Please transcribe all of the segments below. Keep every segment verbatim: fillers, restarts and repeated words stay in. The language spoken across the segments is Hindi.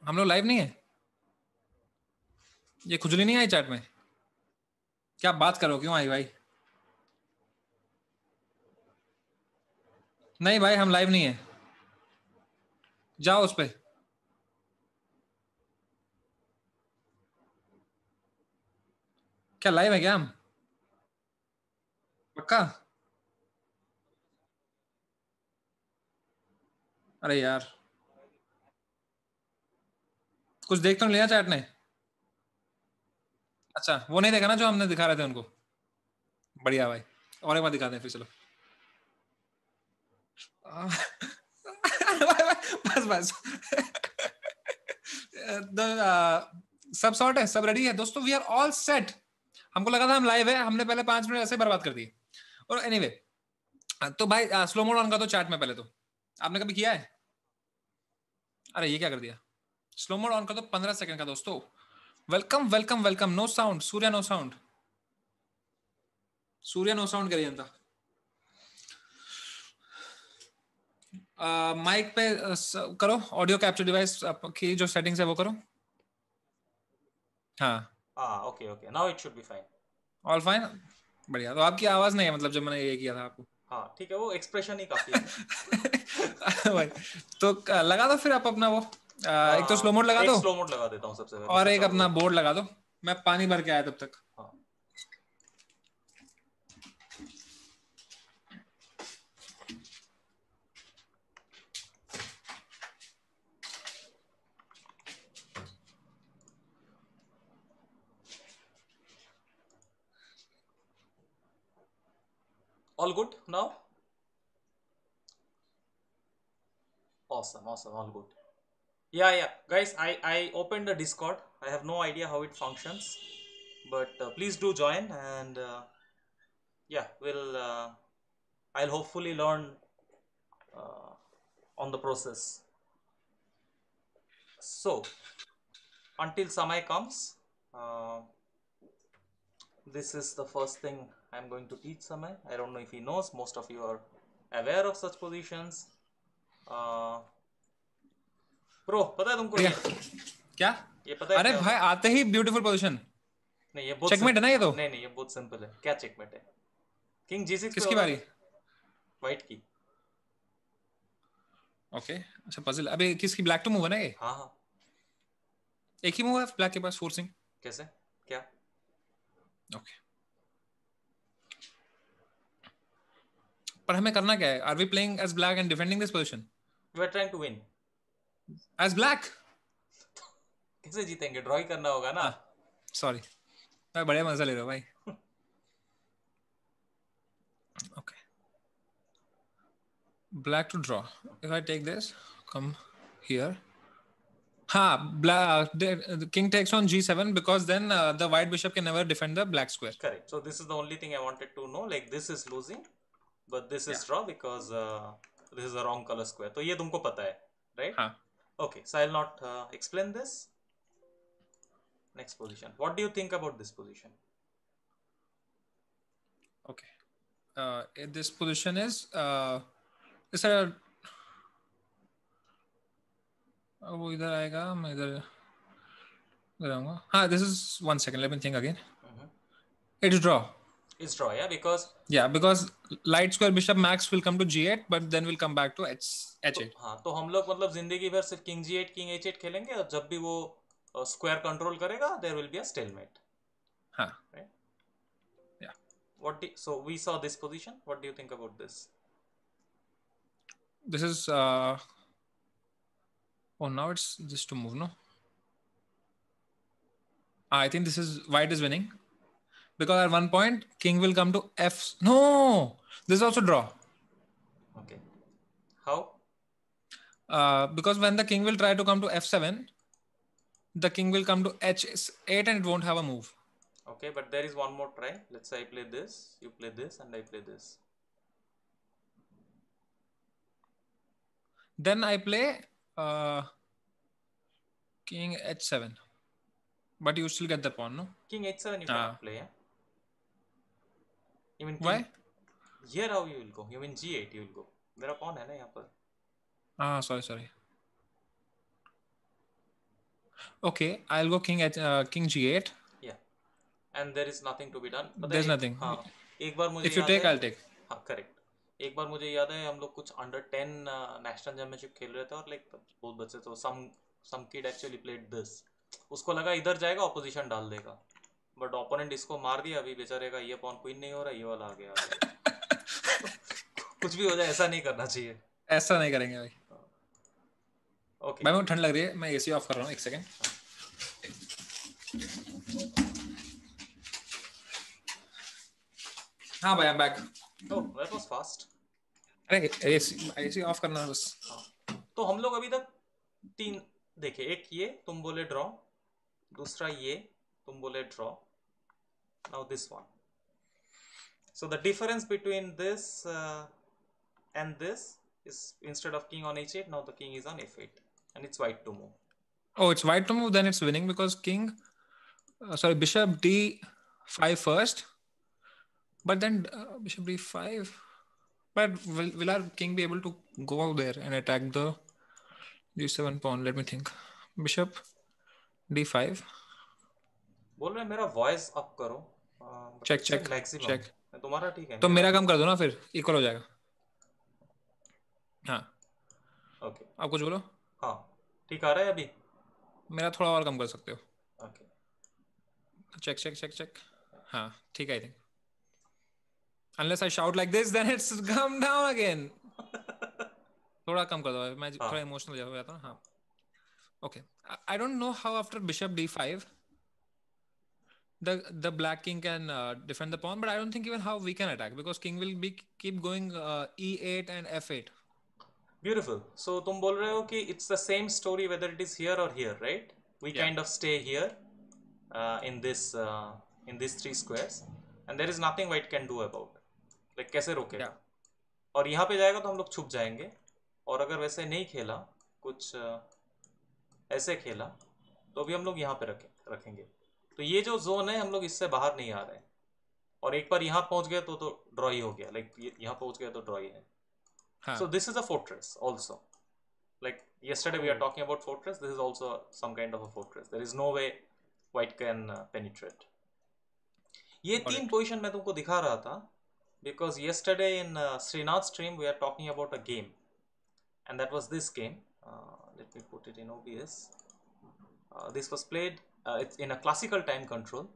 हम लोग लाइव नहीं है। ये खुजली नहीं आई चैट में? क्या बात करो, क्यों आई भाई? नहीं भाई, हम लाइव नहीं है। जाओ उस पे। क्या लाइव है क्या हम? पक्का? अरे यार, कुछ देख तो नहीं लिया चैट ने? अच्छा, वो नहीं देखा ना जो हमने दिखा रहे थे उनको। बढ़िया भाई। और एक बार दिखाते हैं फिर, चलो। आ, बस बस। द- आ, सब सॉर्ट है, सब रेडी है दोस्तों, वी आर ऑल सेट। हमको लगा था हम लाइव है, हमने पहले पांच मिनट ऐसे बर्बाद कर दिए। और एनीवे anyway, तो भाई स्लो मोड ऑन कर दो चैट में पहले तो। आपने कभी किया है? अरे ये क्या कर दिया? स्लो मोड ऑन कर दो, पंद्रह सेकंड का दोस्तों। Welcome welcome welcome. No sound, Surya no sound. Surya no sound करिए जनता। माइक पे अ, स- करो, ऑडियो कैप्चर डिवाइस की जो सेटिंग्स है वो करो। हाँ, Ah, okay, okay. Now it should be fine. All fine. बढ़िया। तो आपकी आवाज नहीं है, मतलब जब मैंने ये किया था आपको। हाँ ठीक है, वो एक्सप्रेशन ही काफी है। भाई, तो अ, लगा दो फिर आप अपना वो अ, एक तो स्लो मोड आ, लगा एक दो। स्लो मोड लगा देता हूँ सबसे पहले, और फिर एक चालू अपना करता हूँ। बोर्ड लगा दो। मैं पानी भर के आया तब तक। हाँ। All good now? Awesome, awesome, all good. Yeah, yeah, guys, I I opened the Discord. I have no idea how it functions, but uh, please do join, and uh, yeah, we'll uh, I'll hopefully learn uh, on the process. So until Samay comes, uh, this is the first thing I'm going to teach Samay. I don't know if he knows. Most of you are aware of such positions. Uh, Bro, पता है तुमको बढ़िया। ये क्या? ये पता है अरे क्या भाई, होता है? आते ही ब्यूटीफुल पोजीशन। नहीं ये बहुत चेकमेट है ना ये सिंपल, तो? नहीं नहीं ये बहुत सिंपल है। क्या चेकमेट है? किंग जी सिक्स पे किसकी होगा बारी? फिर। वाइट की। ओके, अच्छा पजल। अभी किसकी? ब्लैक टू मूव है ना ये? हाँ हाँ। एक ही मूव है ब्लैक के पास, फोर्सिंग। कैसे? क्या? ओके, पर हमें करना क्या है? Are we playing as black and defending this position you are trying to win. As black? कैसे जीतेंगे? ड्रॉ ही करना होगा ना। हाँ, सॉरी भाई, बड़े मजा ले रहे हो भाई। Okay, black to draw. If I take this, come here. हाँ, black king takes on g seven because then uh, the white bishop can never defend the black square. Correct. So this is the only thing I wanted to know. Like this is losing, but this Yeah. is draw because uh, this is the wrong color square. तो ये तुमको पता है, right? हाँ. Okay. So I'll not uh, explain this. Next position. What do you think about this position? Okay. Uh, this position is uh, is a वो इधर आएगा, मैं इधर इधर आऊँगा। हाँ, this is one second. Let me think again. Mm-hmm. It's draw. It's draw, yeah, because Yeah, because light square bishop max will come to g eight, but then will come back to h तो h8. हाँ, तो हम लोग मतलब जिंदगी भर सिर्फ king g eight king h eight खेलेंगे, और जब भी वो स्क्वायर कंट्रोल करेगा there will be a stalemate, हाँ. Right? Yeah. What so we saw this position, what do you think about this? This is uh oh, now it's just to move, no? Ah, I think this is white is winning because at one point king will come to f. No, this is also draw. Okay, how? Uh, because when the king will try to come to f seven, the king will come to h eight and it won't have a move. Okay, but there is one more try. Let's say I play this, you play this and I play this. Then I play uh, king h seven, but you still get the pawn, no? King h seven you can Ah, not play. You mean king why? Here, how you will go? You mean g eight you will go? मेरा pawn है ना यहाँ पर. Ah, sorry, sorry. Okay, I'll go king at uh, king g eight. Yeah, and there is nothing to be done. पता है There's एक nothing. हाँ एक बार मुझे If you याद take, है, I'll take. हाँ करेक्ट, एक बार मुझे याद है हम लोग कुछ अंडर टेन नेशनल चैंपियनशिप खेल रहे थे और लाइक बहुत बच्चे तो some some kid actually played this, उसको लगा इधर जाएगा ऑपोजिशन डाल देगा, बट ओपोनेंट इसको मार दिया, अभी बेचारे का ये पॉन क्वीन नहीं हो रहा, ये वाला आ गया आगे। कुछ भी हो जाए ऐसा नहीं करना चाहिए। ऐसा नहीं करेंगे भाई। ओके भाई मुझे ठंड लग रही है, मैं एसी ऑफ कर रहा हूँ एक सेकंड। हाँ भाई, I am back. Oh that was fast. अरे एसी एसी ऑफ करना है बस। हाँ तो हम लोग अभी तक तीन देखे, एक ये तुम बोले ड्रॉ, दूसरा ये तुम बोले draw, now this one. So the difference between this uh, and this is instead of king on h eight, now the king is on f eight, and it's white to move. Oh, it's white to move, then it's winning because king, uh, sorry, bishop d five first, but then uh, bishop d five. But will, will our king be able to go there and attack the g seven pawn? Let me think. Bishop d five. बोल रहे मेरा वॉइस अप करो, चेक चेक मैक्सिमम चेक। तुम्हारा ठीक है, तो मेरा मेरा कम कर दो ना, फिर इक्वल हो जाएगा। हाँ ओके आप कुछ बोलो। हाँ ठीक आ रहा है अभी, मेरा थोड़ा और कम कर सकते हो। Okay check check check check. हाँ ठीक है, I think unless I shout like this then it's come down again. थोड़ा कम कर दो, मैं हाँ थोड़ा इमोशनल हो जाता हूँ। हाँ okay, I don't know how after bishop d five the the black king can uh, defend the pawn, but I don't think even how we can attack because king will be keep going uh, e eight and f eight. Beautiful. So तुम बोल रहे हो कि it's the same story whether it is here और here, right? We Yeah, kind of stay here in this in this three squares and there is nothing white can do about, like कैसे रोकेगा? yeah. और यहाँ पे जाएगा तो हम लोग छुप जाएंगे, और अगर वैसे नहीं खेला, कुछ uh, ऐसे खेला, तो भी हम लोग यहाँ पे रखें रखेंगे। तो ये जो जोन है हम लोग इससे बाहर नहीं आ रहे हैं, और एक बार यहाँ पहुंच गए तो तो ड्रॉ ही हो गया, लाइक यहाँ पहुंच गया तो ड्रॉ ही है। हाँ. So this is a fortress also. Like yesterday we are Oh. talking about fortress, this is also some kind of a fortress. There is no way white can uh, penetrate. ये Got तीन it. पोजीशन मैं तुमको दिखा रहा था because yesterday in uh, Srinath's stream we are talking about a game, and that was this game. Uh, let me put it in O B S. Uh, this was played uh, it's in a classical time control.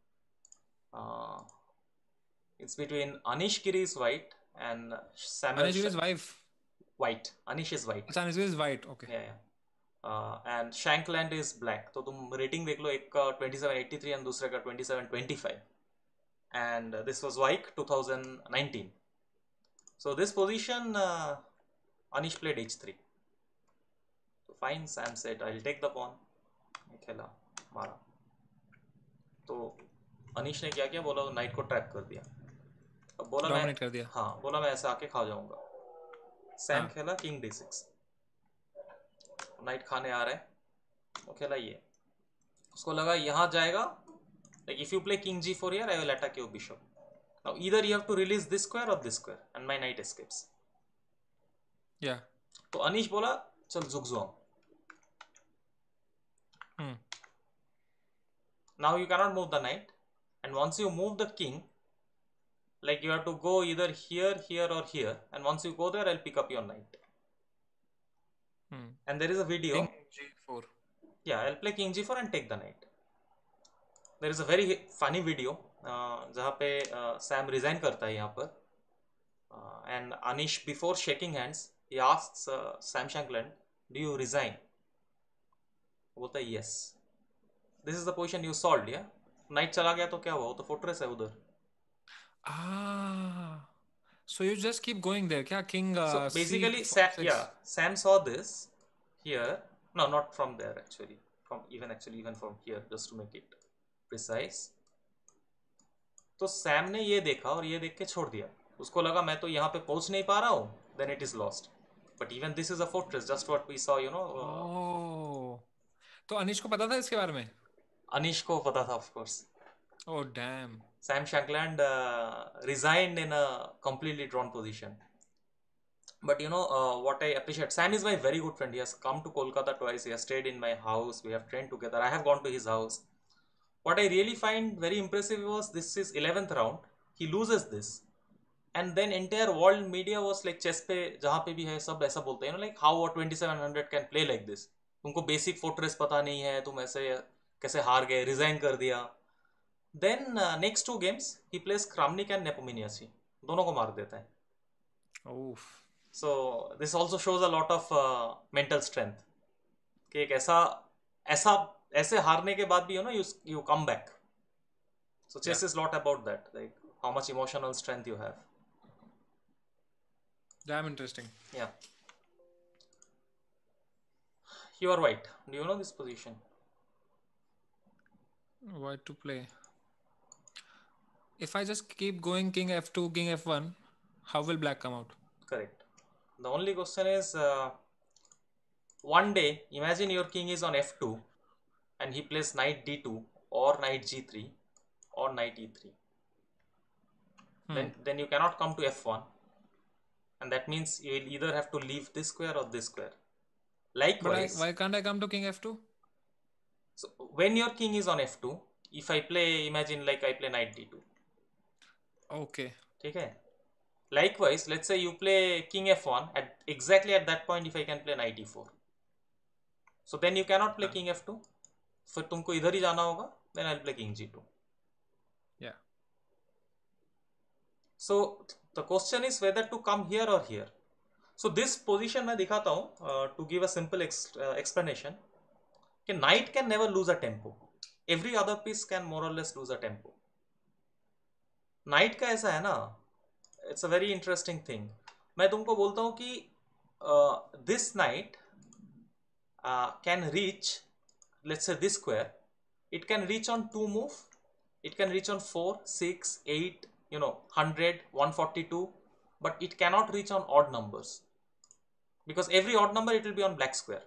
Uh, it's between Anish Giri's white and Samuel Anish Sh- is wife. white. Anish is white. Anish is white. Okay. Yeah, yeah. And Shankland is black. तो तुम रेटिंग देख लो, एक का twenty seven eighty three and दूसरे का twenty seven twenty five, and this was Wijk two thousand nineteen. So this position Anish played h three, तो fine, Sam said I will take the pawn, खेला, मारा। तो अनिश ने क्या किया, बोला नाइट को ट्रैप कर दिया। अब बोला मैं Dominate कर दिया। हाँ बोला मैं ऐसे आके खा जाऊंगा। सैम हाँ. खेला किंग डी सिक्स, नाइट खाने आ रहा है, वो खेला ये, उसको लगा यहाँ जाएगा, like if you play king g four here I will attack your bishop. Now either you have to release this square or this square and my knight escapes. Yeah. तो अनीश बोला चल zugzwang. Hmm. Now you cannot move the knight, and once you move the king, like you have to go either here, here or here, and once you go there I'll pick up your knight. Hmm. And there is a video. King g four. Yeah, I'll play king g four and take the knight. There is a very funny video uh, जहाँ पे सैम uh, रिजाइन करता है यहाँ पर, and Anish before shaking hands he asks uh, Sam Shankland, do you resign? बोलता है yes. This is the position you solved, yeah? Knight चला गया तो क्या हुआ, वो तो फोर्ट्रेस है उधर। Ah. So you just keep going there, क्या king? Uh, so basically, C Sam, six. yeah, Sam saw this here. No, not from there actually. From even actually even from here, just to make it precise. तो सैम ने ये देखा और ये देख के छोड़ दिया, उसको लगा मैं तो यहाँ पे पहुंच नहीं पा रहा हूँ, then it is lost. But even this is a fortress, just what we saw, you know. Uh, Oh. तो अनिश को पता था इसके बारे में? अनिश को पता था, of course. Oh damn. Sam Shankland uh, resigned in a completely drawn position. But you know uh, what I appreciate, Sam is my very good friend. He has come to Kolkata twice. He has stayed in my house. We have trained together. I have gone to his house. What I really find very impressive was this is eleventh round. He loses this, and then entire world media was like chess पे जहाँ पे भी है सब ऐसा बोलते हैं, you know, like how a twenty-seven hundred can play like this. तुमको बेसिक फोर्ट्रेस पता नहीं है, तुम ऐसे कैसे हार गए, रिजाइन कर दिया. Then next two games he plays Kramnik and Nepomniachtchi, दोनों को मार देता है. Oof. So this also shows a lot of mental strength कि एक ऐसा ऐसा ऐसे हारने के बाद भी you know you you come back. So chess is lot about that, like how much emotional strength you have. Damn interesting. Yeah. You are white. Do you know this position? What to play? If I just keep going king f two, king f one, how will black come out? Correct. The only question is, uh, one day, imagine your king is on f two and he plays knight d two or knight g three or knight e three. Hmm. Then, then you cannot come to f one, and that means you will either have to leave this square or this square. But I, Likewise, why can't I come to king f two? so when your king is on f two, if I play, imagine like I play knight d two. Okay. Okay. Likewise, let's say you play king f one, at exactly at that point if I can play knight e four. So then you cannot play Ah. king f two. फिर तुमको इधर ही जाना होगा. Then I'll play king g two. Yeah. So the question is whether to come here or here. So this position मैं दिखाता हूँ uh, to give a simple ex, uh, explanation. कि knight can never lose a tempo. Every other piece can more or less lose a tempo. Knight का ऐसा है ना, it's a very interesting thing. मैं तुमको बोलता हूँ कि uh, this knight uh, can reach, let's say this square, it can reach on two move, it can reach on four, six, eight, you know, one hundred, one forty-two, but it cannot reach on odd numbers. Because every odd number it will be on black square.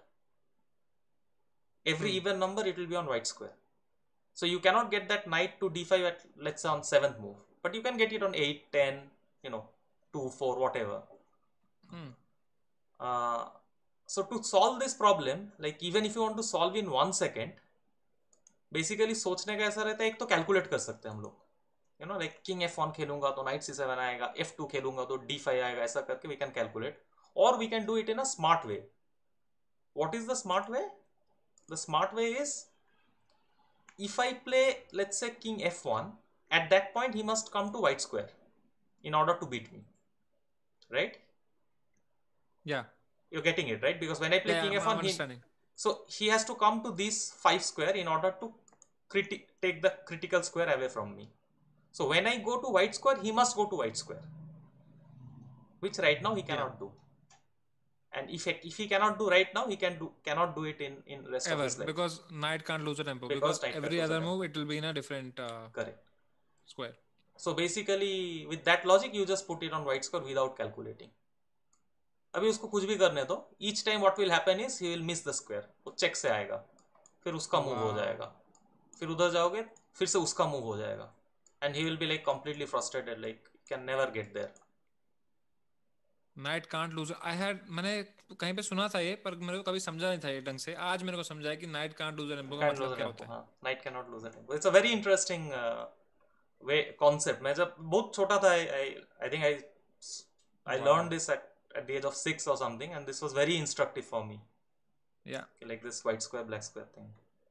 Every Hmm. even number it will be on white square. So you cannot get that knight to d five at, let's say, on seventh move. But you can get it on eight, ten, you know, two, four, whatever. Hmm. Uh, so to solve this problem, like even if you want to solve in one second, basically सोचने का ऐसा रहता है, एक तो कैलकुलेट कर सकते हैं हम लोग, you know, like king f one खेलूंगा तो नाइट सी सेवन आएगा, एफ टू खेलूंगा तो डी फाइव आएगा, ऐसा करके वी कैन कैलकुलेट. और we can do it in a smart way. What is the smart way? The smart way is, if I play, let's say, king f one, at that point he must come to white square in order to beat me, right? Yeah. You're getting it, right? Because when I play Yeah, king I'm, f I'm one, he, understanding. so he has to come to this five square in order to criti- take the critical square away from me. So when I go to white square, he must go to white square, which right now he Yeah. cannot do. And if if he cannot do right now, he can do cannot do it in in rest of Ever, his life. because knight can't lose a tempo. Because Because knight can't every lose a other tempo. move it will be in a different uh, Correct. square. So basically, with that logic, you just put it on white square without calculating. अभी उसको कुछ भी करने दो. Each time what will happen is he will miss the square. वो चेक से आएगा, फिर उसका मूव हो Wow. जाएगा, फिर उधर जाओगे, फिर से उसका मूव हो जाएगा, and he will be like completely frustrated, like can never get there. Knight can't lose. I had मैंने कहीं पे सुना था ये, पर मेरे को कभी समझा नहीं था ये ढंग से. आज मेरे को समझा है कि knight can't lose a tempo का Can't lose मतलब a क्या tempo. होता है. हाँ, knight cannot lose a tempo. It's a very interesting uh, way concept. मैं जब बहुत छोटा था, I I I think I I Wow. learned this at at the age of six or something, and this was very instructive for me. Yeah. Like this white square, black square thing.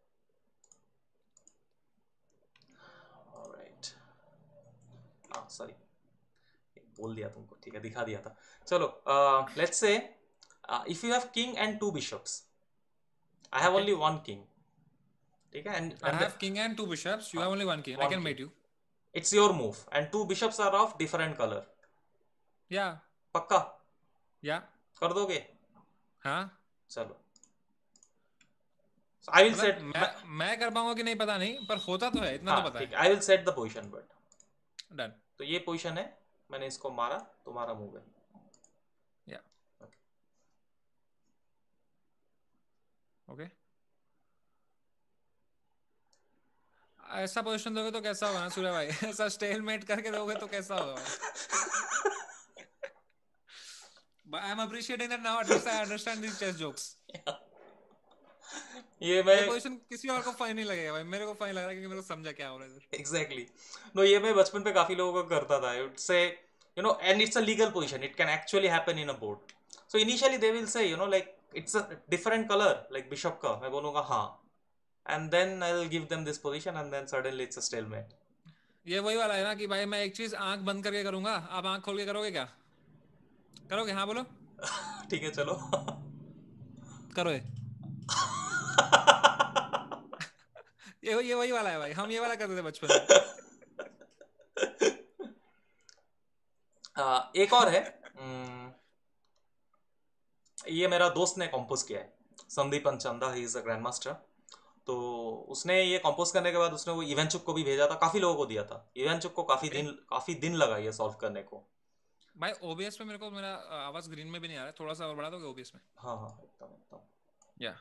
All right. Ah, sorry. बोल दिया तुमको, ठीक है, दिखा दिया था. चलो, let's say uh, if you have king and two bishops, I have Okay. only one king. ठीक है, and, I and have the, king and two bishops. You have only one king. I one can king. mate you. It's your move, and two bishops are of different color. Yeah. पक्का Yeah. कर दोगे? हाँ. चलो. So I will मतलब set. मैं मैं कर पाऊंगा कि नहीं पता नहीं, पर होता तो है, इतना हाँ, तो पता ठीक है. है. I will set the position, but Done. तो ये पोजीशन है, मैंने इसको मारा, तुम्हारा मूव है. Yeah. Okay. ऐसा पोजीशन दोगे तो कैसा होगा ना सूर्य भाई? ऐसा स्टेलमेट करके दोगे तो कैसा होगा भाई? But I'm appreciating that now. At least I understand these chess jokes. ये मैं ये पोजीशन किसी और को फाइन नहीं लगेगा भाई, मेरे को फाइन लग रहा है क्योंकि मेरे को समझा क्या हो रहा है इधर। एग्जैक्टली नो ये मैं बचपन पे काफी लोगों को करता था say you know and it's a legal position it can actually happen in a board so initially they will say you know like it's a different colour like bishop का मैं बोलूंगा हाँ and then I will give them this position and then suddenly it's a stalemate ये वही वाला है ना कि भाई मैं एक चीज आंख बंद करके करूंगा, आप आंख खोल के करोगे क्या? करोगे? हाँ बोलो। ठीक है चलो करो ये। ये ये वही वाला है भाई, हम ये वाला करते थे बचपन में। आ, एक और है हम्म, ये मेरा दोस्त ने कंपोज किया है, Sandipan Chanda, he is a grandmaster. तो उसने ये कंपोज करने के बाद उसने वो इवेंचुक को भी भेजा था, काफी लोगों को दिया था। इवेंचुक को काफी दिन काफी दिन लगा ये सॉल्व करने को। भाई ओबीएस में मेरे को मेरा आवाज ग्रीन में भी नहीं आ रहा है, थोड़ा सा और बढ़ा दोगे ओबीएस में? हाँ हाँ एकदम एकदम या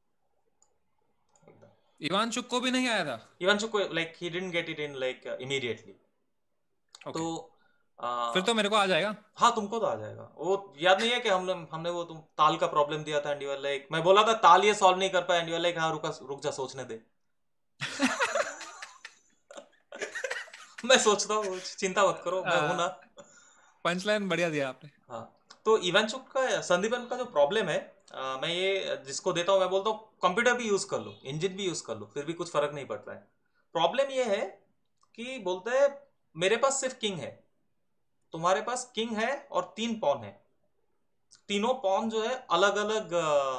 एकदम। इवांचुक को भी नहीं आया था? इवेंचुक को like he didn't get it in like immediately. तो आ, फिर तो मेरे को आ जाएगा। हाँ तुमको तो आ जाएगा। वो याद नहीं है कि हमने हमने वो तुम ताल का प्रॉब्लम दिया था एंड यू वर लाइक, मैं बोला था ताल ये सॉल्व नहीं कर पाया एंड यू वर लाइक हाँ रुका रुक जा सोचने दे। मैं सोचता हूँ, चिंता मत करो, मैं हूं ना। पंच लाइन बढ़िया दिया आपने। हाँ तो इवेंचुक का संदीपन का जो प्रॉब्लम है, आ, मैं ये जिसको देता हूँ मैं बोलता हूँ कंप्यूटर भी यूज कर लो, इंजन भी यूज कर लो, फिर भी कुछ फर्क नहीं पड़ता है। प्रॉब्लम ये है कि बोलते हैं मेरे पास सिर्फ किंग है, तुम्हारे पास किंग है और तीन पॉन है। तीनों पॉन जो है अलग अलग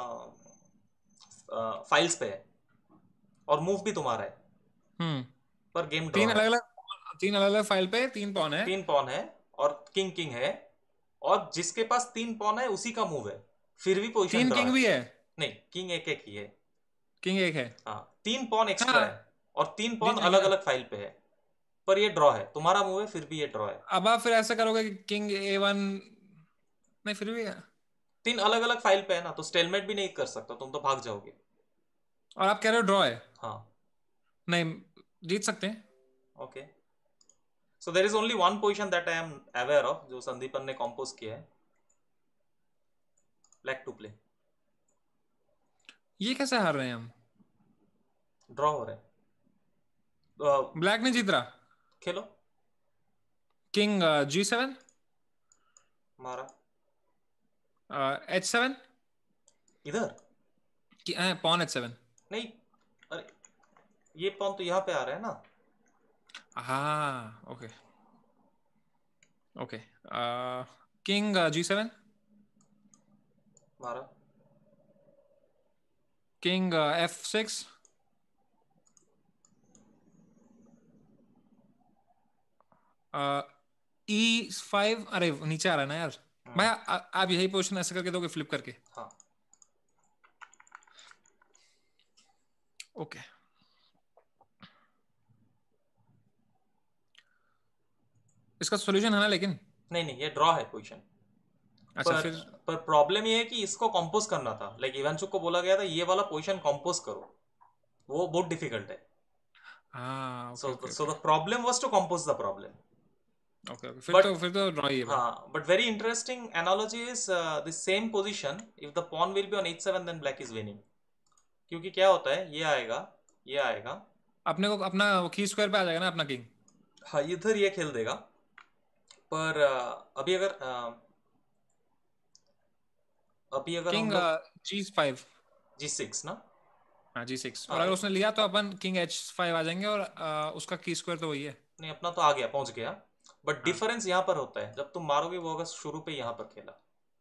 फाइल्स पे है और मूव भी तुम्हारा है, हम्म पर गेम ड्रॉ तीन है। अलग अलग तीन अलग अलग फाइल पे तीन पॉन है। तीन पॉन है और किंग किंग है, और जिसके पास तीन पॉन है उसी का मूव है, फिर भी पोजीशन तीन ड्रॉ किंग है। भी है? नहीं किंग एक एक ही है। किंग एक है। हाँ तीन पॉन एक्स्ट्रा हाँ है और तीन पॉन जीत जाएंगे अलग ना। अलग फाइल पे है, पर ये ड्रॉ है, तुम्हारा मूव है फिर भी ये ड्रॉ है। अब आप फिर ऐसा करोगे कि किंग ए वन, नहीं फिर भी। तीन अलग अलग फाइल पे है ना, तो स्टेलमेट भी नहीं कर सकता, तुम तो भाग जाओगे। और आप कह रहे हो ड्रॉ है? हाँ नहीं, जीत सकते हैं। Okay. So there is only one position that I am aware of जो संदीपन ने कंपोज किया है, ब्लैक टू प्ले। ये कैसे हार रहे हैं हम? ड्रॉ हो रहा है। uh, ब्लैक नहीं जीत रहा। खेलो। किंग जी सेवन, मारा एच सेवन, इधर पॉन एच सेवन। नहीं, अरे ये पॉन तो यहाँ पे आ रहा है ना। हाँ okay okay. King g seven, मारा king f six, e five. अरे नीचे आ रहा है ना यार। भाई आ, आ, आप यही पोजीशन ऐसे करके दोगे फ्लिप करके? हाँ ओके। इसका सॉल्यूशन है ना लेकिन? नहीं नहीं ये ड्रॉ है पोजीशन। अच्छा पर फिर। पर प्रॉब्लम ये है कि इसको कंपोज करना था, लाइक इवांचुक को बोला गया था ये वाला पोजीशन कंपोज करो, वो बहुत डिफिकल्ट है। हाँ so okay okay so okay the problem was to compose the problem. Okay okay. फिर बट तो फिर तो ड्रॉ ही है भाई। हाँ but very interesting analogy is the same position if the pawn will be on h seven then black is winning. क्योंकि क्या होता है, ये आएगा ये आएगा, अपने को अपना की स्क्वायर पे आ जाएगा ना अपना किंग। हाँ इधर ये खेल देगा। पर uh, अभी अगर uh, अभी अगर हम किंग लोग जी फाइव, जी सिक्स ना, हाँ जी सिक्स, और हाँ अगर उसने लिया तो अपन किंग एच फाइव आ जाएंगे, और uh, उसका की स्क्वायर तो वही है। नहीं अपना तो आ गया पहुंच गया, बट हाँ डिफरेंस यहाँ पर होता है जब तुम मारोगे वो अगर शुरू पे यहाँ पर खेला,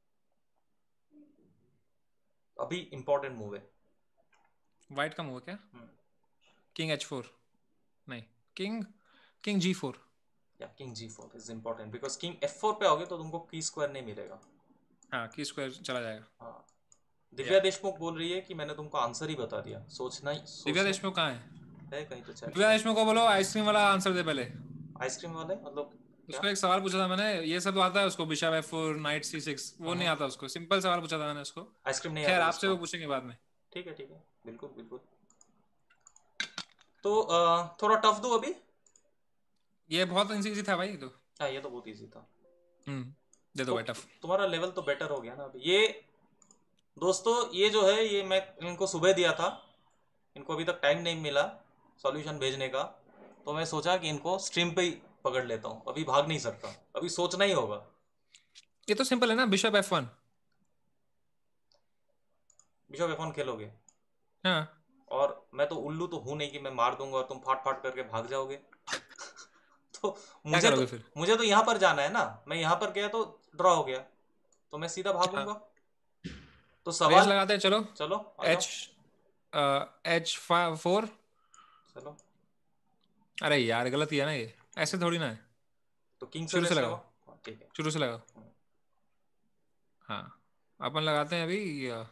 अभी इंपॉर्टेंट मूव है। वाइट का मूव है क्या? किंग एच फोर, नहीं किंग किंग जी फोर। या king g four is important because king f four पे आओगे तो तुमको की स्क्वायर नहीं मिलेगा। हाँ की स्क्वायर चला जाएगा। हाँ दिव्या देशमुख बोल रही है कि मैंने तुमको आंसर ही बता दिया, सोचना ही दिव्या सोचना देशमुख कहाँ है? है कहीं तो चैट दिव्या में। देशमुख को बोलो आइसक्रीम वाला आंसर दे पहले। आइसक्रीम वाले मतलब क्या? उसको एक सवाल पूछा था मैंने, ये सब तो आता है उसको, bishop f four, knight c six, वो नहीं हम्म, आता उसको। सिंपल सवाल पूछा था मैंने उसको। आइसक्रीम नहीं खैर आता आपसे उसको। वो पूछेंगे बाद में। ठीक है ठीक है बिल्कुल बिल्कुल। तो अ, थोड़ा टफ दो अभी। ये बहुत इजी था भाई तो। हाँ ये तो बहुत इजी था। हम्म दे दो तो भाई टफ। तुम्हारा लेवल तो बेटर हो गया ना अभी। ये दोस्तों ये जो है ये मैं इनको सुबह दिया था, इनको अभी तक टाइम नहीं मिला सॉल्यूशन भेजने का, तो मैं सोचा कि इनको स्ट्रीम पे ही पकड़ लेता हूँ, अभी भाग नहीं सकता, अभी सोचना ही होगा। ये तो सिंपल है ना, bishop f one. Bishop f one खेलोगे? हाँ और मैं तो उल्लू तो हूं नहीं कि मैं मार दूंगा और तुम फाट फाट करके भाग जाओगे। तो क्या मुझे करोगे तो फिर? मुझे तो यहाँ पर जाना है ना, मैं यहाँ पर गया तो ड्रॉ हो गया, तो मैं सीधा हाँ भागूंगा। तो रेस सवाल, लगाते हैं चलो। चलो आ जाओ। H h four. चलो, अरे यार गलत किया ना ये, ऐसे थोड़ी ना है। तो किंग से शुरू से रेस लगाओ, लगाओ। हाँ, ठीक है। शुरू से लगाओ। हाँ अपन लगाते हैं अभी अ,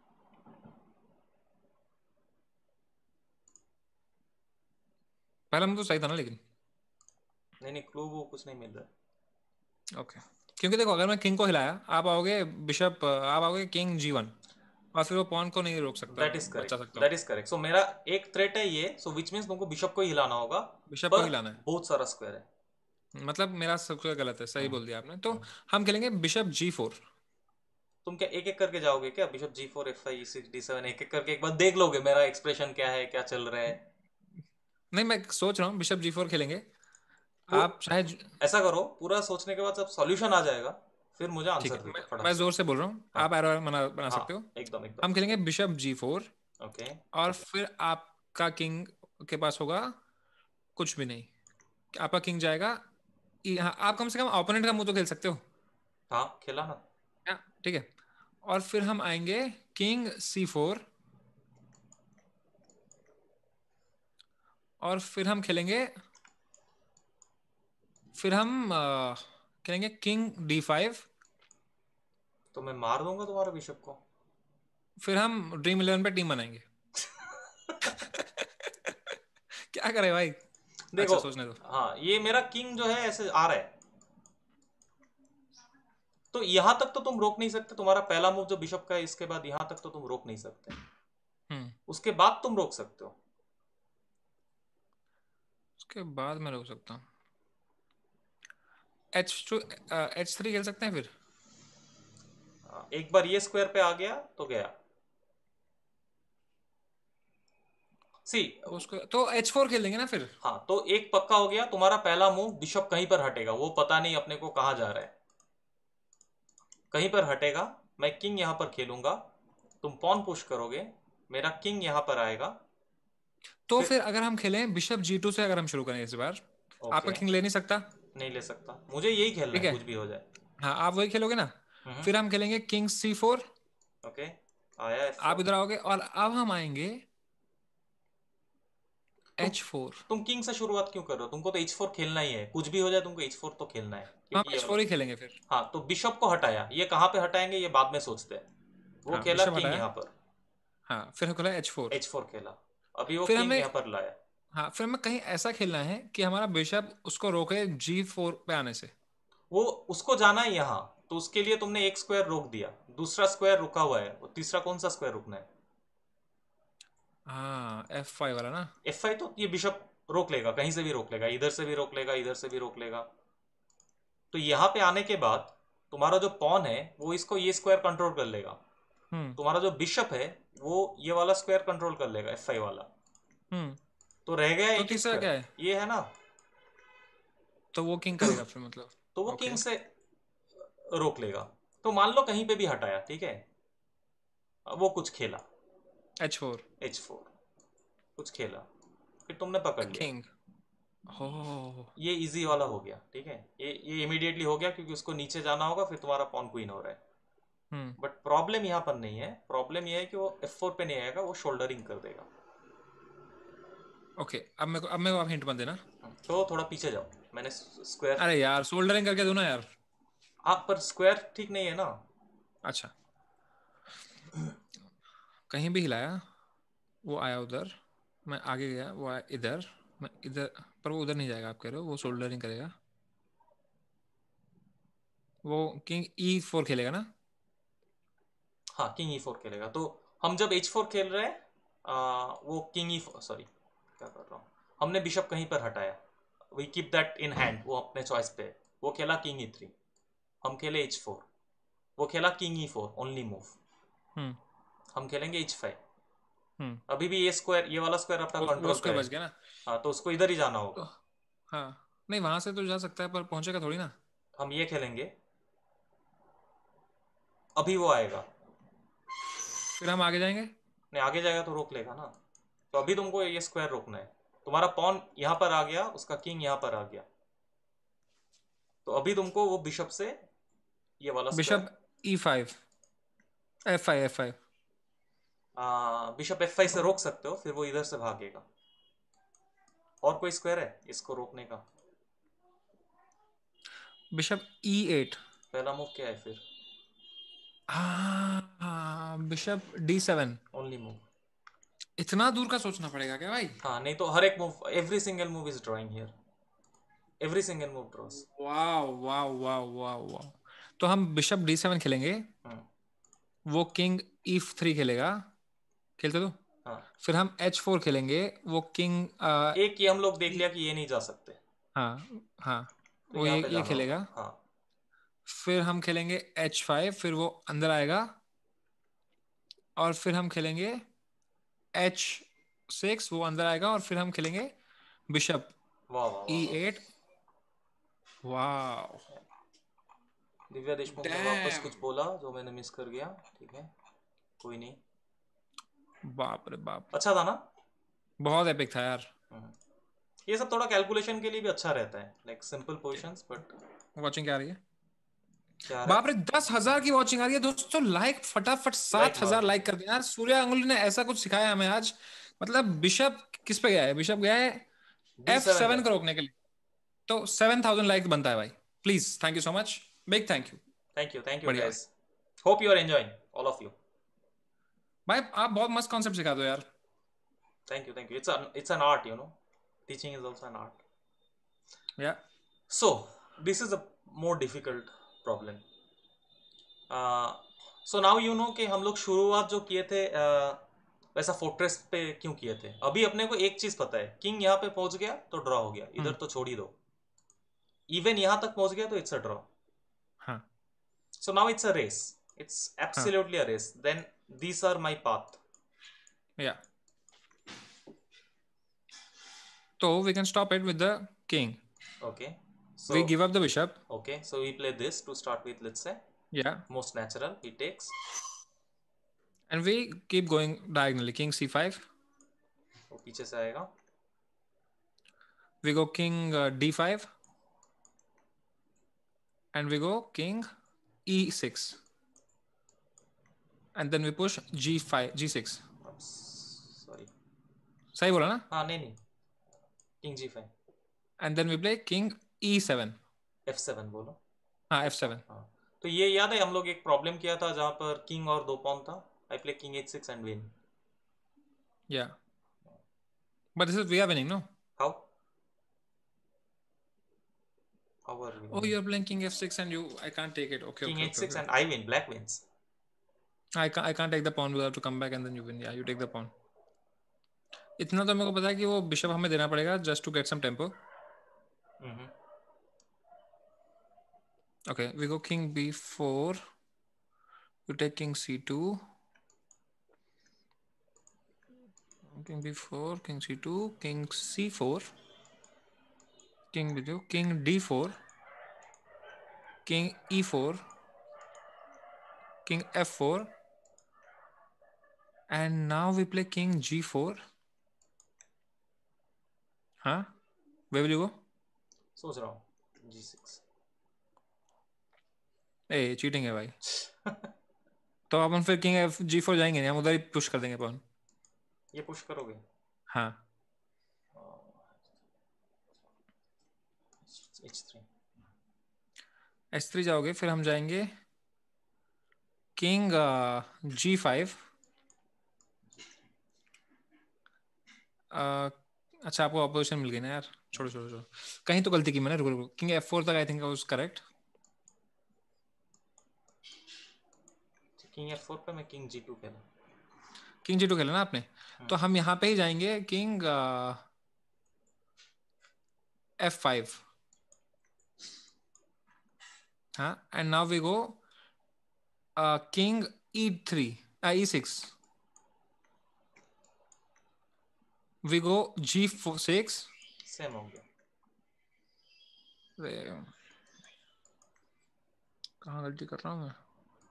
पहला में तो सही था ना लेकिन। नहीं नहीं, क्लू वो कुछ नहीं मिल रहा। ओके, क्योंकि देखो अगर मैं किंग को हिलाया, आप आओगे बिशप, आप आओगे किंग जी वन, और फिर वो पॉन को नहीं रोक सकता, दैट इज बचा करेक्ट, सकता हूँ। That is correct. सो मेरा एक थ्रेट है ये, सो विच मीन्स तुमको बिशप को ही हिलाना होगा, बिशप को पर हिलाना है, बहुत सारा स्क्वायर है। मतलब मेरा सबसे गलत है, सही हम्म, बोल दिया आपने। तो हम्म। हम खेलेंगे बिशप जी फोर। तुम क्या एक एक करके जाओगे क्या? Bishop g four, f five, e six, d seven, एक एक करके एक बार देख लोगे मेरा एक्सप्रेशन क्या है, क्या चल रहा है? नहीं मैं सोच रहा हूँ बिशप जी फोर खेलेंगे। वो आप चाहे ज- ऐसा करो, पूरा सोचने के बाद जब सॉल्यूशन आ जाएगा फिर मुझे ठीक आंसर है, दे मैं दो फटाक मैं से। जोर से बोल रहा हूँ, हाँ आप एरो बना बना हाँ, सकते हो। एकदम एकदम। हम खेलेंगे बिशप जी फोर, ओके। और फिर आपका किंग के पास होगा कुछ भी नहीं, आपका किंग जाएगा। ई- हाँ, आप कम से कम ओपोनेंट का मुंह तो खेल सकते हो। हाँ खेला ना। हाँ, ठीक है। और फिर हम आएंगे किंग सी फोर, और फिर हम खेलेंगे, फिर हम अ, खेलेंगे किंग डी फाइव। तो मैं मार दूंगा तुम्हारे बिशप को। फिर हम ड्रीम इलेवन पे टीम बनाएंगे। क्या करे भाई। देखो, अच्छा सोचने दो। हाँ ये मेरा किंग जो है ऐसे आ रहा है, तो यहां तक तो तुम रोक नहीं सकते, तुम्हारा पहला मूव जो बिशप का है इसके बाद यहां तक तो तुम रोक नहीं सकते, हम्म। उसके बाद तुम रोक सकते हो। उसके बाद मैं रोक सकता हूँ। एच टू एच थ्री खेल सकते हैं फिर। हाँ, एक बार ये स्क्वायर पे आ गया तो गया। सी, वो उसको तो एच फोर खेल लेंगे ना फिर। हाँ तो एक पक्का हो गया, तुम्हारा पहला मूव बिशप कहीं पर हटेगा, वो पता नहीं अपने को कहाँ जा रहा है, कहीं पर हटेगा। मैं किंग यहां पर खेलूंगा, तुम पॉन पुश करोगे, मेरा किंग यहां पर आएगा। तो फिर फिर अगर हम खेलें बिशप जी टू से, अगर हम शुरू करें इस बार, आपका ओके, किंग ले नहीं सकता। नहीं ले सकता, मुझे यही खेलना ठीक है है, कुछ भी हो जाए। हाँ आप वही खेलोगे ना। हम्म। फिर हम खेलेंगे किंग सी फोर, ओके, आया एफ आप फोर। इधर आओगे, और अब हम आएंगे तुम एच फोर। तुम किंग से शुरुआत क्यों कर रहे हो? तुमको तो एच फोर खेलना ही है, कुछ भी हो जाए तुमको एच फोर तो खेलना है, हम क्योंकि ये एच वाला। फोर ही खेलेंगे फिर। हाँ तो बिशप को हटाया, ये कहाँ पे हटाएंगे ये बाद में सोचते हैं। वो हाँ खेला बिशप किंग हटाया, यहाँ पर, हाँ फिर हम खेला एच फोर। एच फोर खेला, अभी वो फिर किंग हमें, यहाँ पर लाया। हाँ फिर हमें कहीं ऐसा खेलना है कि हमारा बिशप उसको रोके जी फोर पे आने से। वो उसको जाना है यहाँ, तो उसके लिए तुमने एक स्क्वायर रोक दिया, दूसरा स्क्वायर रुका हुआ है, वो तीसरा कौन सा स्क्वायर रुकना है? हाँ एफ फाइव वाला ना। एफ फाइव, तो ये बिशप रोक लेगा, कहीं से भी रोक लेगा, इधर से भी रोक लेगा, इधर से भी रोक लेगा। तो यहाँ पे आने के बाद तुम्हारा जो पॉन है वो इसको ये स्क्वायर कंट्रोल कर लेगा, हम्म। तुम्हारा जो बिशप है वो ये वाला स्क्वायर कंट्रोल कर लेगा, एफ फाइव वाला। हम्म। तो रह गया तो एक ही तीसरा क्या स्क्वायर, है? ये है ना। तो वो किंग करेगा फिर मतलब। तो वो किंग ओके। से रोक लेगा। तो मान लो कहीं पे भी हटाया, ठीक है, वो कुछ खेला, एच फोर। एच फोर कुछ खेला, फिर तुमने पकड़ लिया। किंग। हो। ये इजी वाला हो गया, ठीक है, ये ये इमीडिएटली हो गया क्योंकि उसको नीचे जाना होगा, फिर तुम्हारा पॉन क्वीन हो रहा है। हम्म। बट प्रॉब्लम यहाँ पर नहीं है, प्रॉब्लम ये है कि वो एफ फोर पे नहीं आएगा, वो शोल्डरिंग कर देगा। ओके, अब मेरे को अब मेरे को आप हिंट मत देना। तो थोड़ा पीछे जाओ, मैंने स्क्वायर, अरे यार सोल्डरिंग करके दो ना यार। आप पर स्क्वायर ठीक नहीं है ना। अच्छा, कहीं भी हिलाया, वो आया उधर, मैं आगे गया, वो आया इधर, मैं इधर, पर वो उधर नहीं जाएगा, आप कह रहे हो वो सोल्डरिंग करेगा। वो किंग ई फोर खेलेगा ना। हाँ किंग ई फोर खेलेगा, तो हम जब एच फोर खेल रहे हैं, आ, वो किंग ई, सॉरी क्या कर रहा हूँ, हमने बिशप कहीं पर हटाया, we keep that in hand, वो अपने चॉइस पे है। वो खेला किंग ई थ्री, हम खेले एच फोर, वो खेला king e four only move, हम्म हम खेलेंगे एच फाइव। हम्म अभी भी ये स्क्वायर, ये वाला स्क्वायर अपना वो, वो कंट्रोल पे उसके है। बच गया ना। हाँ तो उसको इधर ही जाना तो होगा। हाँ, नहीं वहां से तो जा सकता है पर पहुंचेगा थोड़ी ना। हम ये खेलेंगे, अभी वो आएगा, फिर हम आगे जाएंगे। नहीं आगे जाएगा तो रोक लेगा ना। तो अभी तुमको ये स्क्वायर रोकना है। तुम्हारा पॉन यहाँ पर आ गया, उसका किंग यहाँ पर आ गया, तो अभी तुमको वो बिशप से ये वाला square, bishop e five, f five, f five. Bishop f five से रोक सकते हो, फिर वो इधर से भागेगा। और कोई स्क्वायर है इसको रोकने का? Bishop e eight. पहला मूव क्या है फिर? हाँ, bishop d seven. Only move. इतना दूर का सोचना पड़ेगा क्या भाई? हाँ नहीं तो हर एक move, every single move is drawing here, every single move draws. वाह वाह वाह वाह वाह। तो हम बिशप डी सेवन खेलेंगे, वो किंग ई थ्री खेलेगा, खेलते तो। हाँ फिर हम एच फोर खेलेंगे, वो किंग आ, एक ये हम लोग देख लिया कि ये नहीं जा सकते, हाँ हाँ, तो वो यहाँ ये पे ये जाना होगा। खेलेगा। हाँ फिर हम खेलेंगे एच फाइव, फिर वो अंदर आएगा। और फिर हम खेलेंगे एच सिक्स, वो अंदर आएगा। और फिर हम खेलेंगे बिशप वाह वाह ई वाह वाह। एट। वाह, दिव्या देशमुख ने वापस डैम, कुछ बोला जो मैंने मिस कर गया, ठीक है कोई नहीं। बाप रे बाप, अच्छा था ना? बहुत एपिक था यार। हम्म। ये सब थोड़ा कैलकुलेशन के लिए भी अच्छा रहता है, like simple positions, but watching क्या आ रही है? क्या आ रहा बाप रे, है? दस हजार की वॉचिंग आ रही है दोस्तों। लाइक फटाफट लाइक सात मार हजार दो। लाइक कर दिया यार। सूर्या अंगुली ने ऐसा कुछ सिखाया हमें आज। मतलब बिशप किस पे गया है? बिशप गया है डी एफ सेवन सेवन पे। को रोकने के लिए। तो सेवन थाउजेंड लाइक बनता है भाई। Please, thank you so much, big thank you. Thank you thank you बढ़िया भाई। Guys, hope you are enjoying all of you. भाई आप बहुत मस्त कॉन्सेप्ट सिखा दो यार। थैंक यू थैंक यू, it's it's an art, you know, teaching is also an art. Yeah so this is a more difficult problem. So now you know कि हम लोग शुरुआत जो किए थे uh, वैसा फोर्ट्रेस पे क्यों किए थे। अभी अपने को एक चीज पता है, किंग यहाँ पे पहुंच गया तो ड्रॉ हो गया, इधर हम्म तो छोड़ ही दो। इवन यहाँ तक पहुंच गया तो इट्स अ ड्रॉ। हाँ so now it's a race, it's हाँ absolutely a race, then these are my path. Yeah, तो we can stop it with the king. Okay, so we give up the bishop. okay, so we play this to start with, let's say, या, most natural. He takes, and we keep going diagonally, king c five. वो पीछे से आएगा। We go king d five, and we go king e six, and then we push g five, g six. Sorry, सही बोला ना? हाँ नहीं नहीं, king g five, and then we play king e seven. F seven बोलो। हाँ, एफ सेवन। हाँ तो ये याद है हम लोग एक प्रॉब्लम किया था जहाँ पर किंग और दो पॉन था। I play king h six and win. Yeah, but this is we are winning, no? How how are we Oh, winning? you are playing king f six and you I can't take it. Okay, king okay, h okay, six okay. And I win, black wins. I can't I can't take the pawn. We have to come back and then you win. Yeah, you take the pawn. इतना तो मेरे को पता है कि वो बिशप हमें देना पड़ेगा just to get some tempo. Okay, we go king b four. You take king c two. King b four, king c two, king c four. King b two, king d four. King e four, king f four, and now we play king g four. Huh? Where will you go? सोच रहा हूँ जी सिक्स। ए चीटिंग है भाई। तो अपन फिर किंग एफ जी फोर जाएंगे नहीं, हम उधर ही पुश कर देंगे अपन। ये पुश करोगे? हाँ, एच थ्री। एच थ्री जाओगे, फिर हम जाएंगे किंग जी फाइव। अच्छा, आपको ऑपोजिशन मिल गई ना यार। छोड़ो छोड़ो छोड़ो, कहीं तो गलती की मैंने। रुको रुको, किंग एफ फोर तक I think I was correct. King f four पे मैं किंग जी टू खेला। किंग जी टू खेला ना आपने, तो हम यहाँ पे ही जाएंगे किंग एफ फाइव। हाँ, and now we go uh, king e three, uh, e six. We go g six. Same हो गया. कहाँ गलती कर रहा हूँ मैं?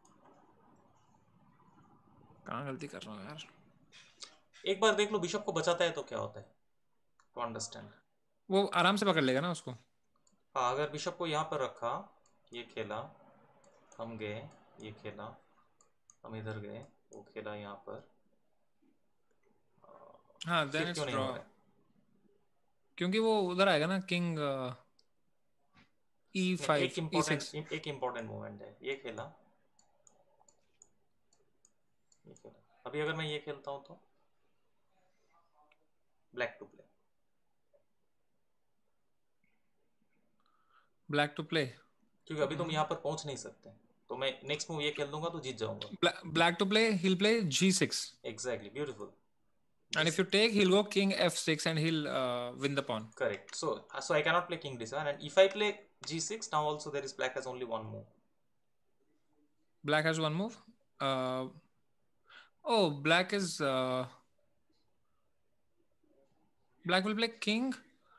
कहाँ गलती कर रहा हूँ यार? एक बार देख लो बिशप को बचाता है तो क्या होता है, टू अंडरस्टैंड. वो आराम से पकड़ लेगा ना उसको. हाँ, अगर बिशप को यहाँ पर रखा, ये खेला, हम गए, ये खेला, हम इधर गए, वो खेला यहाँ पर. हाँ, then फिर it's क्यों नहीं draw. हो रहा है? क्योंकि वो उधर आएगा ना, किंग e नहीं, five, एक e six. इम्पोर्टेंट एक इम्पोर्टेंट मूवमेंट है. ये खेला, ये खेला. अभी अगर मैं ये खेलता हूँ तो black to play. Black to play. क्योंकि अभी तुम यहाँ पर पहुंच नहीं सकते, तो मैं नेक्स्ट मूव ये खेल दूंगा तो जीत जाऊंगा. Black to play, he'll play g six. Exactly, beautiful. And if you take, he'll go king f six and he'll uh, win the pawn. Correct. So, so I cannot play king d seven, and if I play g six, now also there is black has only one move. Black has one move. Uh, oh, black is. Uh, black will play king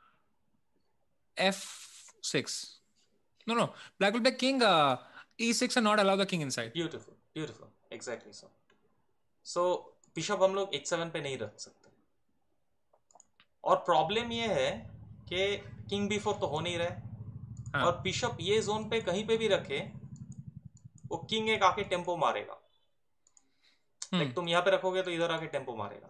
f six. No, no. Black will play king uh, e six and not allow the king inside. Beautiful, beautiful. Exactly so. So bishop हम लोग h seven पे नहीं रख सकते. और प्रॉब्लम ये है कि किंग बी फोर तो हो नहीं रहा है. हाँ. और बिशप ये जोन पे कहीं पे भी रखे, वो किंग एक आके टेम्पो मारेगा. Like hmm. तुम यहाँ पे रखोगे तो इधर आके टेम्पो मारेगा.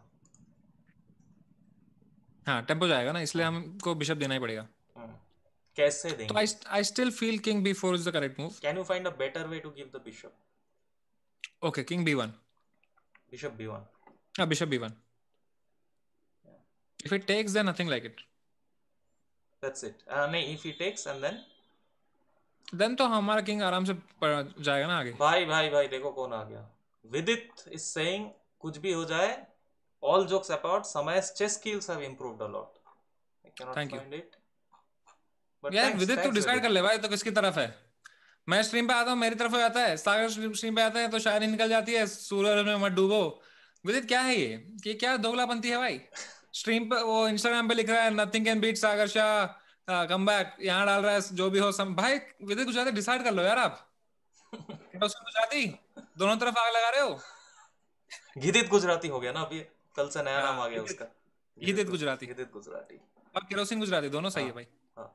हाँ, टेम्पो जाएगा ना, इसलिए हमको बिशप देना ही पड़ेगा. hmm. कैसे देंगे? तो I, I still feel king b four is the correct move. Can you find a better way to give the bishop? Okay, king b one. Bishop b one. Ah, bishop b one. Yeah. If it takes, then nothing like it. That's it. Uh, नहीं, if he takes and then? Then तो हमारा king आराम से जाएगा ना आगे. भाई भाई भाई देखो कौन आ गया. Vidit is saying कुछ भी हो जाए, all jokes apart, Samay's chess skills have improved a lot. I cannot Thank find you. it. But यार thanks, विदित thanks, तो डिसाइड कर ले भाई, तो किसकी तरफ है. मैं स्ट्रीम पे आता हूँ, मेरी तरफ हो जाता है. सागर स्ट्रीम पे आता है तो शायरी निकल जाती है, सूरज में मत डूबो. विदित क्या है ये ये क्या दोगलापंती है भाई. स्ट्रीम पे वो इंस्टाग्राम पे लिख रहा है nothing can beat Sagar Shah come back, यहाँ डाल रहा है जो भी हो सम. भाई विदित गुजराती डिसाइड कर लो यार आप. गुजराती दोनों तरफ आग लगा रहे हो. गिदित गुजराती हो गया ना अभी, कल से नया नाम आ गया उसका. गिदित गुजराती. गिदित गुजराती और केरोसिन गुजराती दोनों सही है भाई.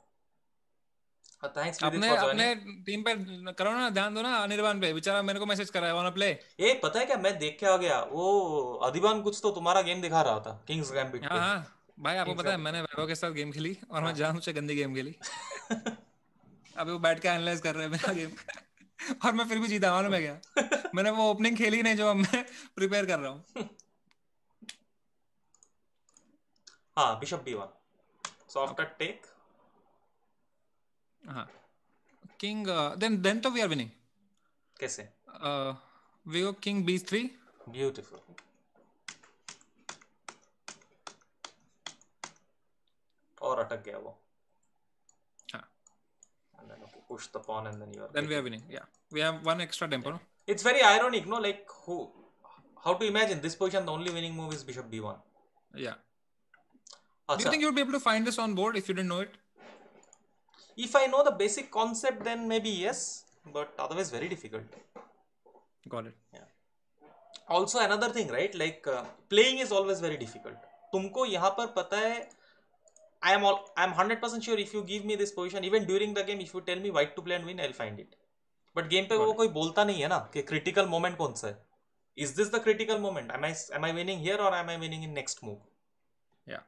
थैंक्स अपने अपने टीम पे करो ना, ध्यान दो ना. अनिर्बान पे बेचारा मेरे को मैसेज कर रहा है वाना प्ले. ए पता है क्या, मैं देख के आ गया वो अधिबान कुछ तो तुम्हारा गेम दिखा रहा था किंग्स गैम्बिट पे. हाँ हाँ भाई, आपको पता है मैंने वैभव के साथ गेम खेली और मैं जानबूझ के गंदी गेम खेली. अभी वो बैठ के एनालाइज कर रहे हैं मेरा गेम और मैं फिर भी जीता. मालूम है क्या, मैंने वो ओपनिंग खेली नहीं जो मैं प्रिपेयर कर रहा हूँ. हाँ, bishop b one. So after take, हाँ, किंग देन देन तो वी आर विनिंग. कैसे? We go king b three. Beautiful. और अटक गया वो. हाँ. And then okay, push the pawn and then you are. Then we are winning. Yeah, we have one extra tempo. No? It's very ironic, no? Like who, how to imagine this position? The only winning move is bishop b one. Yeah. Achha. Do you think you would be able to find this on board if you didn't know it? If I know the basic concept, then maybe yes, but otherwise very difficult. Got it. Yeah. Also another thing, right? Like uh, playing is always very difficult. तुमको यहाँ पर पता है, I am all, I am one hundred percent sure if you give me this position, even during the game, if you tell me white to play and win, I'll find it. But game पे वो कोई बोलता नहीं है ना कि critical moment कौन सा है. Is this the critical moment? Am I am I winning here or am I winning in next move? Yeah.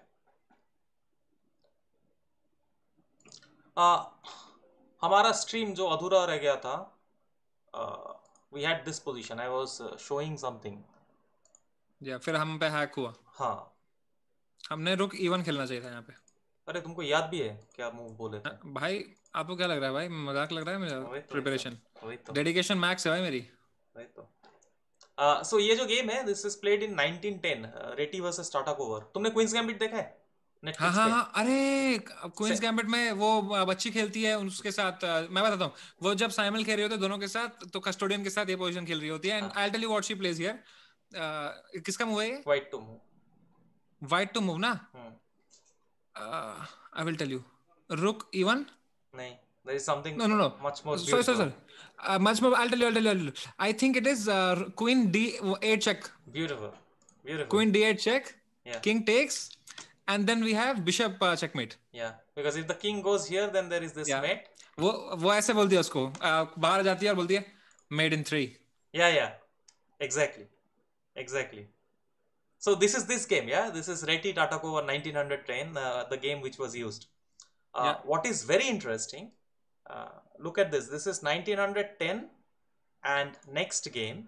Uh, हमारा स्ट्रीम जो अधूरा रह गया था, uh, we had this position. I was uh, showing something. Yeah, फिर हम पे हैक हुआ. हाँ. हमने रुक इवन खेलना चाहिए था यहाँ पे. अरे तुमको याद भी है क्या मूव बोले थे? भाई आपको क्या लग रहा है भाई, मजाक लग रहा है मेरा? प्रिपरेशन, डेडिकेशन मैक्स है भाई मेरी. वही तो. uh, so ये जो गेम है, this is played in nineteen ten, uh, Reti versus Tartakower. तुमने क्वींस गैम्बिट देखा है? हाँ नेटफ्लिक्स हाँ पे हाँ, अरे क्वींस से, गैम्बिट में वो बच्ची खेलती है उसके साथ, अ, मैं बताता हूँ। वो जब साइमल खेल रही होती है दोनों के साथ, तो कस्टोडियन के साथ ये पोजीशन खेल रही होती है, एंड हाँ, I tell you what she plays here. किसका मूव है ये? White to move. White to move ना? Hmm, I will tell you. रुक इवन। नहीं, there is something No, no, no. Much more Sorry, sorry, beautiful. sorry. Uh, much more. I'll tell you. I'll tell you. I'll tell you. I think it is uh, Queen D eight check. Beautiful, beautiful. Queen D eight check. Yeah, King takes, and then we have Bishop uh, checkmate. yeah, because if the king goes here, then there is this Yeah. mate. वो वो ऐसे बोलती है उसको, uh, बाहर जाती है और बोलती है made in three. Yeah, yeah, exactly, exactly. So this is this game, yeah. This is Reti Tatakova nineteen hundred ten, uh, the game which was used. Uh, Yeah. what is very interesting, uh, look at this. This is nineteen ten, and next game,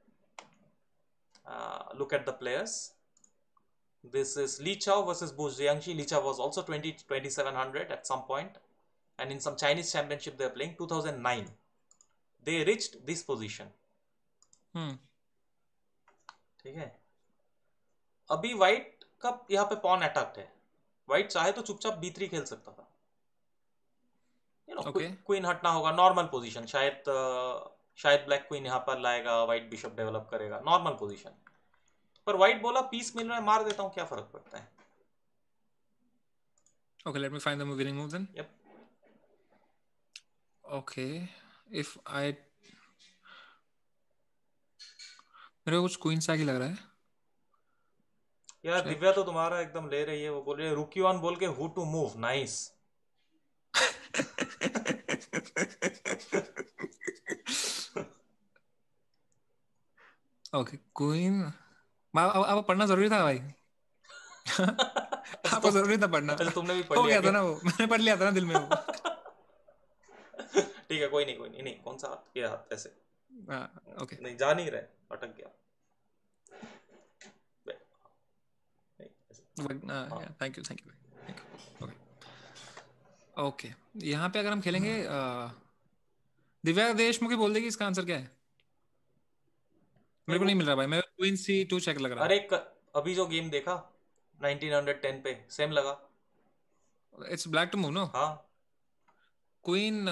uh, look at the players. This is Li Chao versus Bu Jiangxi. Li Chao was also twenty, twenty-seven hundred at some point, and in some Chinese championship they are playing two thousand nine. They reached this position. Hmm. ठीक है, अभी व्हाइट का यहाँ पे पॉन अटैक्ड है। व्हाइट चाहे तो चुपचाप बी थ्री खेल सकता था, यू नो, Okay. क्वीन हटना होगा, नॉर्मल पोजीशन। शायद uh, शायद ब्लैक क्वीन यहाँ पर लाएगा, व्हाइट बिशप डेवलप करेगा, नॉर्मल पोजीशन। पर व्हाइट बोला पीस मिल रहा है, मार देता हूँ, क्या फर्क पड़ता है। Okay. Let me find the winning move then. Yep. Okay. If I मेरे को कुछ क्वीन सा ही लग रहा है। यार Check. दिव्या तो तुम्हारा एकदम ले रही है, वो बोल रही है रुकी ऑन बोल के who to move. Nice. Okay. Queen. अब अब पढ़ना जरूरी था भाई। अच्छा आपको तुम जरूरी था पढ़ना। अच्छा तुमने भी पढ़ हो लिया गया था क्या? ना वो, मैंने पढ़ लिया था ना दिल में वो। ठीक है, कोई नहीं, कोई नहीं, नहीं कौन सा हाथ, ये हाथ ऐसे ओके। नहीं, जा नहीं रहे, अटक गया। नहीं, ऐसे। Thank you thank you thank you. Okay okay, यहाँ पे अगर हम खेलेंगे, अ, दिव्या देशमुखी बोल देगी इसका आंसर क्या है? मेरे को नहीं मिल रहा भाई, मेरे क्वीन सी टू चेक लग रहा अरे क- अभी जो गेम देखा नाइनटीन टेन पे, सेम लगा। है। It's black to move no. हाँ, क्वीन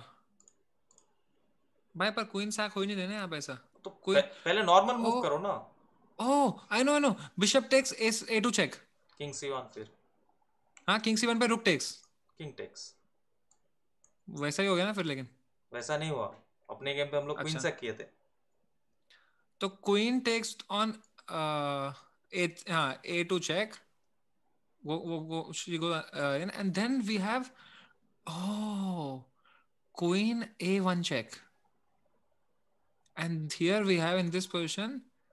भाई, पर क्वीन सैक हो ही नहीं देने आप ऐसा। तो क्वीन, प- पहले नॉर्मल मूव ओ करो ना। Oh I know I know, bishop takes s a two check. King c one, फिर हाँ, किंग सी वन पे रुक टेक्स, किंग टेक्स। वैसा ही हो गया ना फिर लेकिन। वैसा नहीं हुआ, अपने गेम पे हम लोग क्वीन अच्छा, सैक किए थे। तो क्वीन टेक्स ऑन ए, हाँ ए टू चेक, वो वो वो she go uh, in, and then we have, oh, queen a one check, and here we have in this position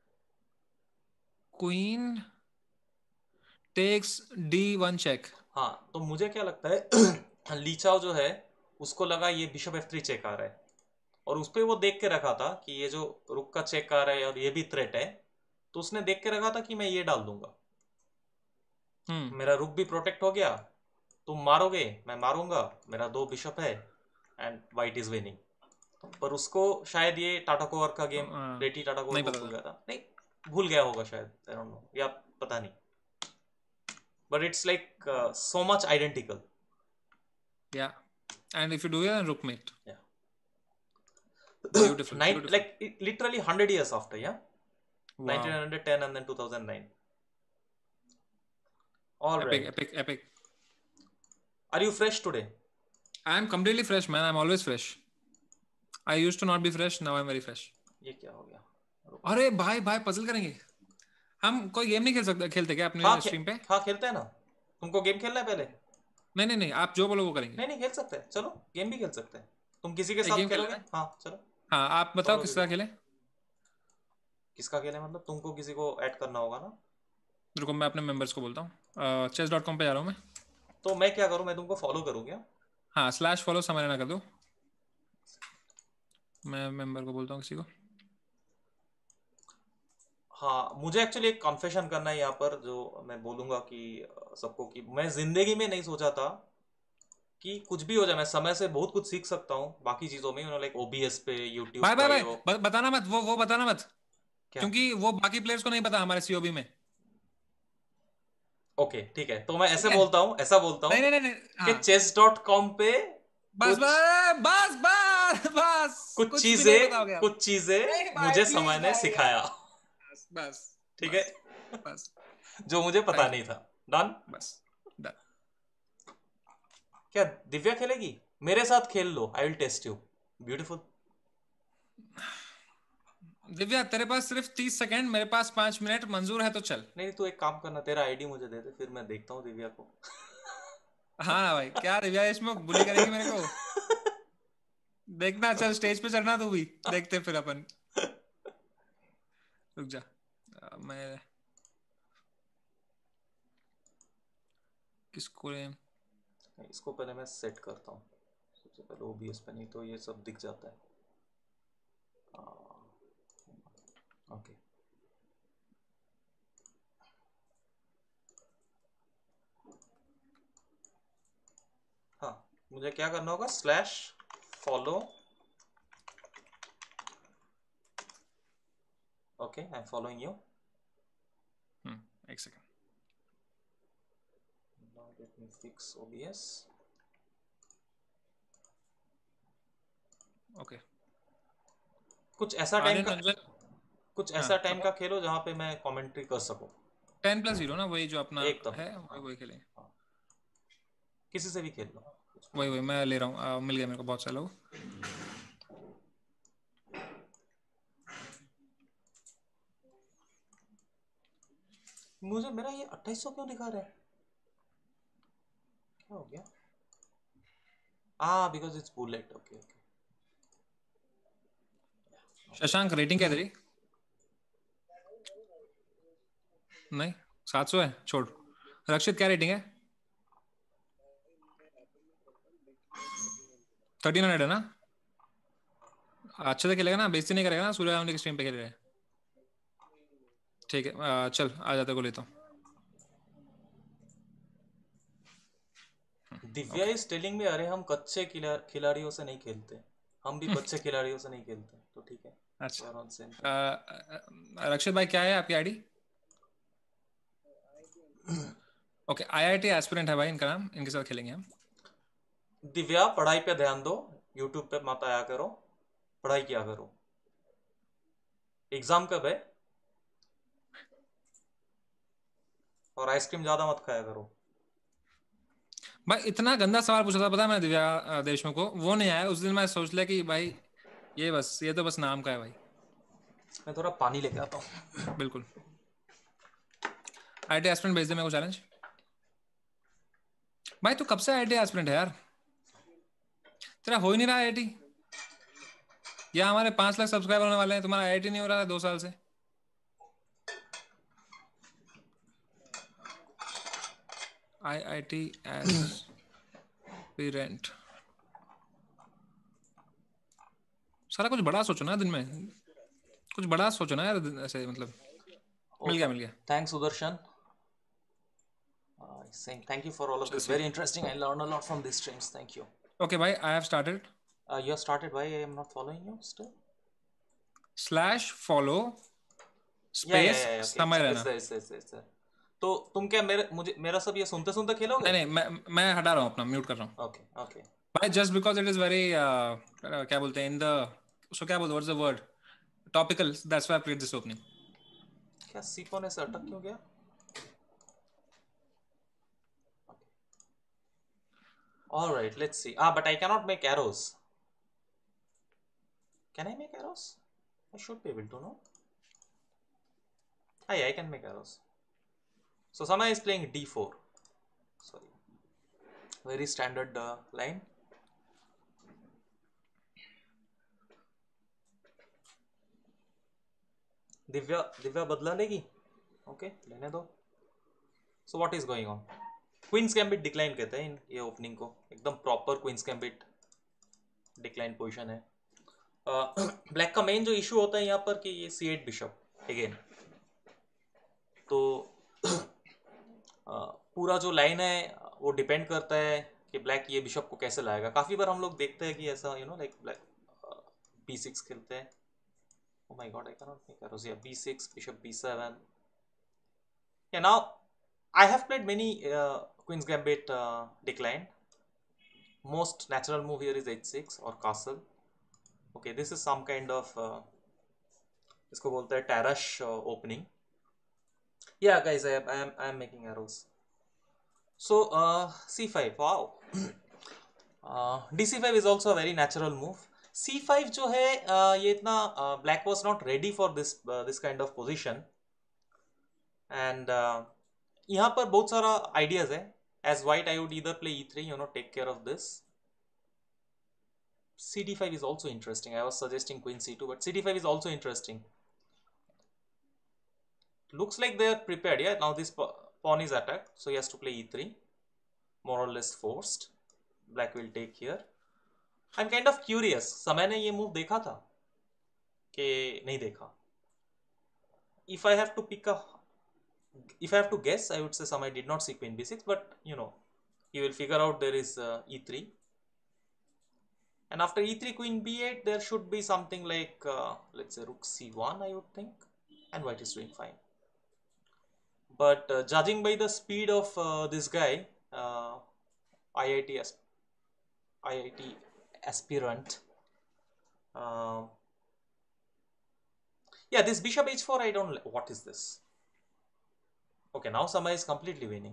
queen takes d one check. हाँ, तो मुझे क्या लगता है लीचाओ जो है उसको लगा ये बिशप एफ थ्री चेक आ रहा है, और उस पे वो देख के रखा था कि ये जो रुक का चेक आ रहा है और ये भी थ्रेट है, तो उसने देख के रखा था कि मैं ये डाल दूंगा, हम्म मेरा रुक भी प्रोटेक्ट हो गया, तुम मारोगे मैं मारूंगा, मेरा दो बिशप है, एंड वाइट इज विनिंग। पर उसको शायद ये टाटा कोवर का गेम, uh, रेटी टाटा कोवर नहीं को पता भूल था। गया था, नहीं भूल गया होगा शायद, आई डोंट नो, या पता नहीं, but it's like so much identical. Yeah, and if you do it, then rook mate. Yeah. Beautiful, Nine, beautiful. like it, literally one hundred years after, yeah. Wow. nineteen ten and then two thousand nine. All Epic, right. epic, epic. Are you fresh today? I am completely fresh, man. I'm always fresh. I used to not be fresh. Now I'm very fresh. ये क्या हो गया? अरे भाई भाई, पजल करेंगे हम। कोई गेम नहीं खेल सकते, खेलते क्या अपने हाँ, स्ट्रीम पे? हाँ खेलते हैं ना। तुमको गेम खेलना है पहले? नहीं नहीं नहीं, आप जो बोलो वो करेंगे। नहीं नहीं, खेल सकते हैं, चलो गेम भी खेल सकते हैं। तुम किसी के एक साथ गेम खेलोगे? खेलना है? हाँ चलो। हाँ, आप बताओ चलो, किसका देखो। खेले। किसका खेले मतलब तुमको किसी को ऐड करना होगा ना। रुको, मैं अपने मेंबर्स को बोलता हूँ। चेस डॉट कॉम पे जा रहा हूँ मैं। तो मैं क्या करूँ, मैं तुमको फॉलो करूँ क्या? हाँ, स्लैश फॉलो सामान्य ना कर दो। मैं मेंबर को बोलता हूँ किसी को। हाँ, मुझे एक्चुअली एक कॉन्फेशन करना है यहाँ पर, जो मैं बोलूंगा कि अ, सबको, कि मैं जिंदगी में नहीं सोचा था कि कुछ भी हो जाए, मैं समय से बहुत कुछ सीख सकता हूँ बाकी चीजों में, यू नो, लाइक ओबीएस पे, यूट्यूब भाई भाई पे भाई, हो। ब- बताना मत, वो वो बताना मत, क्या? क्योंकि वो बाकी प्लेयर्स को नहीं पता हमारे सीओबी में। ओके ठीक है, तो मैं ठीक ऐसे है, बोलता हूँ, ऐसा बोलता नहीं हूँ नहीं नहीं नहीं, कि हाँ, चेस डॉट कॉम पे बस कुछ बस बस बस बस, कुछ कुछ भी नहीं चीजें बताओगे आप। कुछ चीजें नहीं भाई, मुझे प्लीज समय ने भाई यार, सिखाया। बस बस ठीक है, बस बस, जो मुझे पता थैंक नहीं यू, था। डन। बस डन। क्या दिव्या खेलेगी? मेरे साथ खेल लो, I will test you. Beautiful. Divya तेरे पास सिर्फ तीस सेकंड, मेरे पास पांच मिनट, मंजूर है तो चल। नहीं तू एक काम करना, तेरा आईडी मुझे दे दे, फिर मैं देखता हूँ दिव्या को। हाँ भाई, क्या दिव्या देशमुख बुली करेगी मेरे को? देखना, चल स्टेज पे चढ़ना तू भी, देखते फिर अपन। रुक जा, अ, मैं किसको ले- इसको पहले मैं सेट करता हूँ, सबसे पहले ओबीएस पे, नहीं तो ये सब दिख जाता है। ओके हाँ, मुझे क्या करना होगा? Slash follow. Okay, I am following you. Hmm, एक second. Now let me fix OBS. Okay, कुछ ऐसा टाइम आर्यन का रंजन। कुछ हाँ ऐसा टाइम बताओ। का खेलो जहाँ पे मैं कमेंट्री कर सकूँ। टेन प्लस जीरो ना, वही जो अपना एकदम। है, वही हाँ वही खेलेंगे। हाँ, किसी से भी खेल लो, कुछ वही प्रॉब्लम वही मैं ले रहा हूँ, अ, मिल गया मेरे को बहुत सारे लोग। नहीं। मुझे मेरा ये अट्ठाईस सौ क्यों दिखा रहा है? क्या हो गया? ah because it's bullet. Okay okay. Shashank rating क्या है तेरी? नहीं, सात सौ है, छोड़। रक्षित क्या रेटिंग है? थर्टीन हंड्रेड है ना? अच्छे से खेलेगा ना, बेइज्जती नहीं करेगा ना, सूर्य की स्ट्रीम पे खेल रहे हैं। ठीक है, अ, चल आ जाते को लेता हूँ। दिव्या ओके, इज टेलिंग में, अरे हम कच्चे खिला, खिलाड़ियों से नहीं खेलते। हम भी कच्चे खिलाड़ियों से नहीं खेलते, तो ठीक है। अच्छा। ऑन सेम अ, अ, रक्षित भाई क्या है आपकी आईडी? ओके, आईआईटी एस्पिरेंट है भाई इनका नाम, इनके साथ खेलेंगे हम। दिव्या पढ़ाई पे ध्यान दो, यूट्यूब पे मत आया करो, पढ़ाई किया करो। एग्जाम कब है? और आइसक्रीम ज्यादा मत खाया करो। भाई इतना गंदा सवाल पूछा था, पता है मैंने दिव्या अ, देशमुख को, वो नहीं आया उस दिन। मैं सोच लिया कि भाई ये बस, ये तो बस नाम का है भाई। मैं थोड़ा पानी लेके आता हूँ। बिल्कुल। आईआईटी एस्पिरेंट भेज दे मेरे को चैलेंज। भाई तू कब से आईआईटी एस्पिरेंट है यार? तेरा हो ही नहीं रहा आईआईटी। या हमारे पांच लाख सब्सक्राइबर होने वाले हैं, तुम्हारा आईआईटी नहीं हो रहा है दो साल से। आईआईटी एस्पिरेंट, सारा कुछ बड़ा सोचो ना दिन में, कुछ बड़ा सोचो ना यार, ऐसे मतलब। ओ मिल गया मिल गया। Thanks Sudarshan. saying thank you for all of चल this, सही very है। interesting, I learned a lot from these streams, thank you. Okay भाई, I have started. uh, you have started, why I am not following you still? Slash follow या या स्पेस या ओके, समय इट्स रहना। There it's there it's there. तो तुम क्या मेरे मुझे मेरा सब ये सुनते सुनते खेलोगे? नहीं नहीं, मैं मैं हटा रहा हूँ अपना, म्यूट कर रहा हूँ ओके ओके। भाई, just because it is very, क्या बोलते हैं इन द, उसको क्या बोलते हैं, what's the word, topical, that's why I played this opening. क्या सीपोने से अटक क्यों गया? All right, let's see. Ah, but I cannot make arrows. Can I make arrows? I should be able to, no? Ah, yeah, I can make arrows. So Sama is playing d four. Sorry. Very standard uh, line. Divya Divya बदला लेगी? ओके, लेने दो। So what is going on? Queen's gambit decline कहते हैं ये ओपनिंग को, एकदम proper queen's gambit decline position है। ब्लैक का मेन जो इशू होता है यहाँ पर कि ये सी एट बिशप अगेन, तो uh, पूरा जो लाइन है वो डिपेंड करता है कि ब्लैक ये बिशप को कैसे लाएगा। काफी बार हम लोग देखते हैं कि ऐसा you know like black b six खेलते हैं। Oh my god, I cannot make arrows. Yeah, b six, bishop b seven. Yeah, now I have played many uh, Queen's Gambit uh, declined. Most natural move here is h six or castle. Okay, this is some kind of uh, इसको बोलते हैं terrace uh, opening. Yeah, guys, I am I am I am making arrows. So uh, c five. Wow. uh, d c five is also a very natural move. c five जो है uh, ये इतना uh, black was not ready for this uh, this kind of position. And uh, यहाँ पर बहुत सारा ideas है. As white, I would either play e three, you know, take care of this. c d five is also interesting. I was suggesting queen c two, but c d five is also interesting. Looks like they are prepared. Yeah, now this pawn is attacked, so he has to play e three, more or less forced. Black will take here. I'm kind of curious. समय ने ये move देखा था कि नहीं देखा? If I have to pick a, if I have to guess, I would say Samay did not see queen b six, but you know, he will figure out there is uh, e three. And after e three, queen b eight, there should be something like, uh, let's say rook c one, I would think, and white is doing fine. But uh, judging by the speed of uh, this guy, uh, I I T, as I I T aspirant, uh, yeah, this bishop h four, I don't, what is this? Okay, now Samay is completely winning.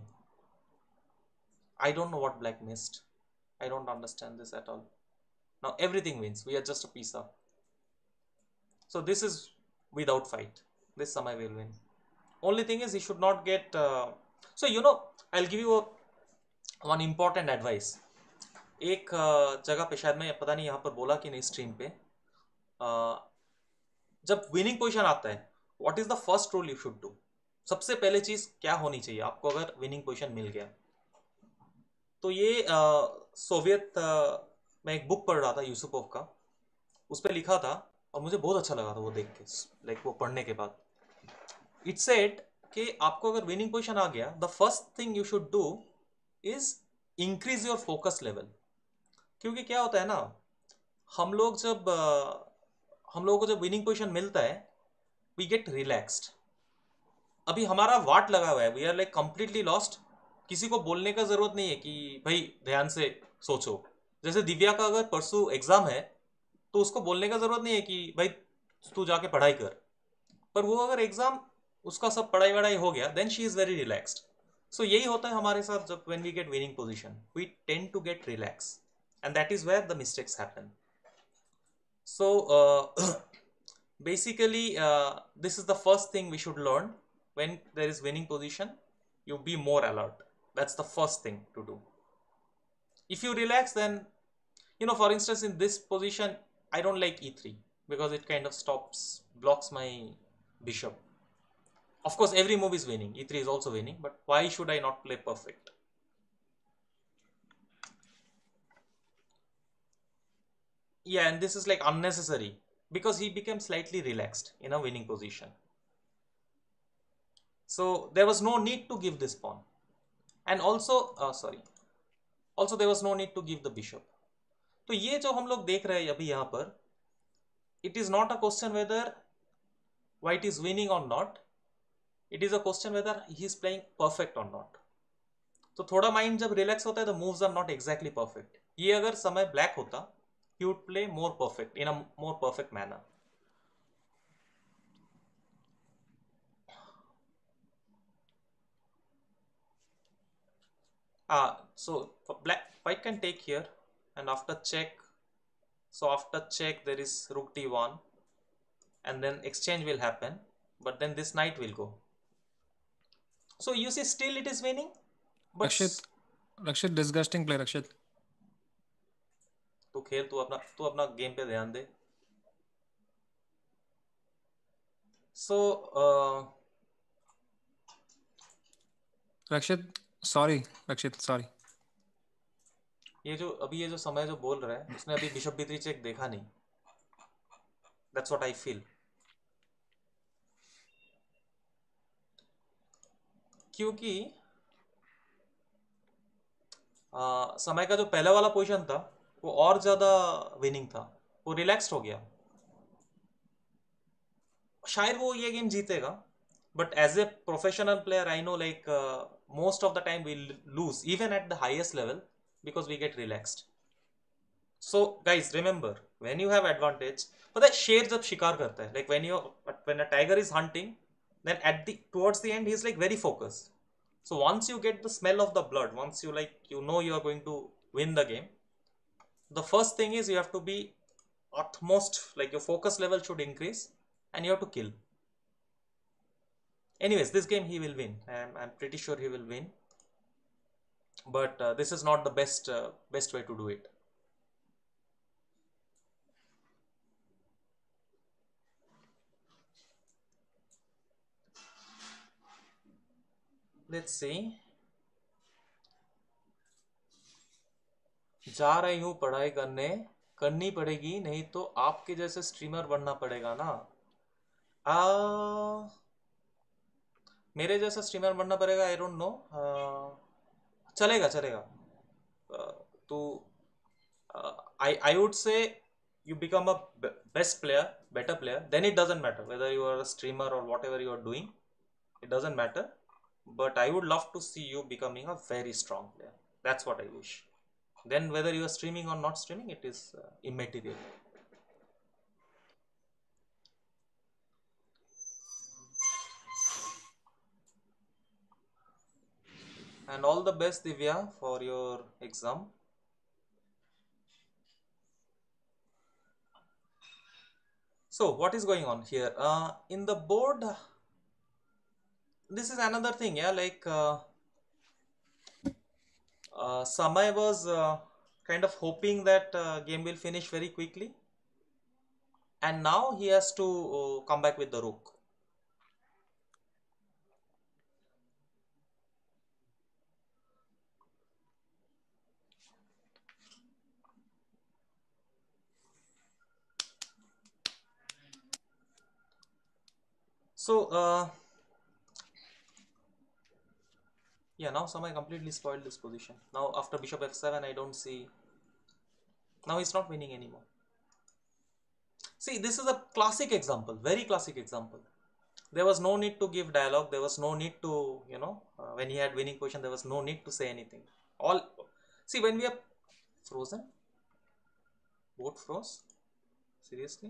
I don't know what black missed. I don't understand this at all. Now everything wins. We are just a piece up. So this is without fight. This Samay will win. Only thing is he should not get. Uh, so you know, I'll give you a, one important advice. एक जगह पे शायद मैं पता नहीं यहाँ पर बोला कि नहीं स्ट्रीम पे, uh, जब विनिंग पोजीशन आता है, what is the first rule you should do? सबसे पहले चीज क्या होनी चाहिए आपको अगर विनिंग पोजीशन मिल गया? तो ये सोवियत uh, मैं एक बुक पढ़ रहा था यूसुपोव का, उस पर लिखा था और मुझे बहुत अच्छा लगा था वो देख के, लाइक like वो पढ़ने के बाद. इट सेड कि आपको अगर विनिंग पोजीशन आ गया, the first thing you should do is increase your focus level. क्योंकि क्या होता है ना, हम लोग जब हम लोगों को जब विनिंग पोजीशन मिलता है, वी गेट रिलैक्स्ड. अभी हमारा वाट लगा हुआ है, we are like completely lost. किसी को बोलने का जरूरत नहीं है कि भाई ध्यान से सोचो. जैसे दिव्या का अगर परसों एग्जाम है तो उसको बोलने का जरूरत नहीं है कि भाई तू जाके पढ़ाई कर, पर वो अगर एग्जाम उसका सब पढ़ाई वढ़ाई हो गया, then she is very relaxed. So यही होता है हमारे साथ जब when we get winning position, we tend to get relax, and that is where the mistakes happen. So uh, basically uh, this is the first thing we should learn. When there is winning position, you be more alert. That's the first thing to do. If you relax, then you know, for instance, in this position I don't like e three because it kind of stops, blocks my bishop. Of course every move is winning, e three is also winning, but why should I not play perfect? Yeah, and this is like unnecessary because he became slightly relaxed in a winning position. So there was no need to give this pawn, and also uh, sorry, also there was no need to give the bishop. तो ये जो हम लोग देख रहे हैं अभी यहाँ पर, it is not a question whether white is winning or not. It is a question whether he is playing perfect or not. तो थोड़ा माइंड जब रिलैक्स होता है, the moves are not exactly perfect. ये अगर समय ब्लैक होता, he would play more perfect, in a more perfect manner. Ah, so black, white can take here, and after check, so after check there is rook d one, and then exchange will happen, but then this knight will go. So you see, still it is winning. But Rakshit, Rakshit, disgusting play, Rakshit. तू खेल, तू अपना तू अपना गेम पे ध्यान दे. So uh, Rakshit, sorry, Rakshit, sorry. ये जो अभी ये जो समय जो बोल रहा है, उसने अभी बिशप बी थ्री चेक देखा नहीं. That's what I feel. क्योंकि आ, समय का जो पहला वाला पोजीशन था वो और ज्यादा विनिंग था, वो रिलैक्स्ड हो गया. शायद वो ये गेम जीतेगा, but as a professional player, I know like uh, most of the time we'll lose even at the highest level because we get relaxed. So guys, remember, when you have advantage, पता है शेर जब शिकार करता है, like when you when a tiger is hunting, then at the towards the end he's like very focused. So once you get the smell of the blood, once you like you know you are going to win the game, the first thing is you have to be utmost, like your focus level should increase and you have to kill. Anyways, this game he will win. I'm, I'm pretty sure he will win. But uh, this is not the best uh, best way to do it. Let's see. जा रही हूँ पढ़ाई करने, करनी पड़ेगी, नहीं तो आपके जैसे स्ट्रीमर बनना पड़ेगा ना. आ, मेरे जैसा स्ट्रीमर बनना पड़ेगा, आई डोंट नो. चलेगा चलेगा. तो I I would say you become a b- best player, better player, then it doesn't matter whether you are a streamer or whatever you are doing. It doesn't matter. But I would love to see you becoming a very strong player. That's what I wish. Then whether you are streaming or not streaming, it is uh, immaterial. And all the best, Divya, for your exam. So what is going on here? Uh, in the board, this is another thing, yeah, like uh, uh, Samay was uh, kind of hoping that uh, game will finish very quickly, and now he has to uh, come back with the rook. So uh, yeah, now Samay completely spoiled this position. Now after bishop f seven, I don't see. Now he's not winning anymore. See, this is a classic example, very classic example. There was no need to give dialogue. There was no need to, you know, uh, when he had winning position, there was no need to say anything. All, see, when we are frozen, both froze. Seriously,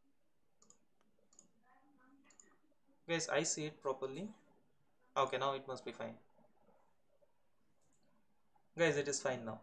guys, I see it properly. Okay, now it must be fine. Guys, it is fine now.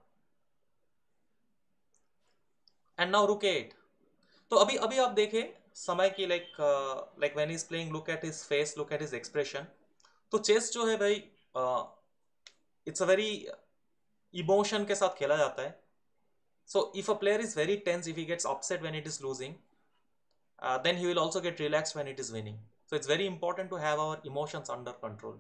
And now rook a eight. तो अभी अभी आप देखें समय की like like when is playing, look at his face, look at his expression. तो चेस जो है भाई, इट्स अ वेरी इमोशन के साथ खेला जाता है. So if a player is very tense, if he gets upset when it is losing, then he will also get relaxed when it is winning. So it's very important to have our emotions under control.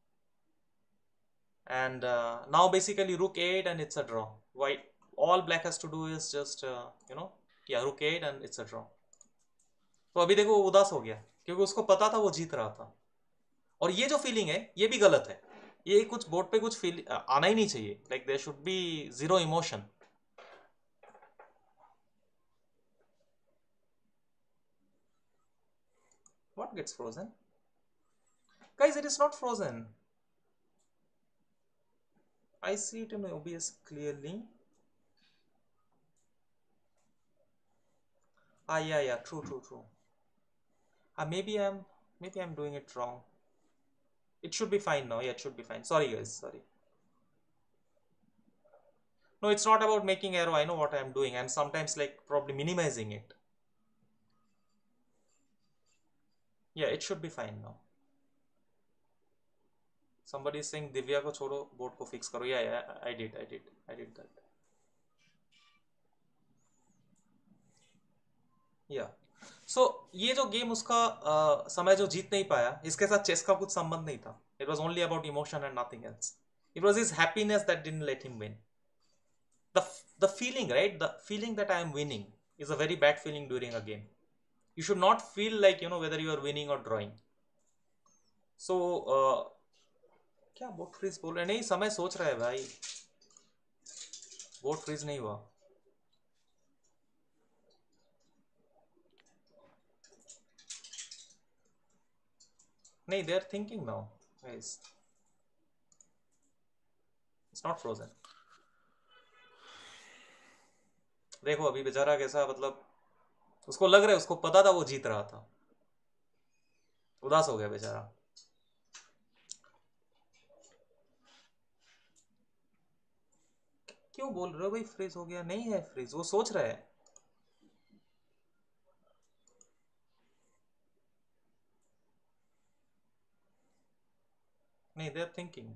And uh, now basically rook eight and it's a draw. White, all black has to do is just uh, you know, yeah, rook eight and it's a draw. तो अभी देखो वो उदास हो गया क्योंकि उसको पता था वो जीत रहा था. और ये जो फीलिंग है ये भी गलत है. ये कुछ बोर्ड पे कुछ फील आना ही नहीं चाहिए. Like there should be zero emotion. What gets frozen? Guys, it is not frozen. I see it in O B S clearly. Ah, yeah, yeah, true, true, true. Ah, maybe I'm maybe I'm doing it wrong. It should be fine now. Yeah, it should be fine. Sorry, guys. Sorry. No, it's not about making arrow. I know what I'm doing. I'm sometimes like probably minimizing it. Yeah, it should be fine now. Somebody is saying Divya को छोड़ो, board को fix करो. Yeah, yeah, I did, I did, I did that. Yeah. So ये जो गेम उसका uh, समय जो जीत नहीं पाया, इसके साथ चेस का कुछ संबंध नहीं था. It was only about emotion and nothing else. It was his happiness that didn't let him win. The the feeling, right? The feeling that I am winning is a very bad feeling during a game. You should not feel like, you know, whether you are winning or drawing. So uh, क्या बोट फ्रीज बोल रहे? नहीं, समय सोच रहा है भाई. बोट फ्रीज नहीं हुआ. नहीं, they are thinking now, guys. It's not frozen. देखो अभी बेचारा कैसा, मतलब उसको लग रहा है, उसको पता था वो जीत रहा था, उदास हो गया बेचारा. क्यों बोल रहे हो भाई फ्रीज हो गया? नहीं है फ्रीज, वो सोच रहा है. नहीं, they are thinking.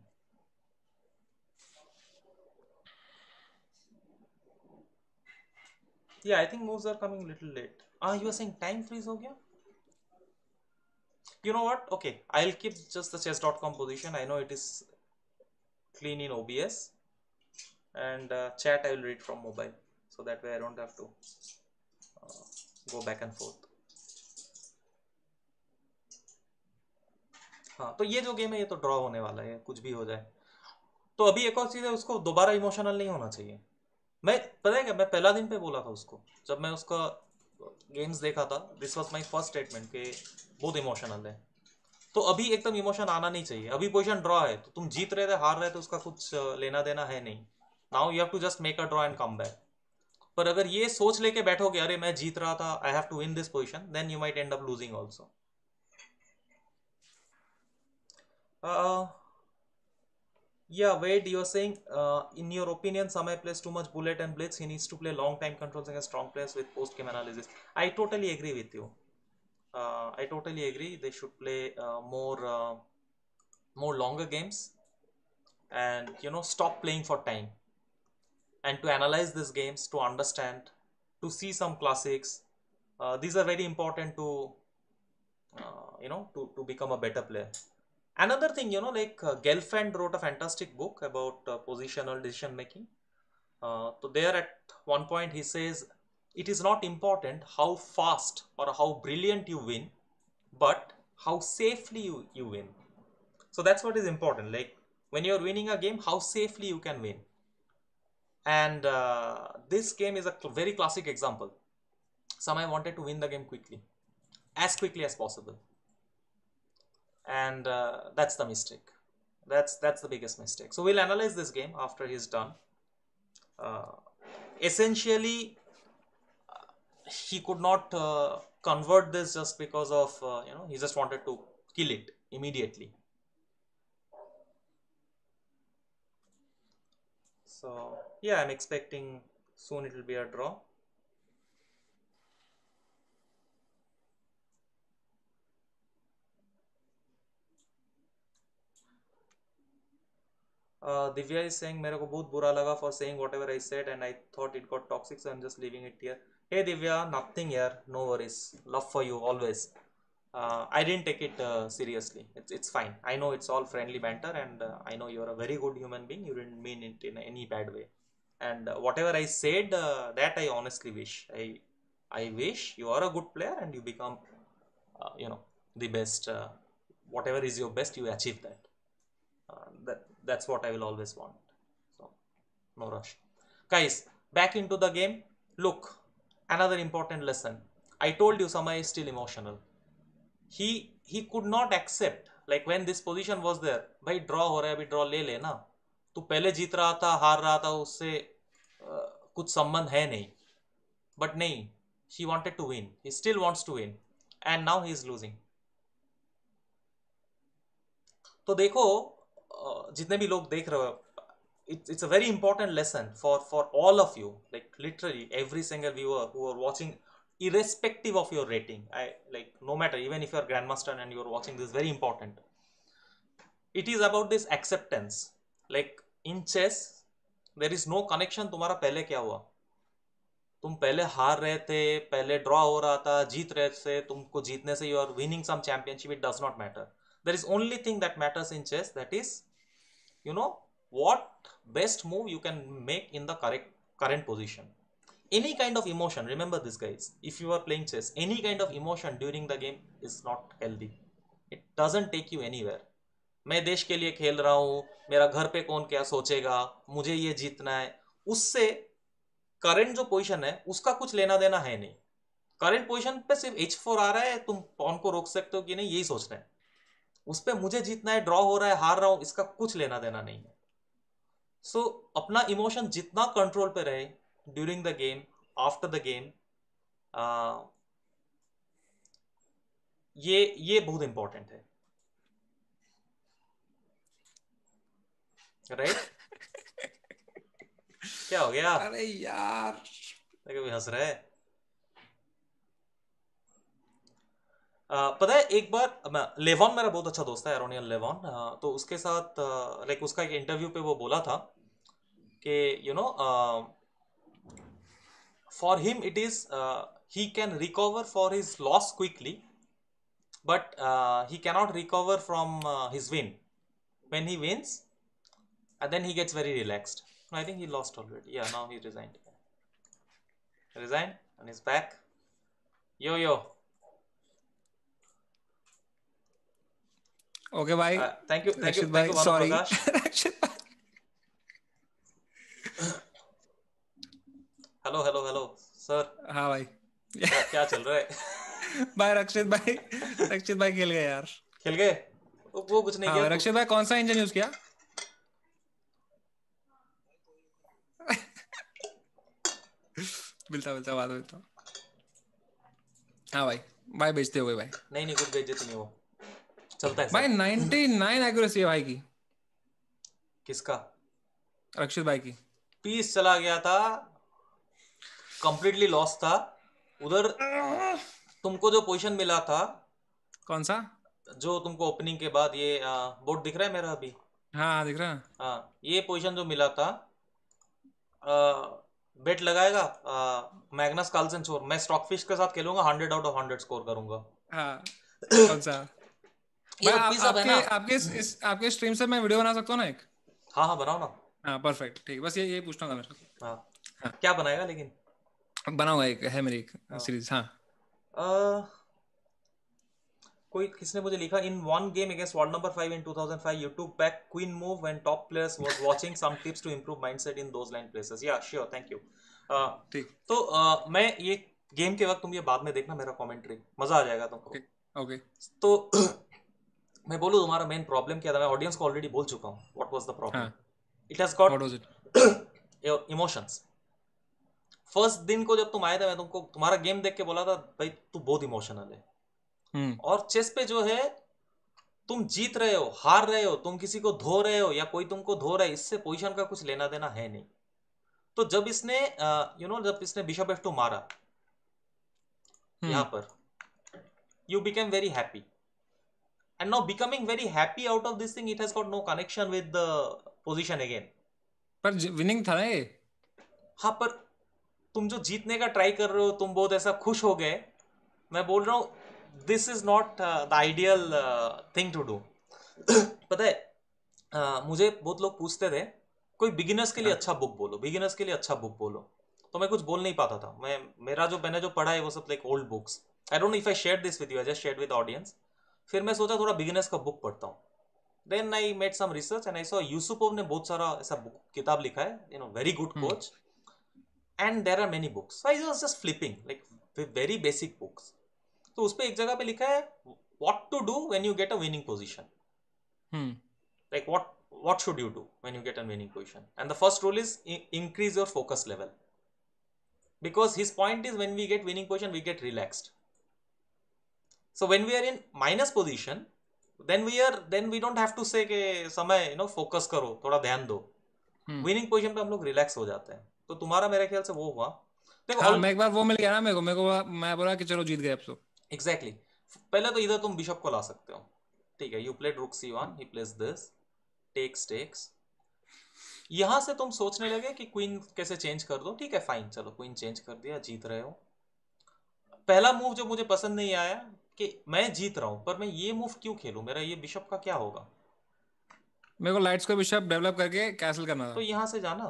Yeah, I think moves are coming a little late. Ah, you are saying time freeze हो गया? You know what? Okay, I'll keep just the chess dot com position. I know it is clean in O B S, and uh, chat I will read from mobile, so that way I don't have to uh, go back and forth. हाँ, तो ये जो गेम है ये तो ड्रॉ होने वाला है, कुछ भी हो जाए. तो अभी एक और चीज़ है, उसको दोबारा इमोशनल नहीं होना चाहिए. मैं पता है क्या, मैं पहला दिन पे बोला था उसको, जब मैं उसका गेम्स देखा था, this was my first statement कि बहुत इमोशनल है. तो अभी एकदम इमोशन आना नहीं चाहिए. अभी पोजीशन ड्रॉ है, तो तुम जीत रहे थे हार रहे थे उसका कुछ लेना देना है नहीं. Now you have to just make a draw and come back. पर अगर ये सोच लेके बैठोगे अरे मैं जीत रहा था, I have to win this position, then you might end up losing also. Yeah, Wade, you're saying, uh, in your opinion, Samay plays too much bullet and blitz. He needs to play long time controls against strong players with post game analysis. I totally agree with you. Uh, I totally agree. They should play uh, more, uh, more longer games, and you know, stop playing for time, and to analyze these games, to understand, to see some classics. Uh, these are very important to, uh, you know, to to become a better player. Another thing, you know, like uh, Gelfand wrote a fantastic book about uh, positional decision making. Uh, so there at one point he says it is not important how fast or how brilliant you win, but how safely you, you win. So that's what is important. Like when you're winning a game, how safely you can win. And uh, this game is a cl- very classic example. Samay wanted to win the game quickly, as quickly as possible, and uh, that's the mistake. That's that's the biggest mistake. So we'll analyze this game after he's done. Uh, essentially, he could not uh, convert this just because of uh, you know he just wanted to kill it immediately. So yeah, I'm expecting soon it will be a draw. Uh, Divya is saying मेरे को बहुत बुरा लगा for saying whatever I said and I thought it got toxic, so I'm just leaving it here. Hey Divya, nothing here, no worries. Love for you always. Uh, I didn't take it uh, seriously. It's it's fine. I know it's all friendly banter, and uh, I know you're a very good human being. You didn't mean it in any bad way. And uh, whatever I said, uh, that I honestly wish. I I wish you are a good player and you become, uh, you know, the best. Uh, whatever is your best, you achieve that. Uh, that that's what I will always want. So no rush, guys. Back into the game. Look, another important lesson. I told you Samay is still emotional. he he could not accept, like when this position was there, भाई ड्रॉ हो रहा है, अभी ड्रॉ ले लेना, तू पहले जीत रहा था हार रहा था उससे uh, कुछ संबंध है नहीं. बट नहीं, he wanted to win, he still wants to win, and now he is losing. तो देखो uh, जितने भी लोग देख रहे हो, it's it's a very important lesson for for all of you, like literally every single viewer who are watching, irrespective of your rating. I like no matter, even if you're a grandmaster and you're watching this, very important. It is about this acceptance. Like in chess, there is no connection तुम्हारा पहले क्या हुआ. तुम पहले हार रहे थे, पहले ड्रॉ हो रहा था, जीत रहे थे, तुमको जीतने से you are winning some championship, it does not matter. There is only thing that matters in chess, that is you know what best move you can make in the correct current position. Any kind of emotion, remember this guys, if you are playing chess, any kind of emotion during the game is not healthy. It doesn't take you anywhere. मैं देश के लिए खेल रहा हूँ, मेरा घर पे कौन क्या सोचेगा, मुझे ये जीतना है, उससे करंट जो पोजीशन है उसका कुछ लेना देना है नहीं. करंट पोजीशन पे सिर्फ एच फोर आ रहा है, तुम पॉन को रोक सकते हो कि नहीं, यही सोचना है. उस पे मुझे जीतना है, ड्रॉ हो रहा है, हार रहा हूं, इसका कुछ लेना देना नहीं है. सो so, अपना इमोशन जितना कंट्रोल पे रहे during the game, after the game, ये ये बहुत इंपॉर्टेंट है, राइट right? क्या हो गया? अरे यार देखो भी हंस रहा है. Uh, पता है एक बार लेवॉन मेरा बहुत अच्छा दोस्त है, एरोनियन लेवॉन, uh, तो उसके साथ लाइक uh, उसका एक इंटरव्यू पे वो बोला था कि you know for him it is he can recover for his loss quickly, but uh, he cannot recover from uh, his win. When he wins, and then he gets very relaxed. I think he lost already. Yeah, now he resigned. Resigned and he's back. Yo yo. Okay भाई. Uh, thank you, thank you, Rakshit thank भाई you, Banu sorry. Prakash. Rakshit भाई Hello, hello, hello, sir. हाँ भाई. क्या क्या चल रहा है? भाई रक्षित भाई रक्षित भाई खेल गए यार. खेल गए? वो वो कुछ नहीं हाँ किया. रक्षित भाई कौन सा इंजन यूज किया? मिलता मिलता बात मिलता. हाँ भाई भाई बेचते हो गए भाई. नहीं नहीं, कुछ बेइज्जती नहीं, वो चलता है भाई सब. निन्यानवे एक्यूरेसी है भाई की. किसका? रक्षित भाई की. पीस चला गया था, कंप्लीटली लॉस था उधर. तुमको जो पोजीशन मिला था, कौन सा? जो तुमको ओपनिंग के बाद, ये बोर्ड दिख रहा है मेरा अभी? हाँ दिख रहा है. हाँ, ये पोजीशन जो मिला था, बेट लगाएगा मैग्नस कार्लसन छोर, मैं स्टॉकफिश के साथ खेलूंगा, hundred out of hundred score करूंगा. हाँ कौन सा? ये भाई तो आप, पीस अब है आपके ना. आपके इस, इस आपके स्ट्रीम से मैं वीडियो बना सकता हूँ ना एक? हाँ हाँ, बनाओ ना. हाँ परफेक्ट ठीक. बस ये ये पूछना था मेरे को. हाँ, हाँ. क्या बनाएगा लेकिन? बनाऊंगा, एक है मेरी एक हाँ. सीरीज. हाँ अह, कोई किसने मुझे लिखा, in one game against world number five in two thousand five you took back queen move when top players was watching, some tips to improve mindset in those line places. Yeah sure, thank you. ठीक. तो uh, मैं ये गेम के वक्त तुम ये बाद में देखना मेरा कमेंट्री, मजा आ जाएगा तुमको. Okay okay. तो मैं बोलूं तुम्हारा मेन प्रॉब्लम क्या था? मैं ऑडियंस को ऑलरेडी बोल चुका हूँ what was the problem. It has what got was it? Emotions. First दिन को जब तुम आए थे, मैं तुमको तुम्हारा गेम देख के बोला था भाई तू बहुत इमोशनल है. हम्म. और चेस पे जो है, तुम जीत रहे हो, हार रहे हो, तुम किसी को धो रहे हो या कोई तुमको धो रहा है, इससे पोजीशन का कुछ लेना देना है नहीं. तो जब इसने यू नो जब इसने बिशप एफ टू मारा यहां पर, you became very happy, and now becoming very happy out of this thing, it has got no connection with the position again. पर विनिंग था ना ये. हाँ, पर तुम जो जीतने का ट्राई कर रहे हो, तुम बहुत ऐसा खुश हो गए. मैं बोल रहा हूँ this is not the ideal thing to do. पता है, uh, मुझे बहुत लोग पूछते थे कोई बिगिनर्स के लिए अच्छा बुक बोलो, बिगिनर्स के लिए अच्छा बुक बोलो. तो मैं कुछ बोल नहीं पाता था. मैं मेरा जो मैंने जो पढ़ा है वो सब like old books. I don't know if I share this with you, I just share with audience. फिर मैं सोचा थोड़ा बिगिनर्स का बुक पढ़ता हूँ. Then I made some research and I saw Yusupov ने बहुत सारा ऐसा बुक किताब लिखा है, you know very good coach. And there are many books. I was just flipping like very basic books. तो उस पे एक जगह पे लिखा है what to do when you get a winning position. Like what what should you do when you get a winning position, and the first rule is increase your focus level, because his point is when we get winning position we get relaxed. So when we are in minus position, then we are then we don't have to say ke samay you know focus karo, thoda dhyan do. hmm. winning position पे हम लोग relax हो जाते हैं. तो तुम्हारा मेरे ख्याल से वो हुआ. देखो हाँ, मैं एक बार वो मिल गया ना मेरे को मेरे को मैं बोला कि चलो जीत गए अब तो. एग्जैक्टली. पहले तो इधर तुम बिशप को ला सकते हो, ठीक है. You played rook c one, he plays this, takes takes. यहां से तुम सोचने लगे कि क्वीन कैसे चेंज कर दो. ठीक है, फाइन, चलो क्वीन चेंज कर दिया, जीत रहे हो. पहला मूव जो मुझे पसंद नहीं आया कि मैं जीत रहा हूं पर मैं ये मूव क्यों खेलूं, मेरा ये बिशप का क्या होगा. मेरे को लाइट्स को बिशप डेवलप करके कैसल करना था. तो यहां से जाना.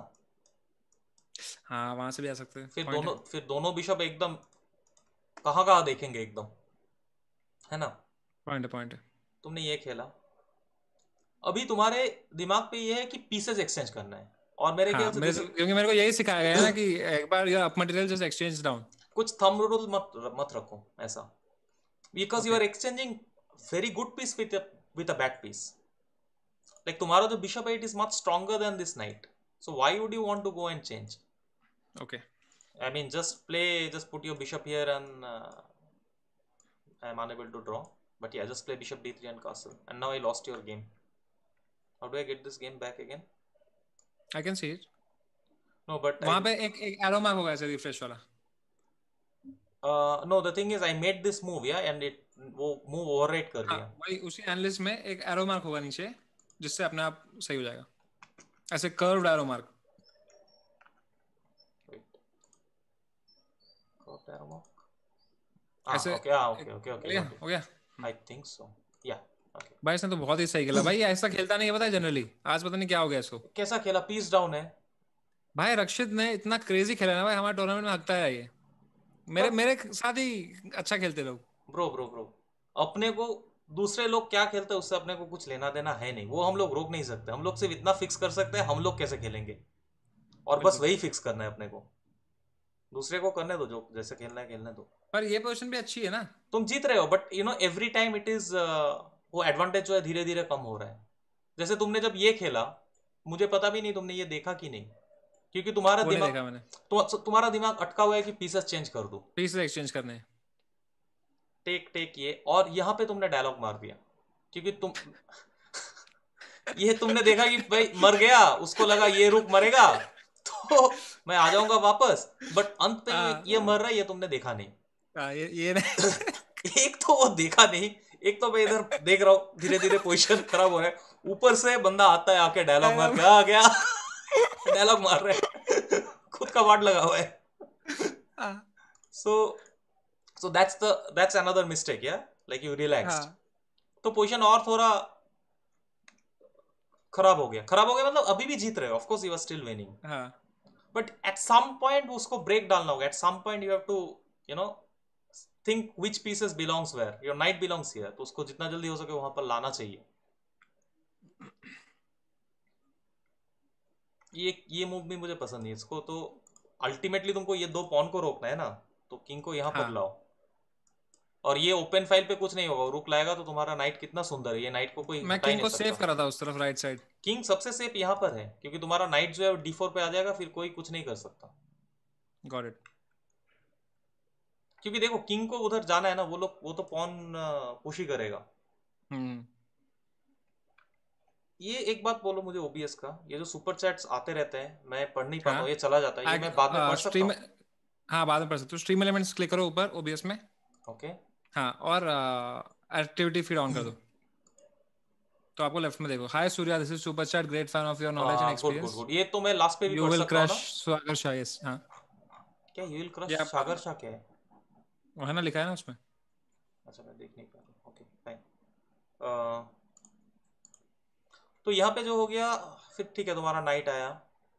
हाँ वहां से भी आ सकते हैं. फिर दोनों फिर दोनों बिशप एकदम कहां कहां देखेंगे एकदम, है ना. पॉइंट है पॉइंट है. तुमने ये खेला. अभी तुम्हारे दिमाग पे ये है कि पीसेस एक्सचेंज करना है. और मेरे ख्याल हाँ, से क्योंकि मेरे को यही सिखाया गया ना कि एक बार या up material just exchange down. कुछ थंब रूल मत मत रखो ऐसा, because you are exchanging very good piece with with a back piece. Like tomorrow the bishop eight is much stronger than this knight. So why would you want to go and change? Okay. I mean, just play, just put your bishop here and uh, I am unable to draw. But yeah, just play bishop d three and castle. And now I lost your game. How do I get this game back again? I can see it. No, but वहाँ पे एक एक arrow mark होगा ऐसे refresh वाला. Uh, no, the thing is I made this move, yeah, and it वो move override कर दिया. हाँ, वही उसी analyst में एक arrow mark होगा नीचे जिससे अपने आप सही हो जाएगा. ऐसे curved arrow mark. Wait. Curved arrow mark. Ah, ऐसे okay, ah, okay, okay, okay. हो गया, got it. हो गया. I think so. Yeah. Okay. भाई इसने तो बहुत ही सही खेला. भाई ऐसा खेलता नहीं है, पता है जनरली. आज पता नहीं क्या हो गया इसको. कैसा खेला? पीस डाउन है. भाई रक्षित ने इतना क्रेजी खेला ना भाई, हमारे टूर्नामेंट में हकता है ये. मेरे मेरे साथ ही अच्छा खेलते लोग. ब्रो ब्रो ब्रो अपने को दूसरे लोग क्या खेलते हैं उससे अपने को कुछ लेना देना है नहीं. वो हम लोग रोक नहीं सकते. हम लोग सिर्फ इतना फिक्स कर सकते हैं हम लोग कैसे खेलेंगे, और बस वही फिक्स करना है अपने को. दूसरे को करने दो, जो जैसे खेलना है खेलने दो. पर ये पोजीशन भी अच्छी है ना. तुम जीत रहे हो, but you know every time it is वो एडवांटेज जो है धीरे धीरे कम हो रहा है. जैसे तुमने जब ये खेला, मुझे पता भी नहीं तुमने ये देखा कि नहीं, क्योंकि तुम्हारा वो नहीं दिमाग देखा मैंने. तुम, तुम्हारा दिमाग अटका हुआ है कि पीसेस चेंज कर दो, पीसेस एक्सचेंज करने हैं. टेक टेक ये, और यहाँ पे तुमने डायलॉग मार दिया क्योंकि तुम ये तुमने देखा कि भाई मर गया, उसको लगा ये रुक मरेगा तो मैं आ जाऊंगा वापस, बट अंत पे ये, ये मर रहा है, ये तुमने देखा नहीं. आ, ये ये नहीं. एक तो वो देखा नहीं, एक तो मैं इधर देख रहा हूँ धीरे धीरे पोजीशन खराब हो रहा है, ऊपर से बंदा आता है आके डायलॉग मार के आ गया डायलॉग मार रहे हैं, खुद का वार्ड लगा हुआ है. So so that's the that's another mistake, yeah like you relaxed. तो पोजीशन और थोड़ा खराब हो गया. खराब हो गया मतलब अभी भी जीत रहे हो, of course you are still winning, but at some point उसको ब्रेक डालना होगा. At some point you have to you know think which pieces belongs where. Your knight belongs here, तो उसको जितना जल्दी हो सके वहां पर लाना चाहिए. ये ये मूव भी मुझे पसंद नहीं. इसको तो अल्टीमेटली तुमको ये दो पॉन को रोकना है ना, तो किंग को यहाँ पर लाओ, और ये ओपन फाइल पे कुछ नहीं होगा. रुक लाएगा तो तुम्हारा नाइट कितना सुंदर है, ये नाइट को कोई मैं किंग को सेव करा था उस तरफ राइट साइड. किंग सबसे सेफ यहाँ पर है क्योंकि तुम्हारा नाइट जो है डी फोर पे आ जाएगा, फिर कोई कुछ नहीं कर सकता. Got it. क्योंकि देखो किंग को उधर जाना है ना, वो लोग वो तो पॉन पुश ही करेगा. हम्म. ये एक बात बोलो मुझे ओबीएस का, ये जो सुपर चैट्स आते रहते हैं मैं पढ़ नहीं पाता हूँ, हाँ? ये चला जाता है, ये मैं बाद में पढ़ सकता हूँ. हाँ बाद में पढ़ सकते हो. स्ट्रीम एलिमेंट्स क्लिक करो ऊपर ओबीएस में. ओके. हाँ, और एक्टिविटी फीड ऑन कर दो तो आपको लेफ्ट में देखो, hi Surya, this is super chat, great fan of your knowledge and experience. Good good. ये तो मैं लास्ट पे भी यू पढ़ विल सकता हूँ ना. क्रश सागर शाह. यस. हाँ, क्या you will crush Sagar Shah क्या है? वो है ना, लिखा है ना उसमें. अच्छा मैं देख नहीं पा रहा. Okay fine. तो यहाँ पे जो हो गया, फिर ठीक है तुम्हारा नाइट आया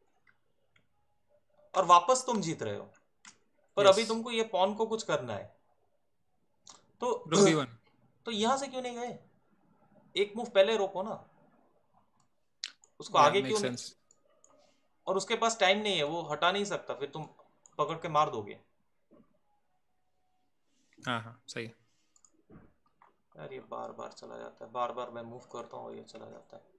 और वापस तुम जीत रहे हो, पर yes. अभी तुमको ये पॉन को कुछ करना है, तो तो यहाँ से क्यों नहीं गए? एक मूव पहले रोको ना उसको. yeah, आगे क्यों नहीं? और उसके पास टाइम नहीं है, वो हटा नहीं सकता, फिर तुम पकड़ के मार दोगे. हाँ हाँ सही है यार. ये बार बार चला जाता है, बार बार मैं मूव करता हूँ ये चला जाता है.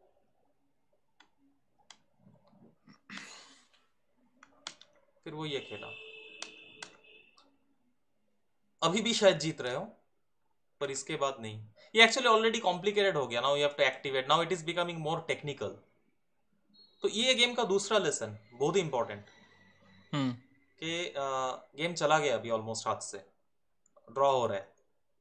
फिर वो ये खेला. अभी भी शायद जीत रहे हो, पर इसके बाद नहीं. ये एक्चुअली ऑलरेडी कॉम्प्लिकेटेड हो गया. Now you have to activate. Now it is becoming more technical. तो ये गेम का दूसरा लेसन बहुत ही इंपॉर्टेंट, कि गेम चला गया अभी ऑलमोस्ट हाथ से, ड्रॉ हो रहा है.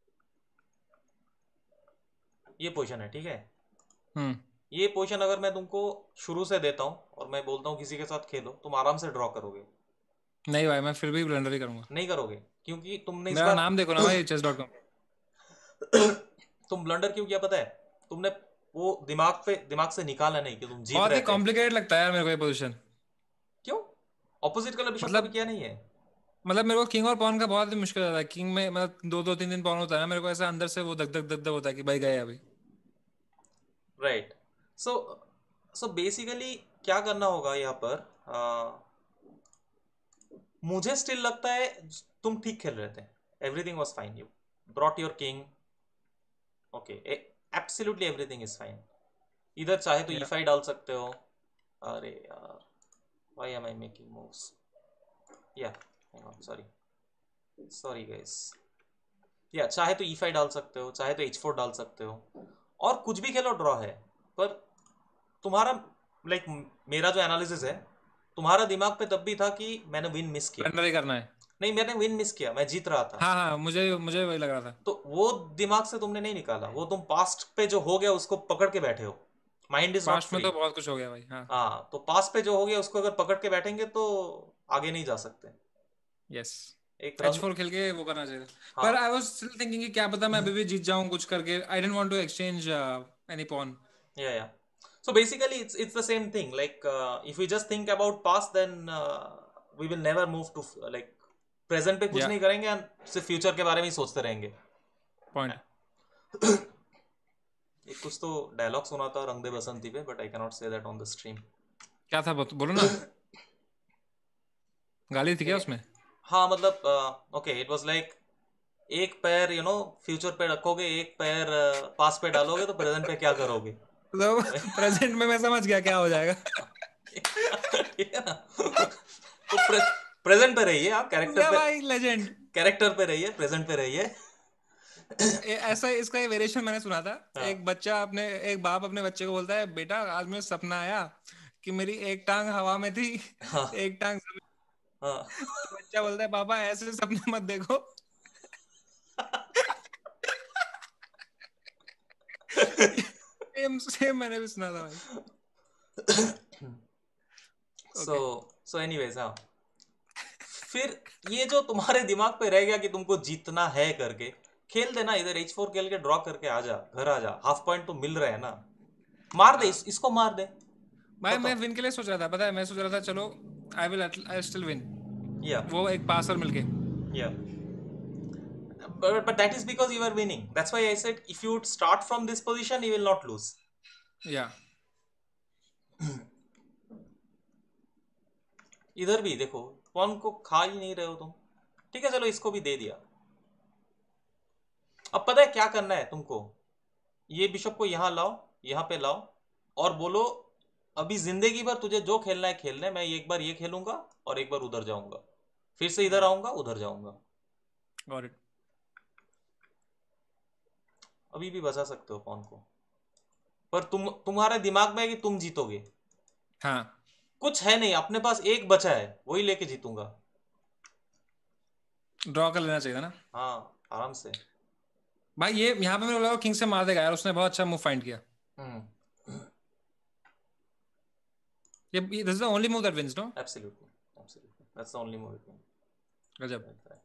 ये पोजीशन है, ठीक है. hmm. ये पोजीशन अगर मैं तुमको शुरू से देता हूँ और मैं बोलता हूँ किसी के साथ खेलो, तुम आराम से ड्रॉ करोगे. नहीं भाई, मैं फिर भी ब्लंडर ही करूंगा. नहीं करोगे क्योंकि तुमने मेरा नाम देखो ना भाई, चेस डॉट कॉम. तुम ब्लंडर क्यों किया पता है? तुमने वो दिमाग पे दिमाग से निकाला नहीं कि तुम जीत रहे थे. बहुत ही कॉम्प्लिकेटेड लगता है यार मेरे को ये पोजीशन. क्यों? ऑपोजिट कलर बिशप मतलब किया नहीं है. मतलब मेरे को किंग और पॉन का बहुत ही मुश्किल होता है. किंग में मतलब दो दो तीन तीन पॉन होता है ना, मेरे को ऐसा अंदर से वो धक धक धक धक होता है कि भाई गए अभी. राइट. सो सो बेसिकली क्या करना होगा यहाँ पर, आ, मुझे स्टिल लगता है तुम ठीक खेल रहे थे. Everything was fine. You brought your king. Okay, absolutely everything is fine. इधर चाहे तो ई Yeah. फाइव डाल सकते हो। अरे यार, why am I making moves? Yeah hang on, sorry sorry guys. या चाहे तो ई फाइव डाल सकते हो, चाहे तो एच फोर डाल सकते हो, और कुछ भी खेलो ड्रॉ है। पर तुम्हारा लाइक मेरा जो एनालिसिस है, तुम्हारा दिमाग पे तब भी था कि मैंने विन मिस किया। सरेंडर ही करना है। नहीं, मैंने विन मिस किया, मैं जीत रहा था। हाँ हाँ, मुझे मुझे वही लग रहा था। तो वो दिमाग से तुमने नहीं निकाला, वो तुम पास्ट पे जो हो गया उसको पकड़ के बैठे हो। माइंड इज नॉट पास्ट में फ्री। तो बहुत कुछ हो गया भाई। हाँ। हाँ, तो पास्ट पे जो हो गया उसको अगर पकड़ के बैठेंगे तो आगे नहीं जा सकते। यस। एक एच रंग। फोर खेल के वो करना चाहिए था। पर हाँ। आई वाज स्टिल थिंकिंग कि क्या पता मैं अभी भी जीत जाऊं कुछ करके। I didn't want to exchange any pawn. Yeah, yeah. So basically, it's it's the same thing. Like uh, if we just think about past, then uh, we will never move to f- like present पे कुछ या नहीं करेंगे and सिर्फ फ्यूचर के बारे में ही सोचते रहेंगे। पॉइंट। एक कुछ तो डायलॉग सुना था रंग दे बसंती पे, but I can not say that on the stream. क्या था बत- बोलो ना। गाली थी क्या उसमें? हाँ मतलब ओके, इट वाज लाइक एक पैर यू नो फ्यूचर पे रखोगे, एक पैर पास पे डालोगे, तो प्रेजेंट पे क्या करोगे? तो प्रेजेंट में मैं समझ गया क्या हो जाएगा। ठीक है ना? तो प्रे, प्रेजेंट पे रहिए, आप कैरेक्टर या पे, भाई लेजेंड। कैरेक्टर पे रहिए, प्रेजेंट पे रहिए। ऐसा इसका वेरिएशन मैंने सुना था। हाँ एक बच्चा अपने एक बाप अपने बच्चे को बोलता है, बेटा आज मुझे सपना आया कि मेरी एक टांग हवा में थी, हाँ एक टांग जमीन। हाँ। तो बच्चा बोलता है, पापा ऐसे सपने मत देखो। सेम सेम मैंने भी सुना था भाई। So okay. सो एनीवेज, हाँ, फिर ये जो तुम्हारे दिमाग पे रह गया कि तुमको जीतना है करके, खेल देना इधर एच फोर खेल के ड्रॉ करके आ जा, घर आ जा, हाफ पॉइंट तो मिल रहे हैं ना। मार दे इस, हाँ इसको मार दे। भाई, मैं खत्म। विन के लिए सोच रहा था, पता है मैं सोच रहा था चलो I will I still win. या वो एक पासर मिलके। या but, but that is because you are winning. That's why I said if you would start from this position, you will not lose. या इधर भी देखो, पॉन को खा ही नहीं रहे हो तुम। ठीक है, चलो इसको भी दे दिया। अब पता है क्या करना है तुमको? ये बिशप को यहाँ लाओ, यहाँ पे लाओ, और बोलो अभी जिंदगी भर तुझे जो खेलना है खेलना है, मैं एक बार ये खेलूंगा और एक बार उधर जाऊंगा, फिर से इधर या आऊंगा, उधर जाऊंगा। Got it. अभी भी बचा सकते हो पॉन को, पर तुम तुम्हारे दिमाग में है कि तुम जीतोगे। हाँ कुछ है नहीं, अपने पास एक बचा है, वही लेके जीतूंगा। ड्रॉ कर लेना चाहिए था ना। हाँ, आराम से। भाई ये यहाँ पे मेरे को लगा किंग से मार देगा यार, उसने बहुत अच्छा मूव फाइंड किया। हम्म। ये this is the only move that wins, no? Absolutely, absolutely. That's the only move you can गजब। try.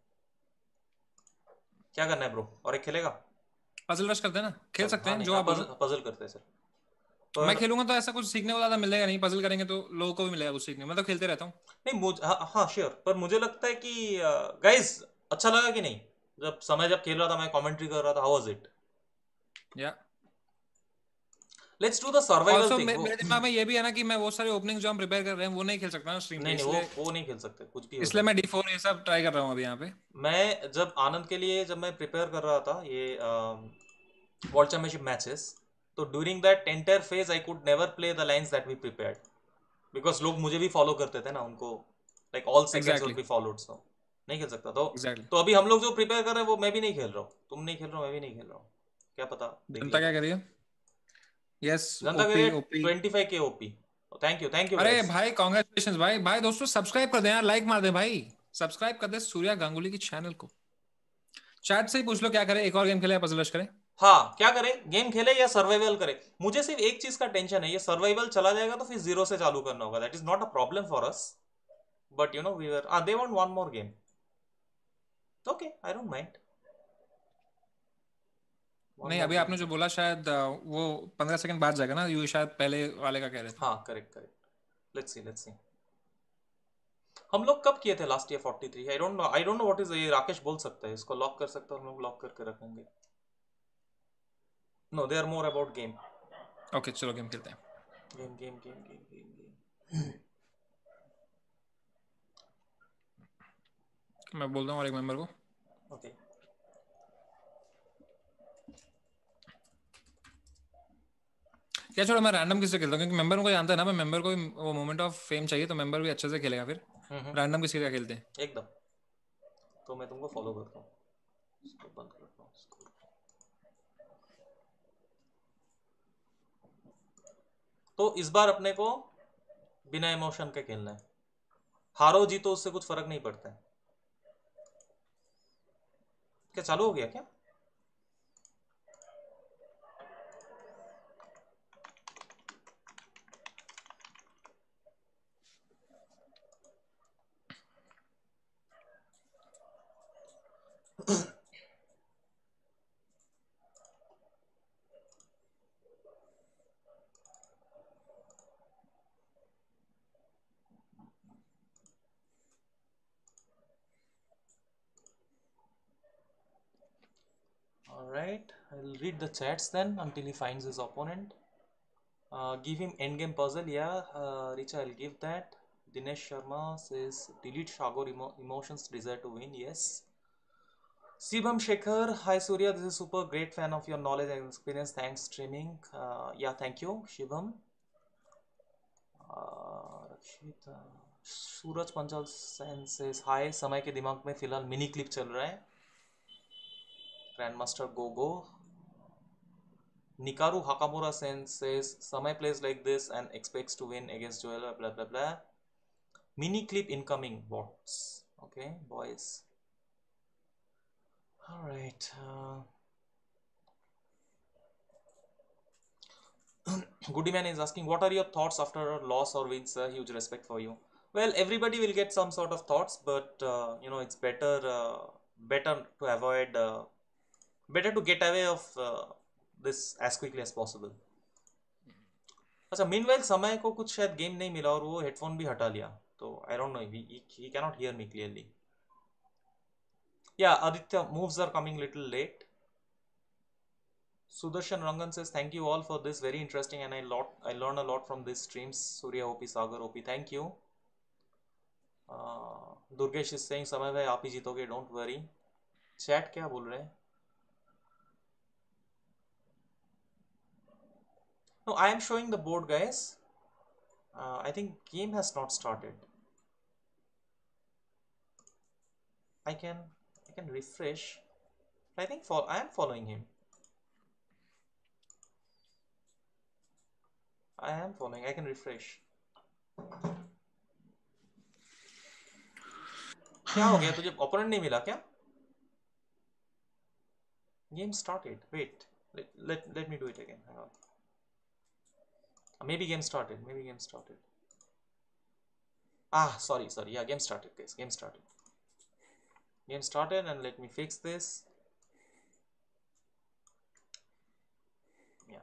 क्या करना है ब्रो? और एक खेलेगा? पजल रश करते हैं ना, खेल चल, सकते हाँ हैं नहीं, जो हाँ आप बोलो। पजल पजल करते हैं सर। मैं पर खेलूंगा तो ऐसा कुछ सीखने को ज्यादा मिलेगा नहीं, पजल करेंगे तो लोगों को भी मिलेगा कुछ सीखने। मैं तो खेलते रहता हूँ। नहीं, मुझे हाँ हाँ श्योर, पर मुझे लगता है कि गाइस अच्छा लगा कि नहीं? जब समय जब खेल रहा था, मैं कमेंट्री कर रहा था, how was it? Yeah let's do the survival also thing वो। मेरे दिमाग में ये भी है ना कि मैं वो सारे ओपनिंग जो हम प्रिपेयर कर रहे हैं वो नहीं खेल सकता ना स्ट्रीम पे, नहीं नहीं, वो इसलिए वो नहीं खेल सकते, कुछ भी हो इसलिए जाए। मैं डी फोर ये सब ट्राई कर रहा हूँ अभी यहाँ पे। मैं जब आनंद के लिए जब मैं प्रिपेयर कर रहा था ये वर्ल्ड चैंपियनशिप मैचेस, तो during that entire phase I could never play the lines that we prepared, because लोग मुझे भी फॉलो करते थे ना, उनको like all seconds would exactly be followed, so नहीं खेल सकता। तो एग्जैक्टली। तो अभी हम लोग जो प्रिपेयर कर रहे हैं वो मैं भी नहीं खेल रहा हूँ, तुम नहीं खेल रहे हो, मैं भी नहीं खेल रहा हूँ। क्या पता, देख जनता क्या लेते। करिए। यस। जनता के ओपी लिए ओपी। ट्वेंटी फाइव के OP. Thank you thank you अरे गाइस। भाई कॉन्ग्रेचुलेशन भाई। भाई दोस्तों सब्सक्राइब कर दें यार, लाइक मार दे भाई। सब्सक्राइब कर दे सूर्या गांगुली की चैनल को। चैट से ही पूछ लो क्या करें, एक और गेम खेले या पजल रश करें? हाँ, क्या करे, गेम खेले या सर्वाइवल करे? मुझे सिर्फ एक चीज का टेंशन है, ये सर्वाइवल चला जाएगा तो फिर जीरो से चालू करना होगा। That is not a problem for us, but you know we were they want one more game. Okay, I don't mind. One नहीं मोर अभी गेम। आपने जो बोला शायद अ, वो पंद्रह सेकंड बाद जाएगा ना, यू शायद पहले वाले का कह रहे थे। हाँ correct correct. Let's see let's see. हम लोग कब किए थे last year forty three? I don't know, I don't know what is ये। राकेश बोल सकता है, इसको लॉक कर सकता है, हम लोग लॉक करके रखेंगे। No, they are more about game. Okay चलो गेम खेलते हैं। Game game game game game game. मैं बोलता हूँ और एक मेंबर को। ओके। क्या छोड़ो, मैं रैंडम किसी से खेलता हूँ क्योंकि मेंबर को जानता है ना, मैं मेंबर को भी वो मोमेंट ऑफ फेम चाहिए, तो मेंबर भी अच्छे से खेलेगा फिर। हम्म रैंडम किसी का खेलते हैं। एकदम। तो मैं तुमको फॉलो करता हूँ, इसको बंद करता हूँ इसको। तो इस बार अपने को बिना इमोशन के खेलना है, हारो जीतो उससे कुछ फर्क नहीं पड़ता है। क्या चालू हो गया क्या? Alright, I'll read the chats then until he finds his opponent. Uh, give him endgame puzzle, yeah. Uh, Richa, I'll give that. Dinesh Sharma says delete Shagor emo- emotions, desire to win, yes. Shibam Shekhar, hi Surya, this is super great fan of your knowledge and experience. Thanks streaming. Uh, yeah, thank you, Shibam. Uh, Rakshita, Suraj Panchal Sen says hi. समय के दिमाग में फिलहाल मिनी क्लिप चल रहा है. Grandmaster Gogo. Nikaru Hakamura sen says Samay plays like this and expects to win against Joel, blah blah blah. Mini clip incoming bots. Okay, boys. Alright. Uh, Goody Man is asking, what are your thoughts after a loss or wins? A huge respect for you. Well, everybody will get some sort of thoughts, but uh, you know, it's better uh, better to avoid, uh, better to get away of uh, this as quickly as possible. अच्छा, मीनवाइल समय को कुछ शायद गेम नहीं मिला और वो हेडफोन भी हटा लिया, तो I don't know, he can not hear me clearly. Yeah Aditya, moves are coming little late. Sudarshan Rangan says thank you all for this, very interesting, and I lot I learned a lot from these streams. Surya O P, Sagar O P, thank you. uh, Durgesh is saying समय भाई आप ही जीतोगे, don't worry. Chat क्या बोल रहे हैं? No, I am showing the board, guys. uh, I think game has not started. I can I can refresh. I think for I am following him. I am following. I can refresh. क्या हो गया तुझे? ओपोनेंट नहीं मिला क्या? Game started. Wait. Let, let, let me do it again. Hang on. Maybe game started. Maybe game started. Ah, sorry, sorry. Yeah, game started, guys. Game started. Game started, and let me fix this. Yeah.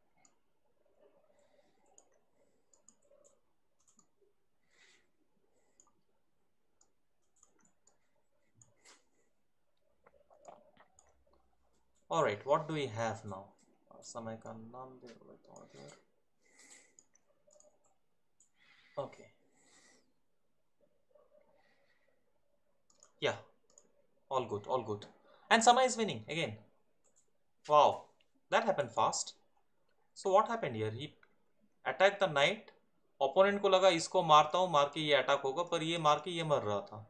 Alright, what do we have now? Samay ka naam de order. Okay. Yeah. All good, all good. And Samay is winning again. Wow. That happened fast. So what happened here? He attacked the knight. Opponent को लगा इसको मारता हूँ, मार के ये अटैक होगा, पर ये मार के ये मर रहा था.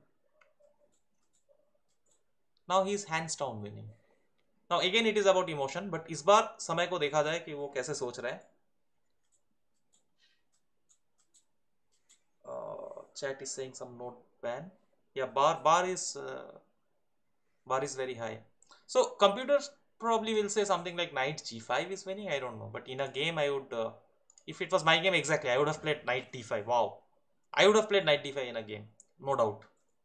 Now he is hands down winning. Now again it is about emotion, but इस बार समय को देखा जाए कि वो कैसे सोच रहा है. Uh, chat is saying some note ban. Yeah, bar bar is uh, bar is very high. So computers probably will say something like knight g five is winning. I don't know, but in a game I would, uh, if it was my game exactly, I would have played knight d five. Wow, I would have played knight d five in a game, no doubt.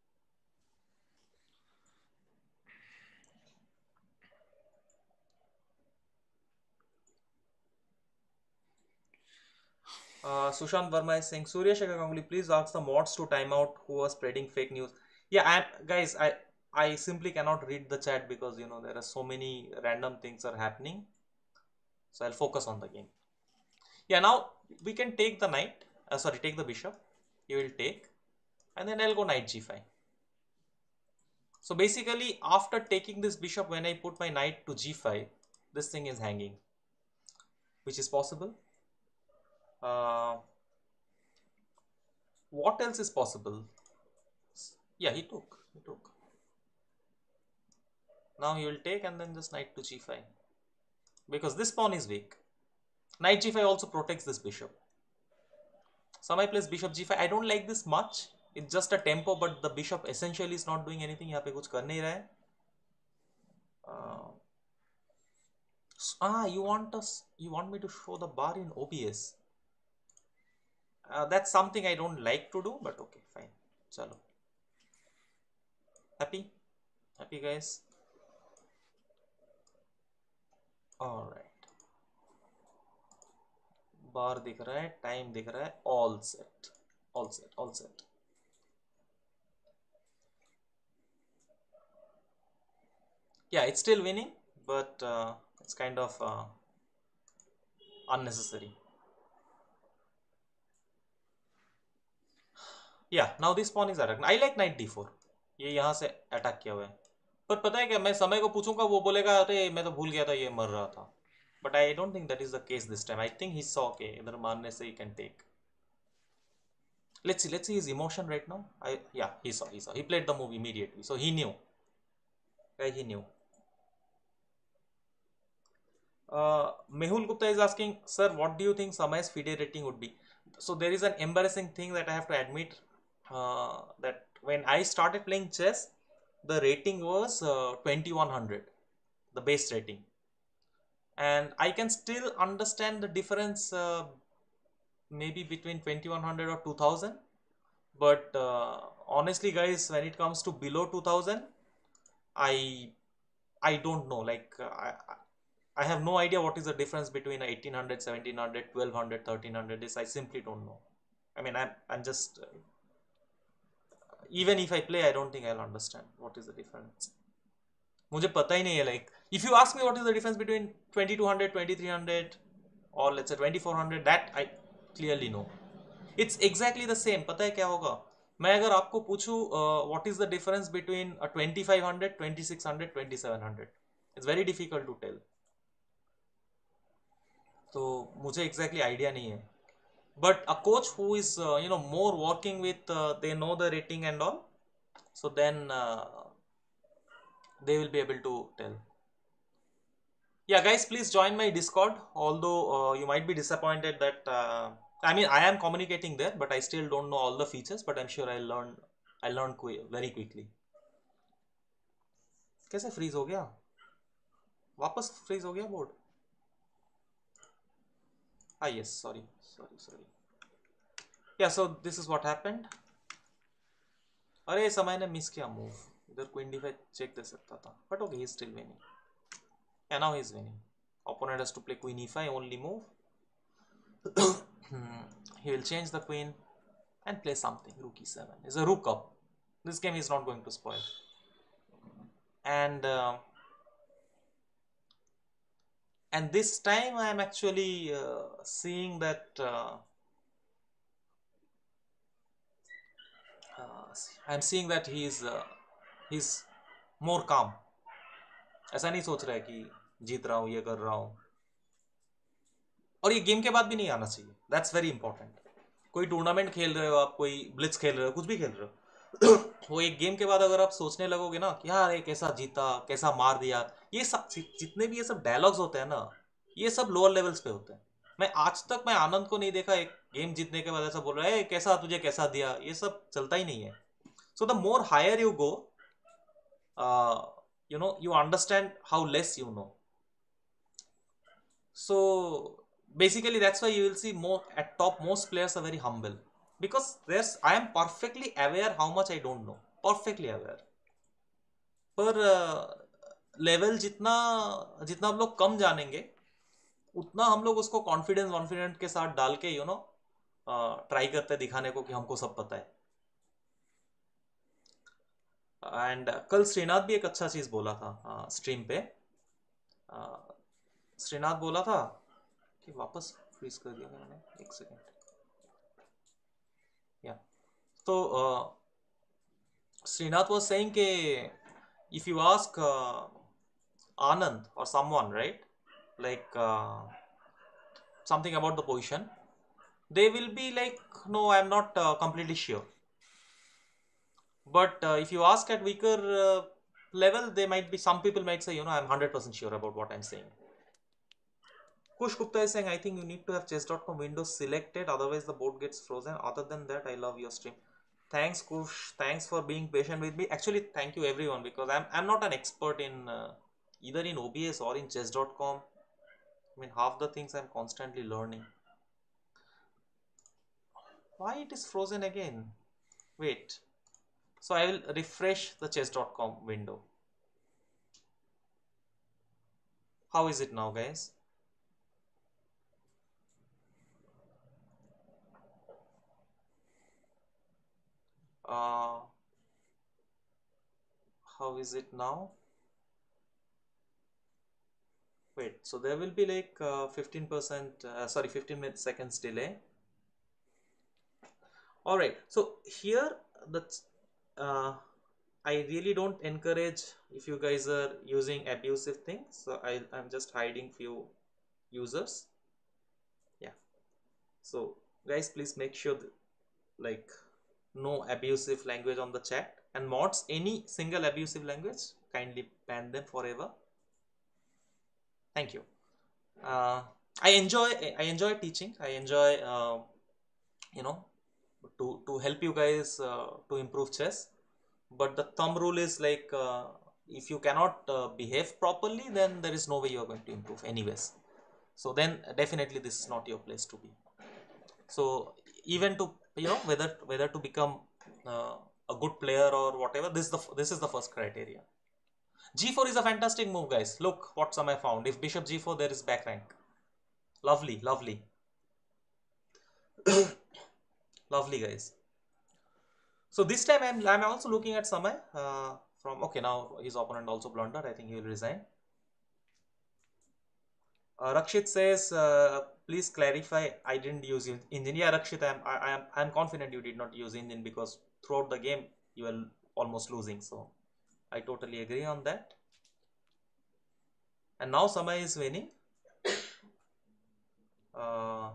Uh, Sushant Verma is saying, Surya Shekhar Ganguly, please ask the mods to time out who are spreading fake news. Yeah, I'm, guys, I I simply cannot read the chat because you know there are so many random things are happening. So I'll focus on the game. Yeah, now we can take the knight. Uh, sorry, take the bishop. He will take, and then I'll go knight g five. So basically, after taking this bishop, when I put my knight to g five, this thing is hanging, which is possible. Uh, what else is possible? Yeah, he took. He took. Now he will take and then just knight to g five. Because this pawn is weak. Knight g five also protects this bishop. Samay plays bishop g five. I don't like this much. It's just a tempo, but the bishop essentially is not doing anything. यहाँ पे कुछ कर नहीं रहा है. Uh, ah, you want us? You want me to show the bar in O B S? Uh, that's something I don't like to do, but okay, fine. Chalo. Happy? Happy guys? Alright. Bar दिख रहा है, time दिख रहा है, all set. All set, all set. Yeah, it's still winning, but uh, it's kind of uh, unnecessary. Yeah, now this pawn is attacked. I like knight d four. ये यहाँ से अटैक किया हुआ है. पर पता है क्या, मैं समय को पूछूंगा वो बोलेगा अरे मैं तो भूल गया था ये मर रहा था. But I don't think that is the case this time. I think he saw okay इधर मारने से he can take. Let's see, let's see his emotion right now. I yeah he saw he saw he played the move immediately, so he knew. Yeah, he knew. Uh, Mehul Gupta is asking, sir, what do you think Samay's FIDE rating would be? So there is an embarrassing thing that I have to admit, uh, that when I started playing chess, the rating was uh, twenty-one hundred, the base rating. And I can still understand the difference uh, maybe between twenty-one hundred or two thousand. But uh, honestly guys, when it comes to below two thousand, I I don't know. Like uh, I, I have no idea what is the difference between eighteen hundred, seventeen hundred, twelve hundred, thirteen hundred. This I simply don't know. I mean, I'm, I'm just, uh, even if I play, I don't think I'll understand what is the difference. मुझे पता ही नहीं है. Like, if you ask me what is the difference between twenty-two hundred, twenty-three hundred, or let's say twenty-four hundred, that I clearly know. It's exactly the same. पता है क्या होगा? मैं अगर आपको पूछूं uh, what is the difference between a twenty-five hundred, twenty-six hundred, twenty-seven hundred, it's very difficult to tell. तो मुझे exactly idea नहीं है. But a coach who is uh, you know more working with uh, they know the rating and all, so then uh, they will be able to tell. Yeah guys, please join my Discord, although uh, you might be disappointed that uh, I mean I am communicating there, but I still don't know all the features, but I'm sure I'll learn I'll learn very quickly. कैसे freeze हो गया? वापस freeze हो गया board? Ah yes, sorry, sorry, sorry. Yeah, so this is what happened. अरे समय ने मिस किया मूव. इधर queen d five चेक दे सकता था, but okay, he's still winning. Yeah, now he's winning. Opponent has to play queen e five, only move. He will change the queen and play something. Rook e seven. It's a rook up. This game is not going to spoil. And uh, and this time I am actually uh, seeing that uh, uh, I am seeing that he is uh, he's more calm. ऐसा नहीं सोच रहा है कि जीत रहा हूँ, ये कर रहा हूँ. और ये गेम के बाद भी नहीं आना चाहिए. That's very important. कोई टूर्नामेंट खेल रहे हो आप, कोई ब्लिट्स खेल रहे हो, कुछ भी खेल रहे हो, वो एक गेम के बाद अगर आप सोचने लगोगे ना कि यार ये कैसा जीता, कैसा मार दिया, ये सब जितने भी ये सब डायलॉग्स होते हैं ना, ये सब लोअर लेवल्स पे होते हैं. मैं आज तक मैं आनंद को नहीं देखा एक गेम जीतने के बाद ऐसा बोल रहा है कैसा तुझे कैसा दिया. ये सब चलता ही नहीं है. So the more higher you go, you know you understand how less you know. So basically that's why you will see more at top most players are very humble, because there's I am perfectly aware how much I don't know, perfectly aware. पर लेवल uh, जितना जितना हम लोग कम जानेंगे उतना हम लोग उसको कॉन्फिडेंस कॉन्फिडेंट के साथ डाल के यू नो ट्राई करते दिखाने को कि हमको सब पता है. एंड uh, कल श्रीनाथ भी एक अच्छा चीज बोला था स्ट्रीम uh, पे. uh, श्रीनाथ बोला था कि वापस फ्रीज कर दिया मैंने, एक सेकेंड. या तो श्रीनाथ वाज सेइंग कि इफ यू आस्क आनंद और someone right like something about the position, they will be like, no, I'm not uh, completely sure. But uh, if you ask at weaker uh, level, they might be, some people might say, you know, I'm one hundred percent sure about what I'm saying. Kush Gupta is saying, I think you need to have chess dot com Windows selected, otherwise the board gets frozen. Other than that, I love your stream. Thanks, Kush. Thanks for being patient with me. Actually, thank you everyone, because I'm, I'm not an expert in uh, either in O B S or in chess dot com. I mean, half the things I'm constantly learning. Why it is frozen again? Wait. So I will refresh the chess dot com window. How is it now, guys? Uh, how is it now? Wait, so there will be like uh, fifteen percent, uh, sorry, fifteen seconds delay. All right, so here that's uh, I really don't encourage if you guys are using abusive things. So I, I'm just hiding few users. Yeah. So guys, please make sure that, like, no abusive language on the chat, and mods, any single abusive language, kindly ban them forever. Thank you. Uh, I enjoy I enjoy teaching. I enjoy uh, you know to to help you guys uh, to improve chess. But the thumb rule is like, uh, if you cannot uh, behave properly, then there is no way you are going to improve anyways. So then definitely this is not your place to be. So even to, you know, whether whether to become uh, a good player or whatever, this is the this is the first criteria. G four is a fantastic move, guys. Look what some I found. If bishop G four, there is back rank. Lovely, lovely. Lovely, guys. So this time I'm, I'm also looking at Samay uh, from, okay, now his opponent also blundered. I think he will resign. Uh, Rakshit says, uh, please clarify, I didn't use engine. Yeah, Rakshit, I'm, I, I'm, I'm confident you did not use engine, because throughout the game you were almost losing. So I totally agree on that. And now Samay is winning. Uh,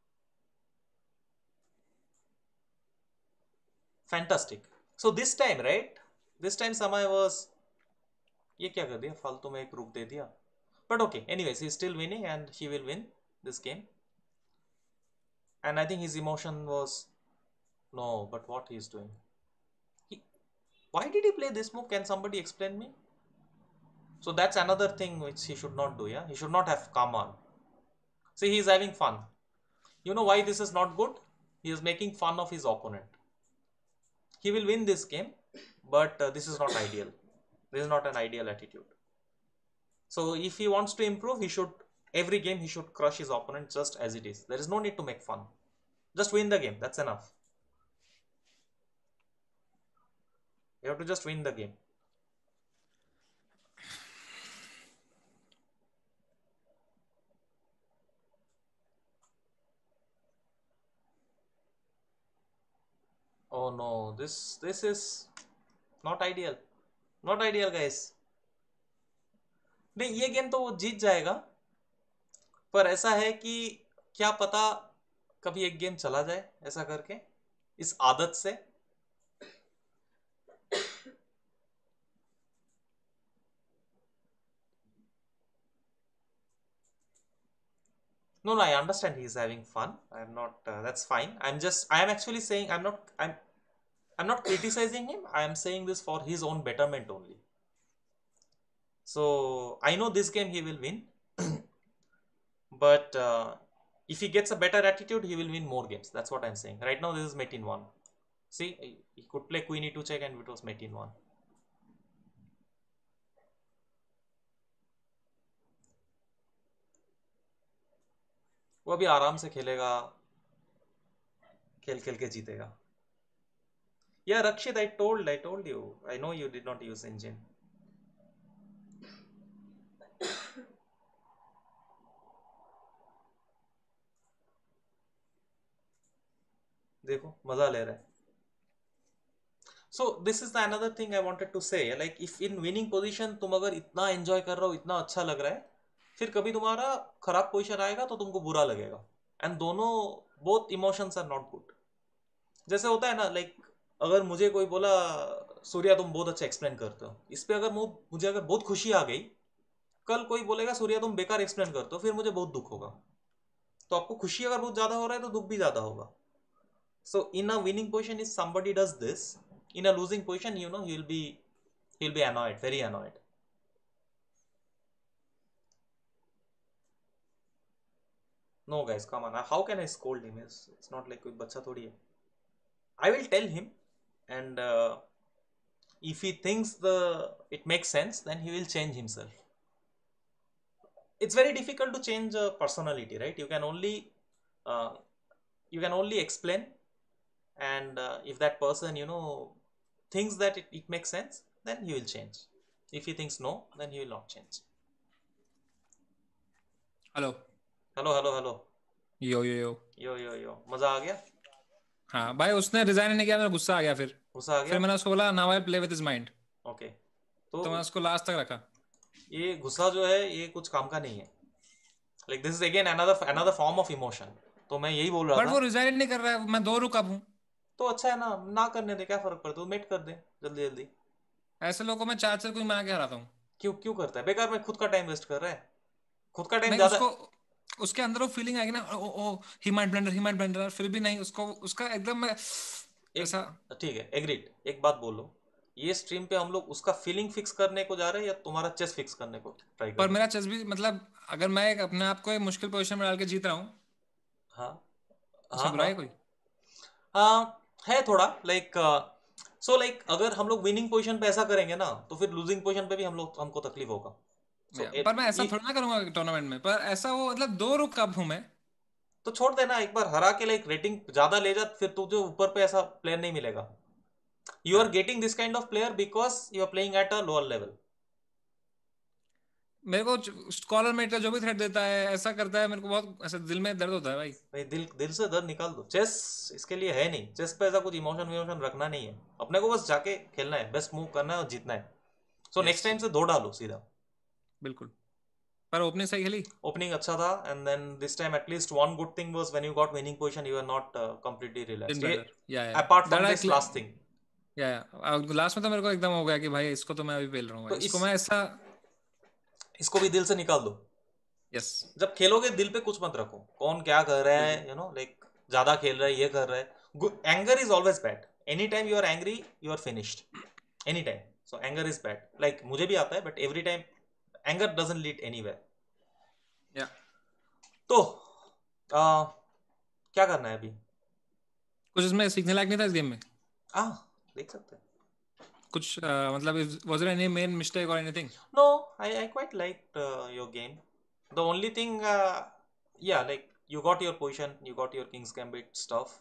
fantastic. So this time, right? This time Samay was, ये क्या कर दिया फालतू में एक रुक दे दिया. But okay, anyways, he's still winning and he will win this game. And I think his emotion was, no, but what he's doing. He, why did he play this move? Can somebody explain me? So that's another thing which he should not do, yeah? He should not have come on. See, he's having fun. You know why this is not good? He is making fun of his opponent. He will win this game, but uh, this is not ideal. This is not an ideal attitude. So if he wants to improve, he should, every game he should crush his opponent just as it is. There is no need to make fun. Just win the game. That's enough. You have to just win the game. Oh no, this this is not ideal. Not ideal, guys. नहीं, ये गेम तो वो जीत जाएगा, पर ऐसा है कि क्या पता कभी एक गेम चला जाए ऐसा करके, इस आदत से. No, no, I understand he's having fun. I'm not. Uh, that's fine. I'm just. I am actually saying. I'm not. I'm. I'm not criticizing him. I am saying this for his own betterment only. So I know this game he will win, but uh, if he gets a better attitude, he will win more games. That's what I'm saying. Right now, this is mate in one. See, he could play queen e two check and it was mate in one. वो अभी आराम से खेलेगा, खेल खेल के जीतेगा. Yeah, Rakshit, I told, I told you. I know you did not use engine. देखो मजा ले रहा है. So this is the another thing I wanted to say. Like if in winning position तुम अगर इतना enjoy कर रहे हो, इतना अच्छा लग रहा है, फिर कभी तुम्हारा खराब पोजीशन आएगा तो तुमको बुरा लगेगा. एंड दोनों both emotions are not good. जैसे होता है ना, लाइक अगर मुझे कोई बोला सूर्या तुम बहुत अच्छा एक्सप्लेन करते हो, इस पे अगर मुझे अगर बहुत खुशी आ गई, कल कोई बोलेगा सूर्या तुम बेकार एक्सप्लेन करते हो, फिर मुझे बहुत दुख होगा. तो आपको खुशी अगर बहुत ज्यादा हो रहा है तो दुख भी ज्यादा होगा. So in a winning position if somebody does this, in a losing position you know he will be he will be annoyed, very annoyed. No guys, come on, how can I scold him? It's, it's not like कोई बच्चा थोड़ी है. I will tell him, and uh, if he thinks the it makes sense, then he will change himself. It's very difficult to change a personality, right? You can only uh, you can only explain, and uh, if that person you know thinks that it, it makes sense, then he will change. If he thinks no, then he will not change. Hello hello hello hello yo yo yo yo yo yo मजा आ गया. हाँ भाई, उसने रिजाइन नहीं किया, मेरा गुस्सा आ गया. फिर गुस्सा आ फिर गया. मैंने उसको बोला now I play with his mind, okay. तो तो मैं उसको लास्ट तक रखा. ये गुस्सा जो है ये कुछ काम का नहीं है. Like this is again another another form of emotion. तो मैं यही बोल रहा बट था. वो रिजाइन नहीं कर रहा है, मैं दो रुक अब हूँ. तो अच्छा है ना, ना करने दे, क्या फर्क पड़ता है, मेट कर दे जल्दी जल्दी. ऐसे लोगों को मैं चार चार कोई मार के हराता हूँ. क्यों क्यों करता है बेकार में, खुद का टाइम वेस्ट कर रहा है. खुद का टाइम नहीं, ज्यादा. उसको उसके अंदर वो फीलिंग आएगी ना, oh oh he might blunder, he might blunder, फिर भी नहीं, उसको उसका एकदम मैं एक ऐसा. ठीक है, एग्रीड. एक बात बोलो, ये स्ट्रीम पे हम लोग उसका फीलिंग फिक्स करने को जा रहे हैं या तुम्हारा चेस फिक्स करने को ट्राई कर पर रहे हैं? मेरा चेस भी, मतलब अगर मैं एक अपने आप को एक मुश्किल पोजीशन में डाल के जीत रहा हूँ, हाँ हाँ उसमें बुराई हाँ है कोई? हाँ. है थोड़ा लाइक. सो लाइक अगर हम लोग विनिंग पोजीशन पे ऐसा करेंगे ना, तो फिर लूजिंग पोजीशन पे भी हम लोग हमको तकलीफ होगा. सो या, पर मैं ऐसा थोड़ा ना करूंगा टूर्नामेंट में. पर ऐसा वो मतलब दो रुक कब हूँ मैं. तो छोड़ देना, एक बार हरा के लाइक रेटिंग ज्यादा ले जा, फिर तुझे ऊपर पे ऐसा प्लेयर नहीं मिलेगा. यू आर हाँ, getting this kind of player because you are playing at a lower level. मेरे को स्कॉलर मेट का जो भी थ्रेट देता है, ऐसा करता है, मेरे को बहुत ऐसा दिल में दर्द होता है भाई. भाई दिल दिल से दर्द निकाल दो. चेस इसके लिए है नहीं. चेस पे ऐसा कुछ इमोशन विमोशन रखना नहीं है. अपने को बस जाके खेलना है, बेस्ट मूव करना है और जीतना है. सो यस, नेक्स्ट टाइम से दो डालो सीधा. बिल्कुल. पर ओपनिंग सही खेली. ओपनिंग अच्छा था, and then this time at least one good thing was when you got winning position you are not completely डिन रिलैक्स्ड. ये better. Yeah yeah apart that from this I. Last thing. Yeah yeah last में तो मेरे को एकदम हो गया कि भाई इसको तो मैं अभी पेल रहा हूँ तो भाई. इस इसको मैं ऐसा. इसको भी दिल से निकाल दो. यस, जब खेलोगे दिल पे कुछ मत रखो, कौन क्या कर रहा है, बिल्कुल. यू नो लाइक ज्यादा खेल रहा है, ये कर रहा है. Anger is always bad. Any time you are angry you are finished. Any time. So anger is bad. Like मुझे भी आता है, but every time anger doesn't lead anywhere. Yeah, तो आ, क्या करना है अभी? कुछ इसमें सीखने लायक नहीं था इस गेम में. आ देख सकते हैं. कुछ uh, मतलब was there any main mistake और anything? No, I I quite like your game. The only thing, yeah like you got your position, you got your king's gambit stuff.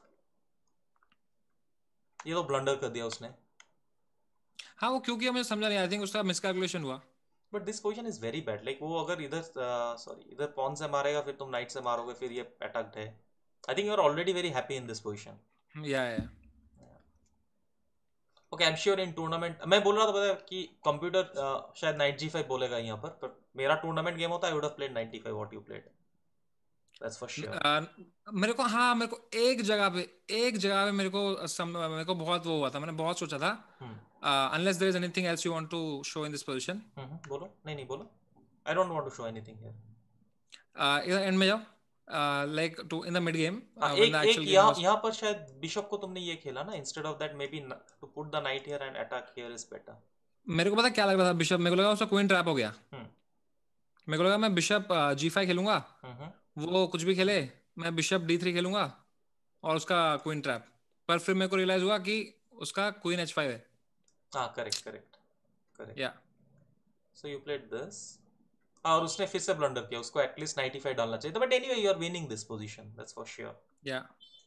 ये तो ब्लंडर कर दिया उसने. हाँ, वो क्यों किया मुझे समझा नहीं. आई थिंक उसका मिसकैलकुलेशन हुआ. But this position is very bad. Like वो अगर इधर सॉरी इधर पॉन से मारेगा, फिर तुम नाइट से मारोगे, फिर ये अटैक्ड है. I think you are already very happy in this position. Yeah yeah okay, I am sure in tournament. मैं बोल रहा था पता है कि कंप्यूटर uh, शायद नाइट जी फाइव बोलेगा यहाँ पर, पर मेरा टूर्नामेंट गेम होता है, I would have played ninety five what you played. That's for sure. मेरे को, हाँ, मेरे को एक जगह पे एक जगह पे मेरे को सम, मेरे को बहुत वो हुआ था. मैंने बहुत सोचा था. Unless there is anything else you want to show in this position. बोलो. नहीं नहीं बोलो. I don't want to show anything here. इधर एंड में जाओ, like to in the mid game हाँ, व्हेन एक द एक एक्चुअल गेम यहाँ वाज. यहाँ पर शायद बिशप को तुमने ये खेला ना, instead of that maybe to put the knight here and attack here is better. मेरे को पता क्या लग रहा था, बिशप, मेरे को लगा उसका क्वीन ट्रैप हो गया. हम्म मेरे को लगा मैं बिशप जी फाइव खेलूंगा, हम्म वो कुछ भी खेले, मैं बिशप डी थ्री खेलूंगा और उसका क्वीन ट्रैप. पर फिर मेरे को रियलाइज हुआ कि उसका क्वीन एच फाइव है. हाँ, करेक्ट करेक्ट करेक्ट. या सो यू प्लेड दिस, और उसने फिर से ब्लंडर किया. उसको एटलीस्ट नाइंटी फाइव डालना चाहिए था. But anyway you are winning this position, that's for sure. Yeah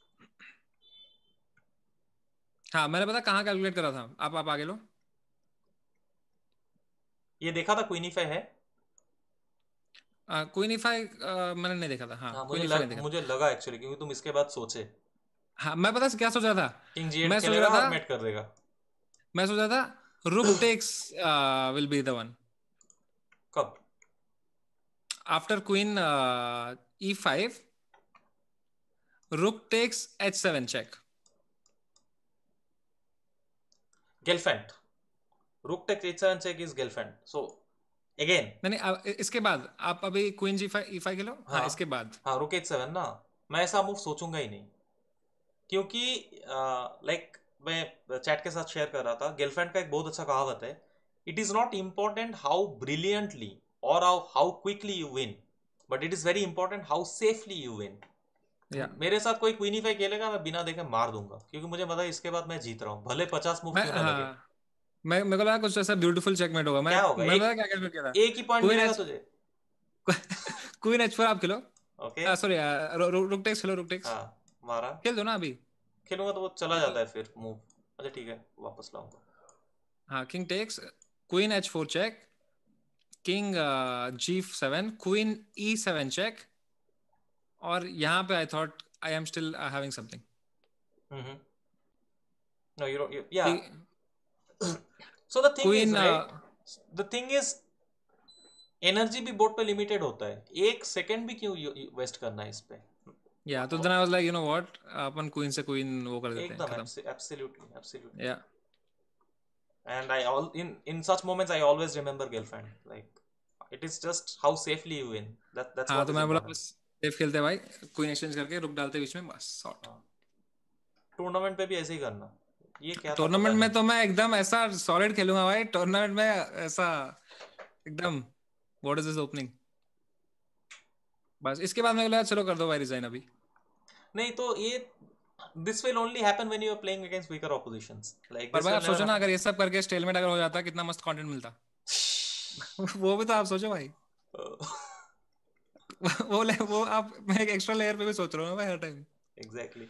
हाँ, मैंने पता कहाँ कैलकुलेट करा था. आप आप आगे लो. ये देखा था क्वीन ई फाइव है. क्वीन ई फाइव मैंने नहीं देखा था. हाँ, हाँ, क्वीन मुझे ई फाइव नहीं लग, देखा था. मुझे लगा एक्चुअली, क्योंकि तुम इसके बाद सोचे हाँ, मैं पता क्या सोच रहा था. किंग जी एट मैं सोच खेलेगा रहा और था मेट कर देगा. मैं सोच रहा था rook takes will be the one कब? After queen e five. rook takes h seven check. Gelfand. Rook takes h seven check is Gelfand. So again. नहीं नहीं अब इसके बाद आप अभी queen g five e five खेलो. हाँ, हाँ इसके बाद हाँ rook h seven ना, मैं ऐसा मूव सोचूंगा ही नहीं, क्योंकि लाइक मैं चैट के साथ शेयर कर रहा था, गेलफैंड का एक बहुत अच्छा कहावत है, it is not important how brilliantly और how how quickly you win, but it is very important how safely you win. मेरे साथ कोई क्वीन ई फाइव खेलेगा, मैं बिना देखे मार दूंगा, क्योंकि मुझे पता है इसके बाद मैं जीत रहा हूँ, भले पचास मूव क्यों ना लगे. मैं मेरे को लगा कुछ ऐसा ब्यूटीफुल चेकमेट होगा. मैं क्या होगा? मैं एक, पता क्या कैलकुलेट किया था. एक ही पॉइंट मिलेगा तुझे. क्वीन एच फोर आप खेलो. ओके सॉरी रुक टेक्स खेलो. रुक टेक्स हाँ मारा, खेल दो ना अभी. खेलूंगा तो वो चला जाता है फिर मूव. अच्छा ठीक है, वापस लाऊंगा. हाँ king takes, queen h four check, king g seven, queen e seven check, और यहाँ पे I thought I am still having something. No, you don't. You, yeah. So the thing Queen, is, right? uh, The thing is, energy भी बोर्ड पे लिमिटेड होता है, एक सेकंड भी क्यों वेस्ट करना है इस पे. या तो then I was like you know what, अपन क्वीन से क्वीन वो कर देते हैं, एकदम खत्म. Absolutely absolutely. Yeah and I all in in such moments I always remember girlfriend, like it is just how safely you win, that that's what is मैं बोला इंपॉर्टेंट. बस सेफ खेलते हैं भाई, क्वीन एक्सचेंज करके रुक डालते बीच में, बस सॉर्ट. टूर्नामेंट पे भी ऐसे ही करना. ये क्या टूर्नामेंट में तो मैं एकदम ऐसा सॉलिड खेलूंगा भाई. टूर्नामेंट में ऐसा एकदम व्हाट इज दिस ओपनिंग. बस इसके बाद मैं बोला चलो कर दो भाई रिजाइन अभी. नहीं तो ये this will only happen when you are playing against weaker oppositions, like पर भाई आप सोचो ना, अगर ये सब करके स्टेलमेट अगर हो जाता कितना मस्त कंटेंट मिलता. वो भी तो आप सोचो भाई. वो ले, वो आप मैं एक एक्स्ट्रा लेयर पे भी सोच रहा हूँ भाई हर time. Exactly.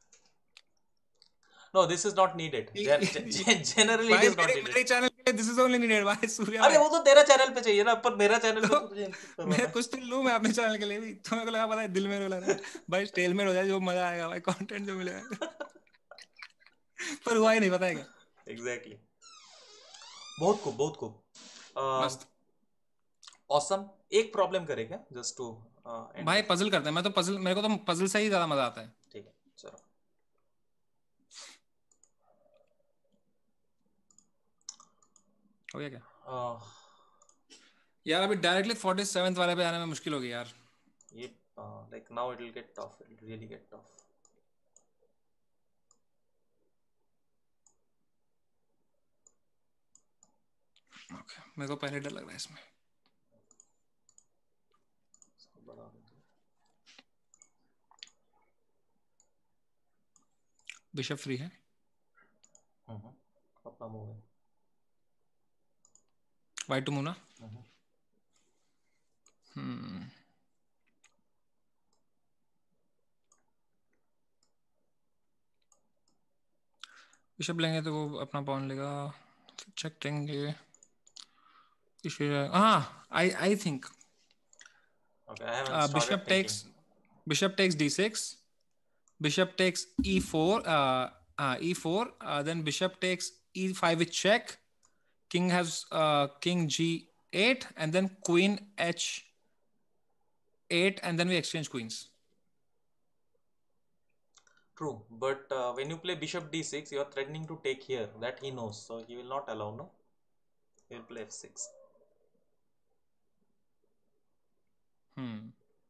No, this is not needed. Gen- gen- generally, it is not needed. मेरे चैनल के लिए this is only needed भाई. सूर्या अरे वो तो तेरा चैनल पे चाहिए ना, पर मेरा चैनल पे तुझे इंसिस्ट करवाना है. मैं कुछ तो लूं मैं अपने चैनल के लिए भी. तो मेरे को लगा पता है दिल में लगा भाई स्टेलमेट हो जाए, जो मजा आएगा भाई, कंटेंट जो मिलेगा. पर हुआ ही नहीं, पता है क्या. एग्जैक्टली. बहुत खूब, बहुत खूब. मस्त. ऑसम. एक प्रॉब्लम करेगा जस्ट टू भाई पजल करते हैं. मैं तो पजल, मेरे को तो पजल से ही ज्यादा मजा आता है. ठीक है चलो. हो गया क्या uh, यार. अभी डायरेक्टली फोर्टी सेवंथ वाले पे आने में मुश्किल होगी यार. ये like now it will get tough, it will really get tough. Okay मेरे को पहले डर लग रहा है इसमें. बिशप फ्री है. हम्म अपना मूव है. वाइट टू मूव ना. हम्म बिशप लेंगे तो वो अपना पॉन लेगा. चेक देंगे. हाँ I I think bishop takes bishop takes d six, bishop takes e four, e four, then bishop takes e five with check, king has uh, king g eight, and then queen h eight, and then we exchange queens. True, but uh, when you play bishop d six, you are threatening to take here. That he knows, so he will not allow. No, he will play f six. Hmm.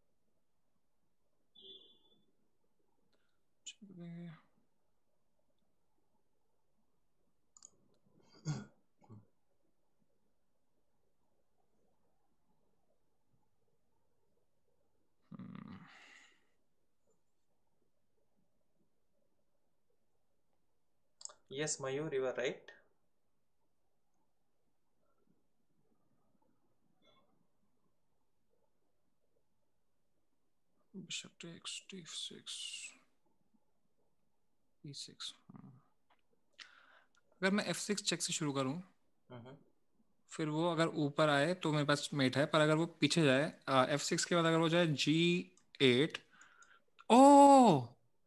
Yes, Mayur, you are right. Bishop takes d six, e six. अगर मैं f six चेक से शुरू करूं, फिर वो अगर ऊपर आए तो मेरे पास मेट है, पर अगर वो पीछे जाए f six के बाद अगर वो जाए g eight, oh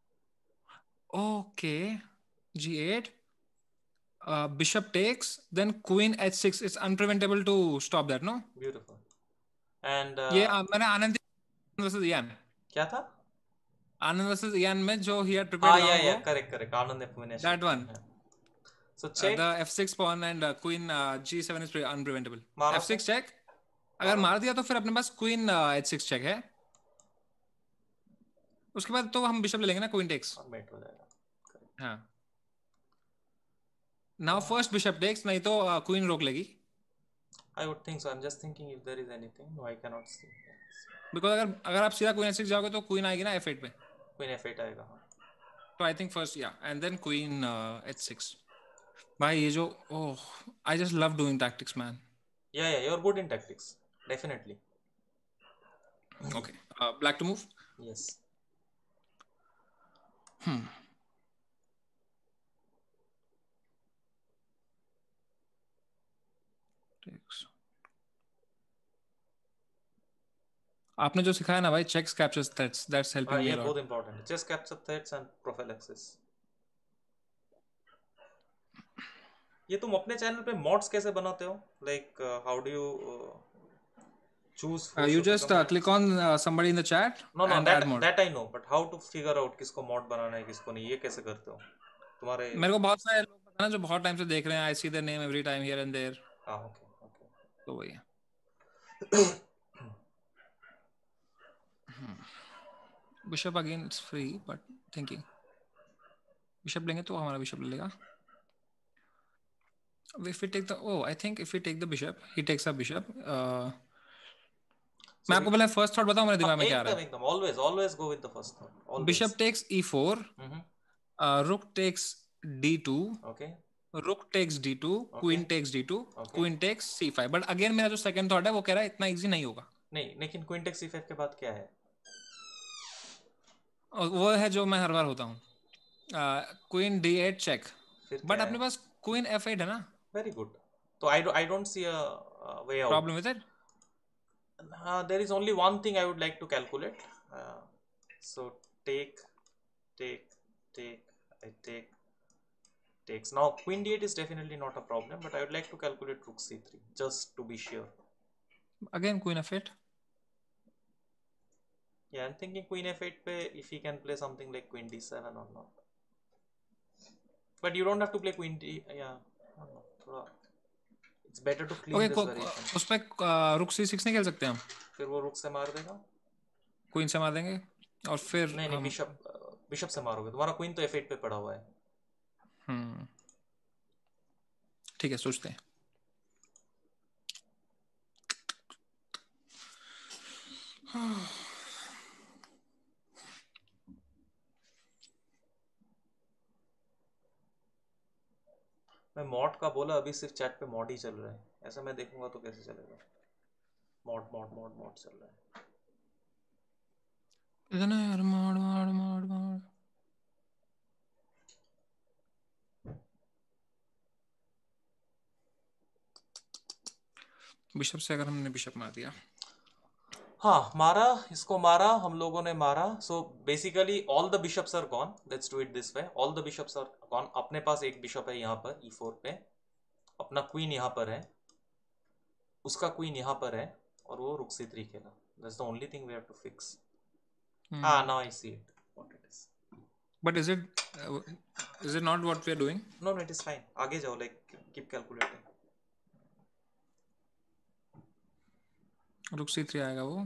okay g eight, uh, bishop takes, then queen h six. It's unpreventable to stop that, no? Beautiful. And uh, ये uh, मैंने आनंद वर्सेस यान. क्या था? आनंद वर्सेस इयान में जो ही हैड हाँ प्रिपेयर्ड या लॉन्ग या अगो, करेक्ट करेक्ट आनंद ने फिनिश that one. किया। So Uh, check the f six pawn and uh, queen uh, g seven is pre- unpreventable. मारो f तो six check, अगर मारो मार दिया तो फिर अपने पास queen uh, h six check है, उसके बाद तो हम बिशप ले लेंगे ना, queen takes. और मेट हो जाएगा। हाँ, now first bishop takes, नहीं तो uh, queen रोक लेगी, I would think so. I'm just thinking if there is anything. No, I cannot see. because अगर अगर आप सीधा queen h six जाओगे तो queen आएगी ना f eight पे, Queen f eight आएगा हाँ। तो I think first yeah and then queen uh, h six. भाई ये जो oh I just love doing tactics man. Yeah, yeah, you're good in tactics. Definitely. Okay, uh, black to move. Yes. Hmm. Takes. आपने जो सिखाया ना भाई, checks captures threats, that's helping हाँ me ये a lot. बहुत important है। Just capture threats and prophylaxis. ये तुम अपने चैनल पे मॉड्स कैसे बनाते हो? Like uh, how do you uh, choose Uh, who you should just become uh, mods? click on uh, somebody in the chat No, no, and that add mod. that I know, but how to figure out किसको mod बनाना है किसको नहीं, ये कैसे करते हो? तुम्हारे मेरे को बहुत सारे लोग पता ना जो बहुत टाइम से देख रहे हैं, I see their name every time here and there, हाँ ओके ओके। तो वही है। Bishop again it's free but thinking bishop लेंगे तो हमारा बिशप ले लेगा। if we take the oh I think if we take the bishop he takes a bishop. uh, मैं आपको पहले फर्स्ट थॉट बताऊं मेरे दिमाग में क्या आ रहा एकदम एकदम always always go with the first thought है। always. Bishop takes e four, rook takes d two, Okay. Rook takes d two, queen takes d two, Okay. Queen takes c five. But again मेरा जो सेकंड थॉट है वो कह रहा है इतना इजी नहीं होगा, नहीं लेकिन क्वीन टेक सी फाइव के बाद क्या है? और वो है जो मैं हर बार होता हूँ, क्वीन डी एट चेक, फिर बट क्या अपने है? पास क्वीन एफ एट है ना, वेरी गुड। तो I I don't see a way out. Problem with it. There is only one thing I would like to calculate. So take take take I take takes. Now queen d eight is definitely not a problem, but I would like to calculate rook c three just to be sure. Again queen f eight. Yeah, I'm thinking queen f eight pe if he can play something like queen d seven or not. But you don't have to play queen d. Yeah, I don't know. थोड़ा it's better to clean okay, this variation. उस पे रुक सी सिक्स नहीं खेल सकते हम, फिर वो रुक से मार देगा। क्वीन से मार देंगे और फिर नहीं नहीं हम बिशप बिशप से मारोगे, तुम्हारा क्वीन तो f eight पे पड़ा हुआ है। हम्म ठीक है, सोचते हैं। मैं मॉड का बोला, अभी सिर्फ चैट पे मॉड ही चल रहा है, ऐसा मैं देखूंगा तो कैसे चलेगा? मॉड मॉड मॉड मॉड चल रहा है। इतना यार मॉड मॉड मॉड मॉड बिशप से अगर हमने बिशप मार दिया, हाँ मारा, इसको मारा, हम लोगों ने मारा। So basically all the bishops are gone. Let's do it this way, all the bishops are gone. अपने पास एक बिशप है यहाँ पर ई फोर पे, अपना क्वीन यहाँ पर है, उसका क्वीन यहाँ पर है, और वो रुक सी थ्री खेला। That's the only thing we have to fix. हाँ now I see it what it is. But is it is it not what we are doing? No no it is fine, आगे जाओ, लाइक कीप कैलकुलेटिंग। रुक सी थ्री आएगा वो।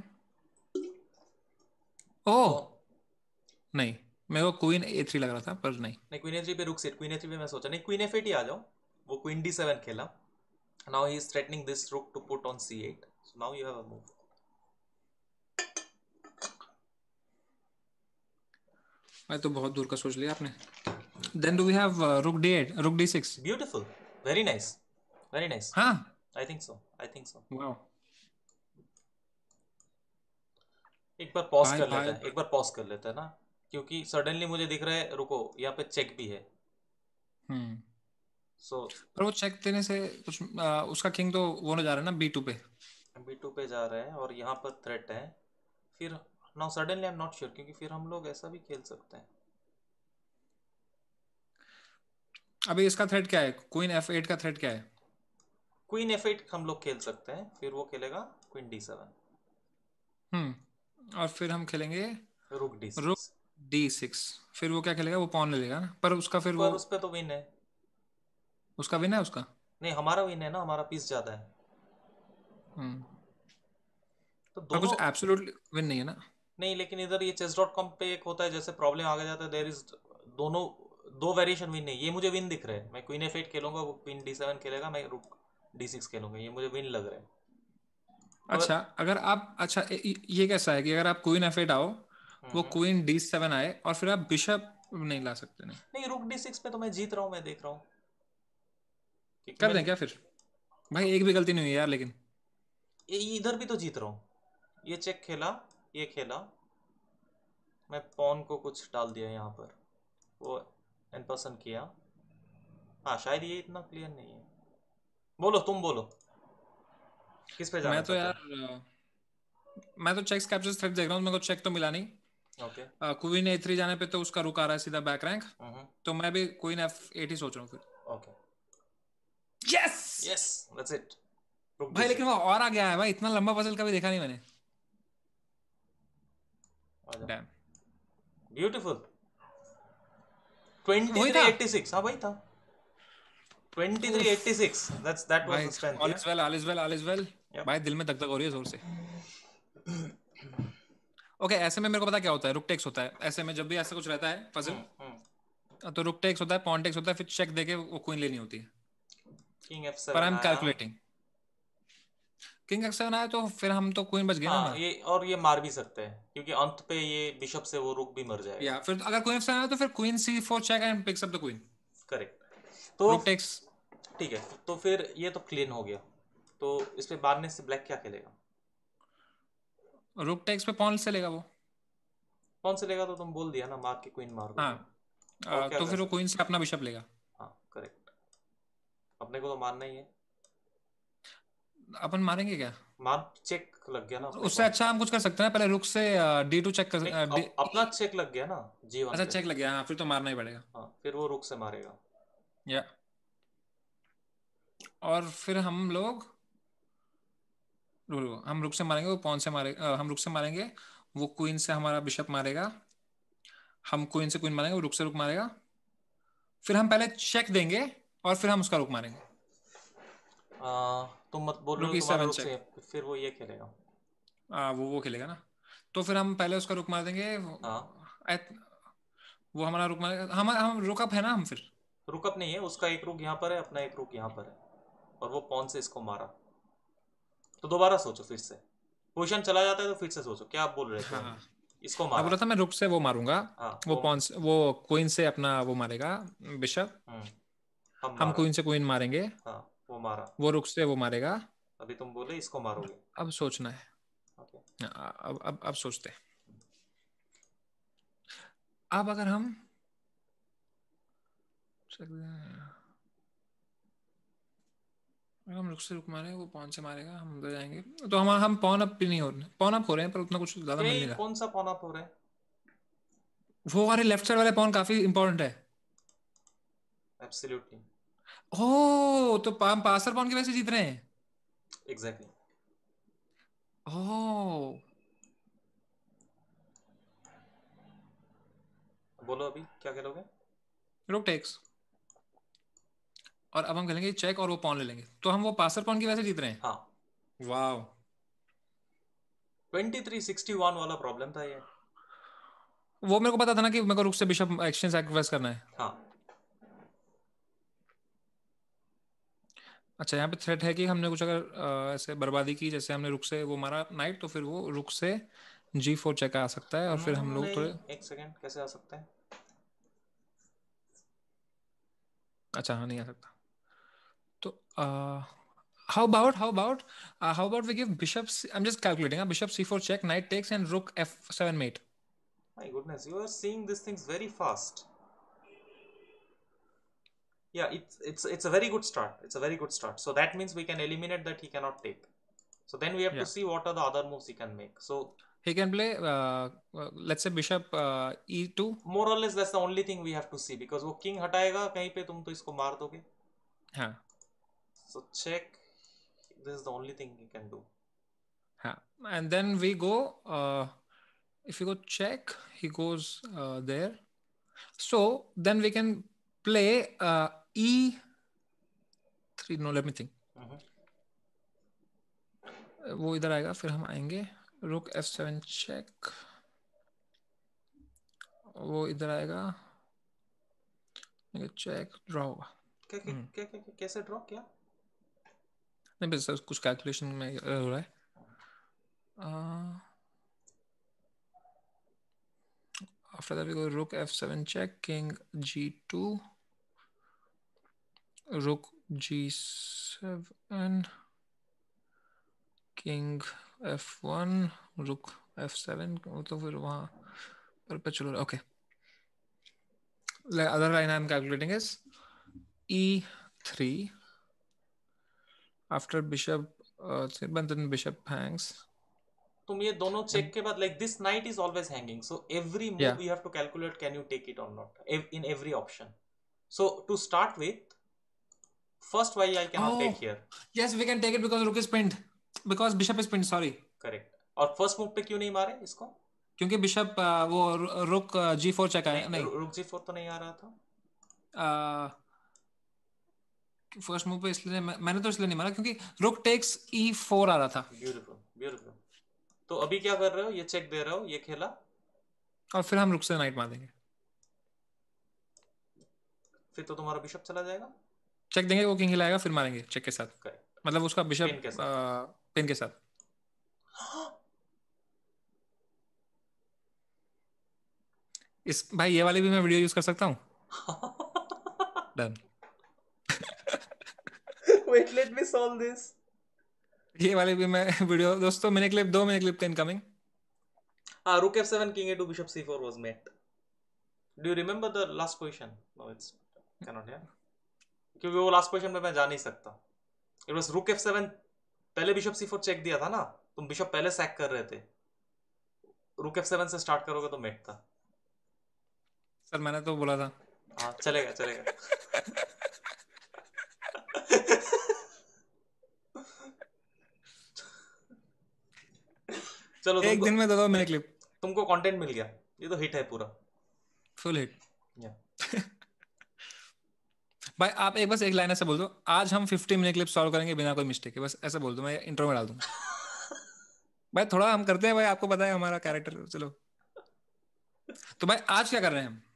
ओह नहीं, मेरे को क्वीन ए थ्री लग रहा था पर नहीं। नहीं क्वीन ए थ्री पे रुक सी, क्वीन ए थ्री पे मैं सोचा नहीं क्वीन एफ एट ही आ जाओ। वो क्वीन डी सेवन खेला। Now he is threatening this rook to put on c eight. So now you have a move. मैं तो बहुत दूर का सोच लिया आपने। Then do we have rook d eight, rook d six? Beautiful, very nice, very nice. हाँ I think so, I think so. Wow. एक बार पॉज भाई कर भाई लेता है, एक बार पॉज कर लेता है ना, क्योंकि सडनली मुझे दिख रहा है, रुको यहाँ पे चेक भी है। हम्म सो पर वो चेक देने से कुछ आ, उसका किंग तो वो ना जा रहा है ना बी टू पे। बी टू पे जा रहे हैं और यहाँ पर थ्रेट है। फिर now suddenly I am not sure, क्योंकि फिर हम लोग ऐसा भी खेल सकते हैं। अभी इसका थ्रेट क्या है? क्वीन एफ एट का थ्रेट क्या है? क्वीन एफ एट हम लोग खेल सकते हैं, फिर वो खेलेगा क्वीन डी सेवन, हम्म और फिर हम खेलेंगे रुक डी रुक सिक्स। डी सिक्स, फिर वो क्या खेलेगा, वो पॉन ले लेगा ना, पर उसका फिर वो पर उस पे तो विन है। उसका विन है उसका। नहीं, हमारा विन है ना, हमारा पीस ज्यादा है। हम्म। तो पर कुछ दोनों। एब्सोल्युट विन नहीं है ना। नहीं, लेकिन इधर ये चेस डॉट कॉम पे एक होता है, जैसे प्रॉब्लम आगे जाता है, देर इज दोनों दो वेरिएशन विन नहीं। ये मुझे विन दिख रहा है, मैं क्वीन एफ एट खेलूंगा, वो क्वीन डी सेवन खेलेगा, मैं रुक डी सिक्स खेलूंगा, ये मुझे विन लग रहा है। पर अच्छा अगर आप, अच्छा ये ये कैसा है कि अगर आप क्वीन एफ एट आओ, हम्म वो हम्म। क्वीन डी सेवन आए और फिर आप बिशप नहीं ला सकते, नहीं नहीं, रुक डी सिक्स पे तो मैं जीत रहा हूँ, मैं देख रहा हूँ, क्योंकि कर मैं दें क्या फिर? भाई एक भी गलती नहीं हुई यार लेकिन। ये- इधर भी तो जीत रहा हूँ। ये चेक खेला, ये खेला, मैं पॉन को कुछ डाल दिया यहाँ पर, वो एन पसंद किया। हाँ, शायद ये इतना क्लियर नहीं है। बोलो, तुम बोलो, किस पे जाना मैं तो चाहते यार हो? अ, मैं तो चेक्स कैप्चर थ्रेड देख रहा हूँ, मेरे को चेक तो मिला नहीं। ओके। क्वीन ए थ्री जाने पे तो उसका रुक आ रहा है सीधा बैक रैंक। हम्म। तो मैं भी क्वीन एफ एट ही सोच रहा हूँ फिर। Okay. Yes. Yes, that's it. Rook d भाई लेकिन वो सिक्स। और आ गया है भाई, इतना लंबा पजल कभी देखा नहीं मैंने। आ जाओ। डैम। ब्यूटीफुल। ट्वेंटी वही थ्री था। एट्टी सिक्स हाँ भाई था। ट्वेंटी थ्री एट्टी उफ। सिक्स दैट्स दैट वाज भाई the strength, all yeah. Is well, all is well, all is well. Yup. भाई दिल में धक धक हो रही है जोर से। ओके ऐसे में मेरे को पता क्या होता है, रुक टेक्स होता है ऐसे में, जब भी ऐसा कुछ रहता है पजल, हम्म हम्म। तो रुक टेक्स होता है, पॉन टेक्स होता है, फिर चेक देके वो क्वीन लेनी होती है। किंग एफ पर आई सेवन एम आया। कैलकुलेटिंग। किंग एक्स सेवन आया तो फिर हम तो क्वीन बच गए ना हाँ, हमारा। ये और ये मार भी सकते हैं, क्योंकि अंत पे ये बिशप से वो रुक भी मर जाएगा। या फिर अगर क्वीन एफ सेवन आया तो फिर queen c four check and picks up the queen. Correct. तो रुक टेक्स। ठीक है, तो फिर ये तो क्लीन हो गया। तो इस पे बाद में से ब्लैक क्या खेलेगा? रुक टेक्स पे पॉन से लेगा वो। कौन से लेगा, तो तुम बोल दिया ना, मार के क्वीन मार हाँ। दोगे। और अ, क्या तो कर फिर वो सकते? क्वीन से अपना बिशप लेगा। हाँ, करेक्ट। अपने को तो मारना ही है। अपन मारेंगे क्या? मान चेक लग गया ना अपने उससे को। अच्छा हम कुछ कर सकते हैं, पहले रुक से डी टू चेक कर नहीं, अ, अप, D- अपना चेक लग गया ना जी वन अच्छा पे। चेक लग गया, हाँ फिर तो मारना ही पड़ेगा। हाँ, फिर वो रुक से मारेगा। या और फिर हम लोग रुको रुको, हम रुक से मारेंगे, वो पॉन से मारेगा, हम रुक से मारेंगे, वो क्वीन से हमारा बिशप मारेगा, हम क्वीन से क्वीन मारेंगे, वो रुक से रुक मारेगा, फिर हम पहले चेक देंगे और फिर हम उसका रुक मारेंगे। आ, तुम मत बोल रहे रुक हो ई तुम्हारा सेवन रुक चेक। से, फिर वो ये खेलेगा। आ, वो वो खेलेगा ना। तो फिर हम पहले उसका रुक मार देंगे वो, हाँ, ऐ- वो हमारा रुक मारेगा, हम हम रुक अप है ना हम फिर। रुक अप नहीं है उसका, एक रुक यहाँ पर है, अपना एक रुक यहाँ पर है, और वो पॉन से इसको मारा। तो दोबारा सोचो फिर से, पोजीशन चला जाता है तो फिर से सोचो, क्या आप बोल रहे थे हाँ अभी? इसको मैं मारा। बोला था मैं रुक से वो मारूंगा, हाँ, वो वो। पॉन से वो क्वीन से अपना वो मारेगा बिशप, हम्म। हम हम मारा। क्वीन से क्वीन मारेंगे, हाँ, वो मारा। वो रुक से वो मारेगा। अभी तुम बोले इसको मारोगे। अब सोचना है। ओके। अब अब अब सोचते हैं। अब अगर हम अगर हम रुक से रुक मारे, वो पॉन से मारेगा, हम उधर जाएंगे, तो हम हम पॉन अप भी नहीं हो रहे, पॉन अप हो रहे हैं पर उतना कुछ ज्यादा मिल यही नहीं रहा। कौन सा पॉन अप हो रहा है? वो हमारे लेफ्ट साइड वाले पॉन काफी इंपॉर्टेंट है। एब्सोल्युटली। ओह तो हम पासर पॉन की वजह से जीत रहे हैं। एग्जैक्टली। ओह। बोलो अभी क्या खेलोगे? रुक टेक्स, और अब हम खेलेंगे चेक और वो पॉन ले लेंगे, तो हम वो पासर पॉन की वजह से जीत रहे हैं। हाँ। वाह। ट्वेंटी थ्री सिक्सटी वन वाला प्रॉब्लम था ये। वो मेरे को पता था ना कि मेरे को रुक से बिशप एक्सचेंज सैक्रिफाइस करना है। हाँ। अच्छा यहाँ पे थ्रेट है कि हमने कुछ अगर अ, ऐसे बर्बादी की, जैसे हमने रुक से वो मारा नाइट, तो फिर वो रुक से जी फोर चेक आ सकता है और फिर हम हम्म, लोग नहीं, थोड़े। एक सेकेंड, कैसे आ सकता है? अच्छा हाँ नहीं आ सकता। तो how about how about how about we give bishop, I am just calculating, bishop c four check, knight takes and rook f seven mate. My goodness, you are seeing these things very fast. Yeah, it's it's it's a very good start. It's a very good start. So that means we can eliminate that he cannot take. So then we have to या see what are the other moves he can make. So he can play uh, uh, let's say bishop uh, e two. more or less that's the only thing we have to see, because वो king हटाएगा कहीं पे, तुम तो इसको मार दोगे. हाँ So check. This is the only thing he can do. हाँ, and then we go uh, if you go check, he goes uh, there. So then we can play uh, e three. No, let me think. Mhm. वो इधर आएगा, फिर हम आएंगे रुक एफ सेवन चेक, वो इधर आएगा, चेक ड्रॉ होगा। क्या क्या क्या क्या क्या- कैसे ड्रॉ क्या? नहीं बस सर कुछ कैलकुलेशन में error हो रहा है। uh, after that we go rook f seven check, king g two, rook g seven, king f one, rook f seven, तो फिर वहाँ पर पे चलो। Okay, other line I'm calculating is e three after bishop uh, then bishop hangs. तुम ये दोनों चेक के बाद like this knight is always hanging, so every Yeah. Move you have to calculate can you take it और not in every option. So to start with first why I cannot Oh, take here. yes, we can take it because rook is pinned. Because bishop is pinned, sorry. Correct. और फर्स्ट मूव पे क्यों नहीं मारे इसको? क्योंकि बिशप वो रुक जी फोर चेक आया नहीं, रुक जी फोर तो नहीं आ रहा था फर्स्ट मूव पे, इसलिए मैं, मैंने तो इसलिए नहीं मारा क्योंकि रुक टेक्स ई फोर आ रहा था। Beautiful beautiful. तो अभी क्या कर रहे हो? ये चेक दे रहे हो, ये खेला और फिर हम रुक से नाइट मार देंगे, फिर तो तुम्हारा बिशप चला जाएगा। चेक देंगे, वो किंग हिलाएगा, फिर मारेंगे चेक के साथ। Correct. मतलब उसका बिशप पिन के साथ। पिन के साथ। इस भाई ये वाली भी मैं वीडियो यूज कर सकता हूँ? Done. Wait, let me solve this. ये वाली भी मैं वीडियो, दोस्तों मिनी क्लिप दो, मिनी क्लिप का incoming. Ah, rook f seven, king a two, bishop c four was met. Do you remember the last position? No, it's cannot, yeah. क्योंकि वो लास्ट पोजीशन में मैं जा नहीं सकता। It was rook f seven, पहले बिशप सी फोर चेक दिया था ना, तुम बिशप पहले सैक कर रहे थे, रुक एफ सेवन से स्टार्ट करोगे तो मेट था। सर मैंने तो बोला था। हाँ चलेगा चलेगा। चलो एक दिन में दो दो मिनी क्लिप, तुमको कंटेंट मिल गया, ये तो हिट है पूरा, फुल हिट। या भाई आप एक बस एक लाइन ऐसे बोल दो, आज हम फिफ्टी मिनट क्लिप सॉल्व करेंगे बिना कोई मिस्टेक के, बस ऐसे बोल दो, मैं इंट्रो में डाल दूंगा। भाई थोड़ा हम करते हैं भाई, आपको पता है हमारा कैरेक्टर। चलो तो भाई आज क्या कर रहे हैं हम?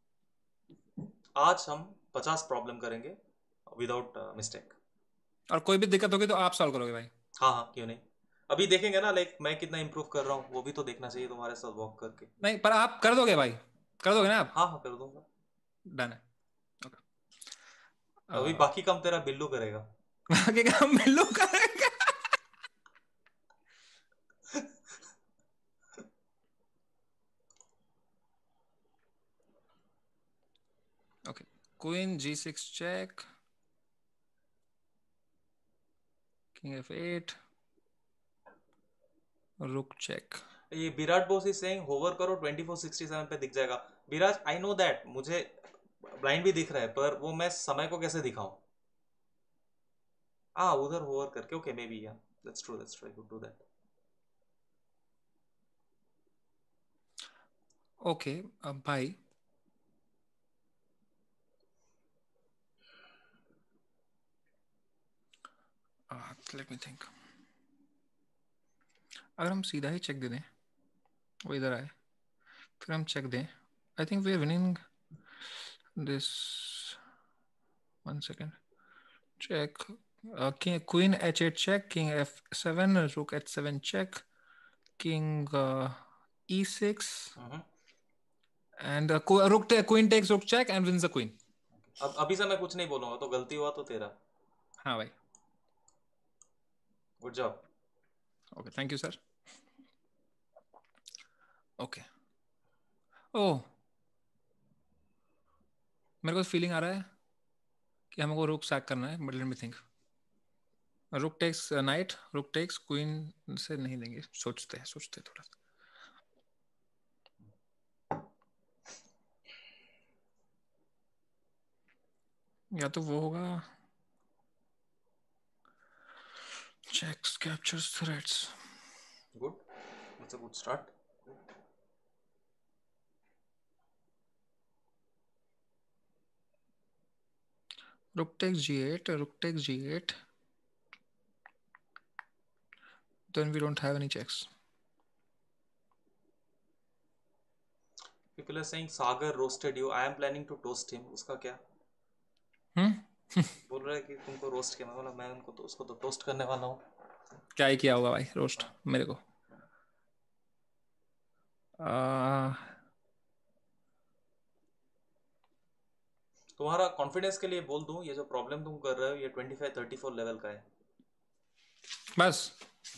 आज हम पचास प्रॉब्लम करेंगे विदाउट मिस्टेक। और कोई भी दिक्कत होगी तो आप सॉल्व करोगे भाई? हाँ हाँ क्यों नहीं, अभी देखेंगे ना, लाइक मैं कितना इंप्रूव कर रहा हूँ वो भी तो देखना चाहिए तुम्हारे साथ वॉक करके। नहीं पर आप कर दोगे भाई, कर दोगे ना आप? हाँ हाँ कर दूंगा। डन है। ओके, अभी बाकी काम तेरा बिल्लू करेगा। बाकी काम बिल्लू करेगा। Okay, queen g six check, king f eight, rook check. ये Virat Bose is saying hover करो ट्वेंटी फोर सिक्सटी सेवन पे दिख जाएगा। विराज आई नो दैट, मुझे ब्लाइंड भी दिख रहा है, पर वो मैं समय को कैसे दिखाऊं? ah उधर होवर करके, okay maybe, yeah that's true, that's true, I could do that. Okay अब भाई लेट मी थिंक, अगर हम सीधा ही चेक दे दें, वो इधर आए, फिर हम चेक दें, I think we are winning this. One second, check, king queen h eight check, king f seven, rook h seven check, king uh, e six, and uh, rook queen takes rook check and wins the queen. अब अभी से मैं कुछ नहीं बोलूंगा, तो गलती हुआ तो तेरा। हाँ भाई, good job. Okay thank you sir. Okay, oh मेरे को फीलिंग आ रहा है कि हमको रुक सैक करना है, but let me think. Rook takes knight, rook takes queen से नहीं देंगे, सोचते हैं सोचते हैं थोड़ा सा, या तो वो होगा checks captures threats. Good, it's a good start. Rook takes g eight, rook takes g eight. Then we don't have any checks. People are saying Sagar roasted you. I am planning to toast him. उसका क्या? हम्म बोल रहा है कि तुमको रोस्ट किया। मैं बोला मैं उनको तो उसको तो टोस्ट करने वाला हूँ। क्या ही किया होगा भाई रोस्ट मेरे को? आ, तुम्हारा कॉन्फिडेंस के लिए बोल दूं, ये जो प्रॉब्लम तुम कर रहे हो ये twenty five thirty four level का है बस।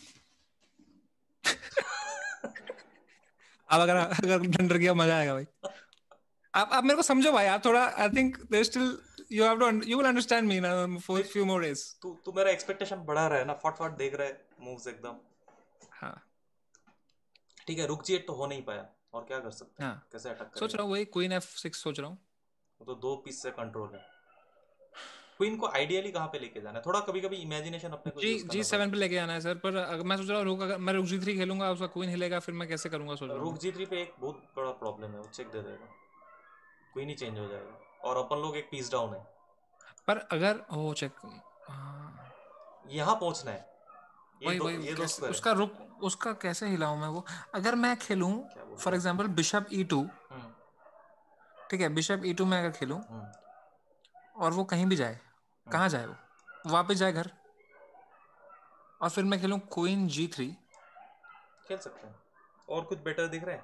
अब अगर अगर कंटेंडर किया मजा आएगा भाई। आप आप मेरे को समझो भाई आप थोड़ा। I think there still you have to you will understand me ना फॉर फ्यू मोर डेज। तू तू मेरा एक्सपेक्टेशन बढ़ा रहा है ना, फट फट देख रहा है मूव्स एकदम। हाँ ठीक है, रुक जी तो हो नहीं पाया, और क्या कर सकते हैं? हाँ कैसे अटैक सोच रहा हूँ वही क्वीन एफ सिक्स सोच रहा हूँ। वो तो दो पीस से कंट्रोल है। क्वीन को आइडियली कहाँ पे लेके जाना है? थोड़ा कभी कभी इमेजिनेशन अपने को जी यूज जी करना सेवन पे लेके आना है सर। पर अगर मैं सोच रहा हूँ रुक अगर मैं रुक जी थ्री खेलूंगा उसका क्वीन हिलेगा फिर मैं कैसे करूंगा सोच पड़ेगा। रहा हूँ रुक मैं। जी थ्री पे एक बहुत बड़ा प्रॉब्लम है, वो चेक दे देगा, क्वीन ही चेंज हो जाएगा और अपन लोग एक पीस डाउन है। पर अगर ओ चेक यहाँ पहुंचना है, ये वही दो वही ये दो कैसे स्क्वायर है। उसका रुक उसका कैसे हिलाऊं मैं वो? अगर मैं खेलूं क्या बोल फॉर रहा एग्जांपल बिशप ई टू। है? हम्म ठीक है बिशप ई टू में अगर खेलूं हम्म और वो कहीं भी जाए, हम्म कहाँ जाए वो? वापस जाए घर। और फिर मैं खेलूं क्वीन जी थ्री। खेल सकते हैं। और कुछ बेटर दिख रहे हैं?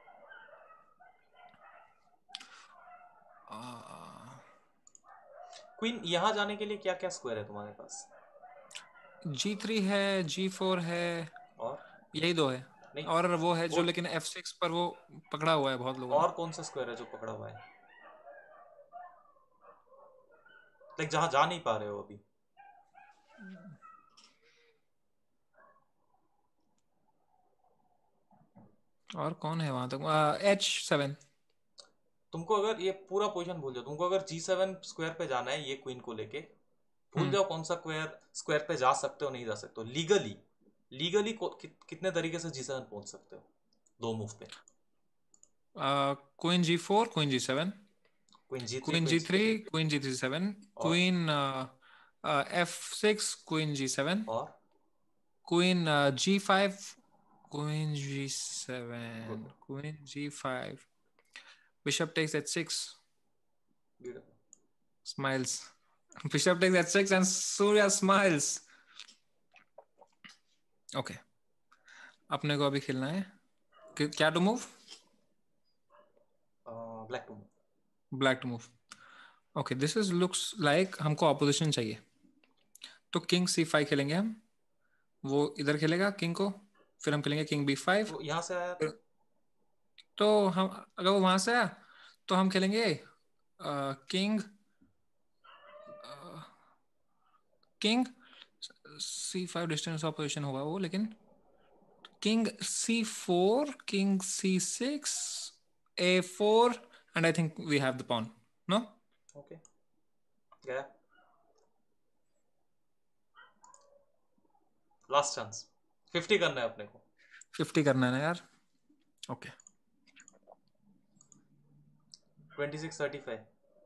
क्वीन यहाँ जाने के लिए क्या क्या स्क्वायर है तुम्हारे पास? जी थ्री है, जी फोर है, और यही दो है। नहीं, और वो है जो वो लेकिन एफ सिक्स पर वो पकड़ा हुआ है बहुत लोगों ने। और कौन सा स्क्वायर है जो पकड़ा हुआ है, लाइक जहाँ जा नहीं पा रहे हो अभी? और कौन है वहां तक? H seven. तुमको अगर ये पूरा पोजीशन भूल जाओ, तुमको अगर जी सेवन स्क्वायर पे जाना है ये क्वीन को लेके, भूल हम्म जाओ कौन सा स्क्वायर स्क्वायर पे जा सकते हो नहीं जा सकते हो। लीगली लीगली कि, कितने तरीके से जी सेवन पहुंच सकते हो दो मूव पे? Queen g four, queen g seven, queen g three, queen queen g three, queen g three seven, और queen f six, queen g seven, और queen g five, queen g good, seven, queen g five, bishop takes h six, smiles. Bishop takes h six and Surya smiles. Okay अपने को अभी खेलना है कि- क्या to move? Black to move. Black to move. Okay this is looks like हमको ऑपोजिशन चाहिए। तो किंग सी फाइव खेलेंगे हम। वो इधर खेलेगा किंग को, फिर हम खेलेंगे किंग बी फाइव। वो यहाँ से आया तो तो हम अगर वो वहां से आया तो हम खेलेंगे king king c five distance opposition होगा वो, लेकिन king c four, king c six, a four, and I think we have the pawn. No okay गया, लास्ट चांस, फिफ्टी करना है अपने को। फिफ्टी करना है ना यार। Okay twenty six thirty five.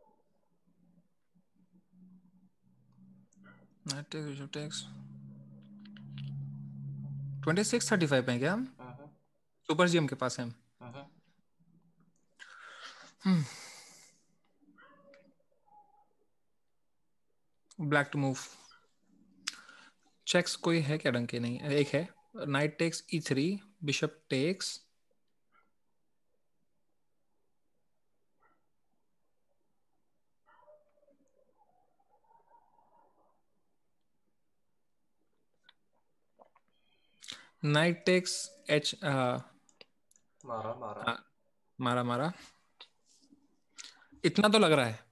Twenty six thirty five पे हैं क्या हम? सुपर जीएम के पास है हम। Black to move. चेक्स कोई है क्या ढंग के? नहीं एक है। Knight takes e three, bishop takes, knight takes h. मारा मारा मारा मारा इतना तो लग रहा है।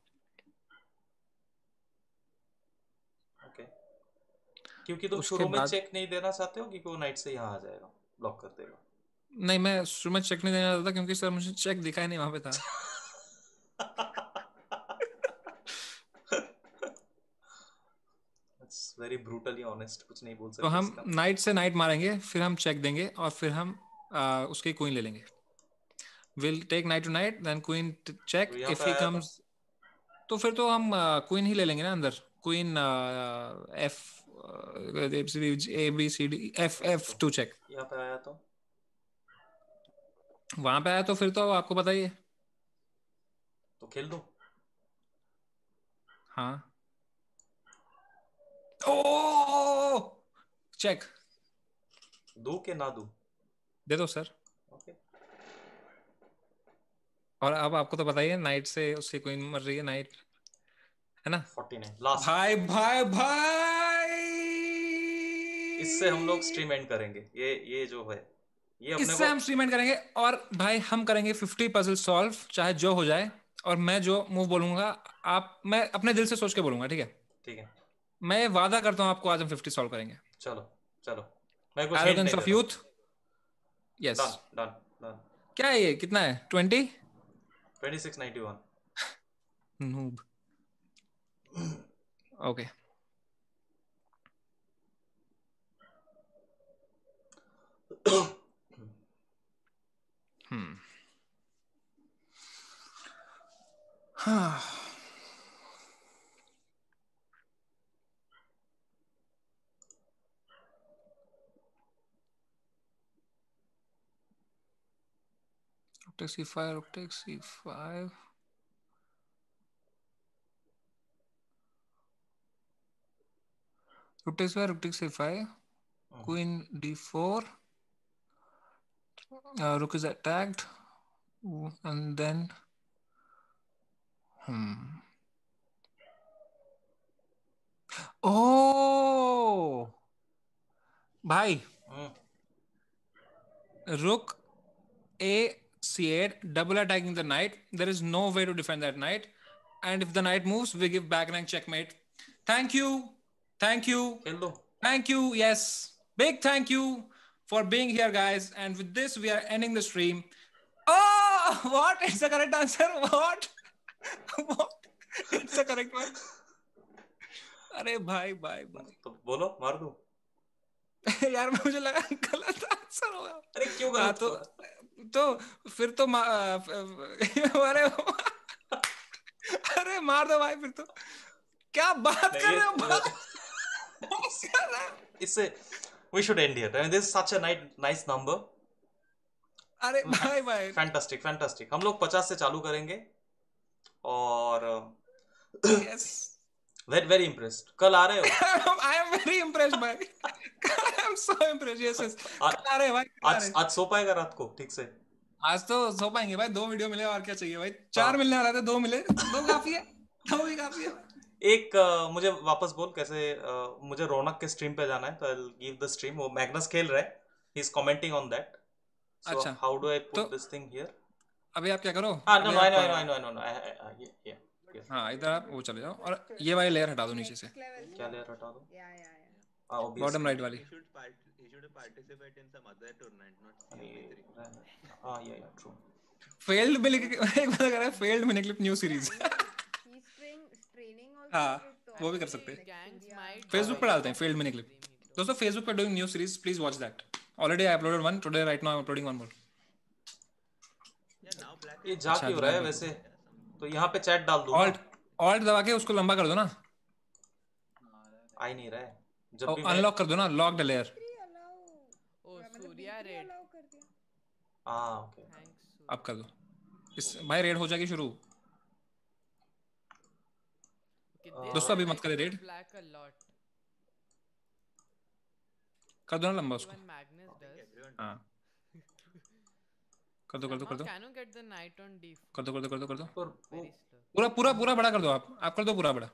ओके, क्योंकि तुम उसके शुरू में बाद चेक नहीं देना चाहते हो क्योंकि वो नाइट से यहाँ आ जाएगा, ब्लॉक कर देगा। नहीं मैं शुरू में चेक नहीं देना चाहता क्योंकि सर मुझे चेक दिखा ही नहीं वहां पे था। इट्स वेरी ब्रूटली ऑनेस्ट, कुछ नहीं बोल तो सकते हम इसका। नाइट से नाइट मारेंगे फिर हम चेक देंगे और फिर हम आ, उसकी क्वीन ले लेंगे। Will take knight to knight then queen तो चेक यहाँ इफ पे ही आया था, कम्स। तो फिर तो हम क्वीन ही ले लेंगे ना अंदर, queen f a b c d f f two check. यहाँ पे आया तो वहां पे आया तो फिर तो आपको पता ही है। तो खेल दो। हाँ ओ चेक दो के ना दो? दे दो सर। ओके। और अब आपको तो पता ही है नाइट से उसकी क्वीन मर रही है, नाइट है ना। Forty nine last. भाई भाई भाई इससे हम लोग स्ट्रीम एंड करेंगे। ये ये जो है ये अपने इससे को हम स्ट्रीम एंड करेंगे। और भाई हम करेंगे फिफ्टी पजल सॉल्व चाहे जो हो जाए। और मैं जो मूव बोलूंगा आप, मैं अपने दिल से सोच के बोलूंगा, ठीक है। ठीक है। मैं वादा करता हूँ आपको आज हम फिफ्टी सॉल्व करेंगे। चलो चलो, मैं कुछ हिंट एरोगेंस नहीं ऑफ देता। Youth. Yes. Done done done. क्या है ये, कितना है? Twenty twenty six ninety one. Noob. Okay hmm हाँ rook takes c five, rook takes c five. Rook takes five, rook takes c five. Queen d four. Uh, rook is attacked, and then hmm. Oh, भाई rook a c eight, double attacking the knight. There is no way to defend that knight, and if the knight moves, we give back rank checkmate. Thank you, thank you, thank you. Yes, big thank you for being here, guys. And with this, we are ending the stream. Oh, what? It's the correct answer. What? What? It's the correct one. अरे भाई भाई भाई तो बोलो, मार दूं? यार मुझे लगा गलत आंसर होगा। अरे क्यों गलत? तो तो फिर तो मा, अरे अरे मार दो भाई फिर तो। क्या बात कर रहे हो? इससे we should end here. I mean, this is such a nice nice number. अरे भाई भाई फैंटास्टिक फैंटास्टिक। हम लोग पचास से चालू करेंगे और yes. Very very impressed. कल आ रहे हो? I am very impressed भाई। I am so impressed. Yes yes. कल आ रहे हैं भाई। आज आज सो पाएगा रात को ठीक से? आज तो सो पाएंगे भाई। दो वीडियो मिले और क्या चाहिए भाई। चार मिलने आ रहे थे, दो मिले। दो काफी है, दो भी काफी है। एक uh, मुझे वापस बोल कैसे uh, मुझे रौनक के स्ट्रीम पे जाना है तो I'll give the stream. वो मैग्नस खेल रहा है, he is commenting on that. So अच्छा, how do I put तो, this thing here? अभी आप क्या करो? हाँ no no I know I know I know I know I, I, I, yeah, yeah, yeah. हाँ इधर आप वो चले जाओ और ये वाली लेयर हटा दो नीचे से। क्या लेयर हटा दो? Yeah yeah yeah. हाँ obviously. बॉटम राइट वाली। He should part, he should participate in some other tournament, not C O P three. हाँ yeah yeah true. फेल्ड में लिख एक बात कर रहा है, फेल्ड में निकली न्यू सीरीज। हाँ वो भी कर सकते हैं। फेसबुक पर डालते हैं फेल्ड में निकली। दोस्तों फेसबुक पर doing new series, please watch that. Already I uploaded one today, right now I am uploading one more. ये जा क्यों रहा है वैसे? तो यहाँ पे चैट डाल दूँ। ऑल्ट ऑल्ट दबा के उसको लंबा कर दो ना। आ ही नहीं रहा है। जब भी अनलॉक कर दो ना, lock the layer. Oh Surya red. हाँ ओके अब कर दो इस भाई, रेड हो जाएगी शुरू। दोस्तों अभी मत करे रेड, कर दो ना लंबा उसको। हाँ कर दो कर दो कर दो कर दो कर दो कर दो कर दो पूरा पूरा पूरा बड़ा कर दो। आप आप कर दो पूरा बड़ा।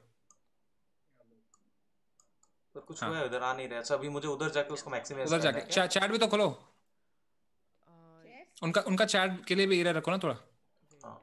पर कुछ हुआ है उधर, आ नहीं रहा। अच्छा अभी मुझे उधर जाके उसको मैक्सिमाइज उधर जाके चा, चैट भी तो खोलो। उनका उनका चैट के लिए भी एरिया रखो ना थोड़ा। हाँ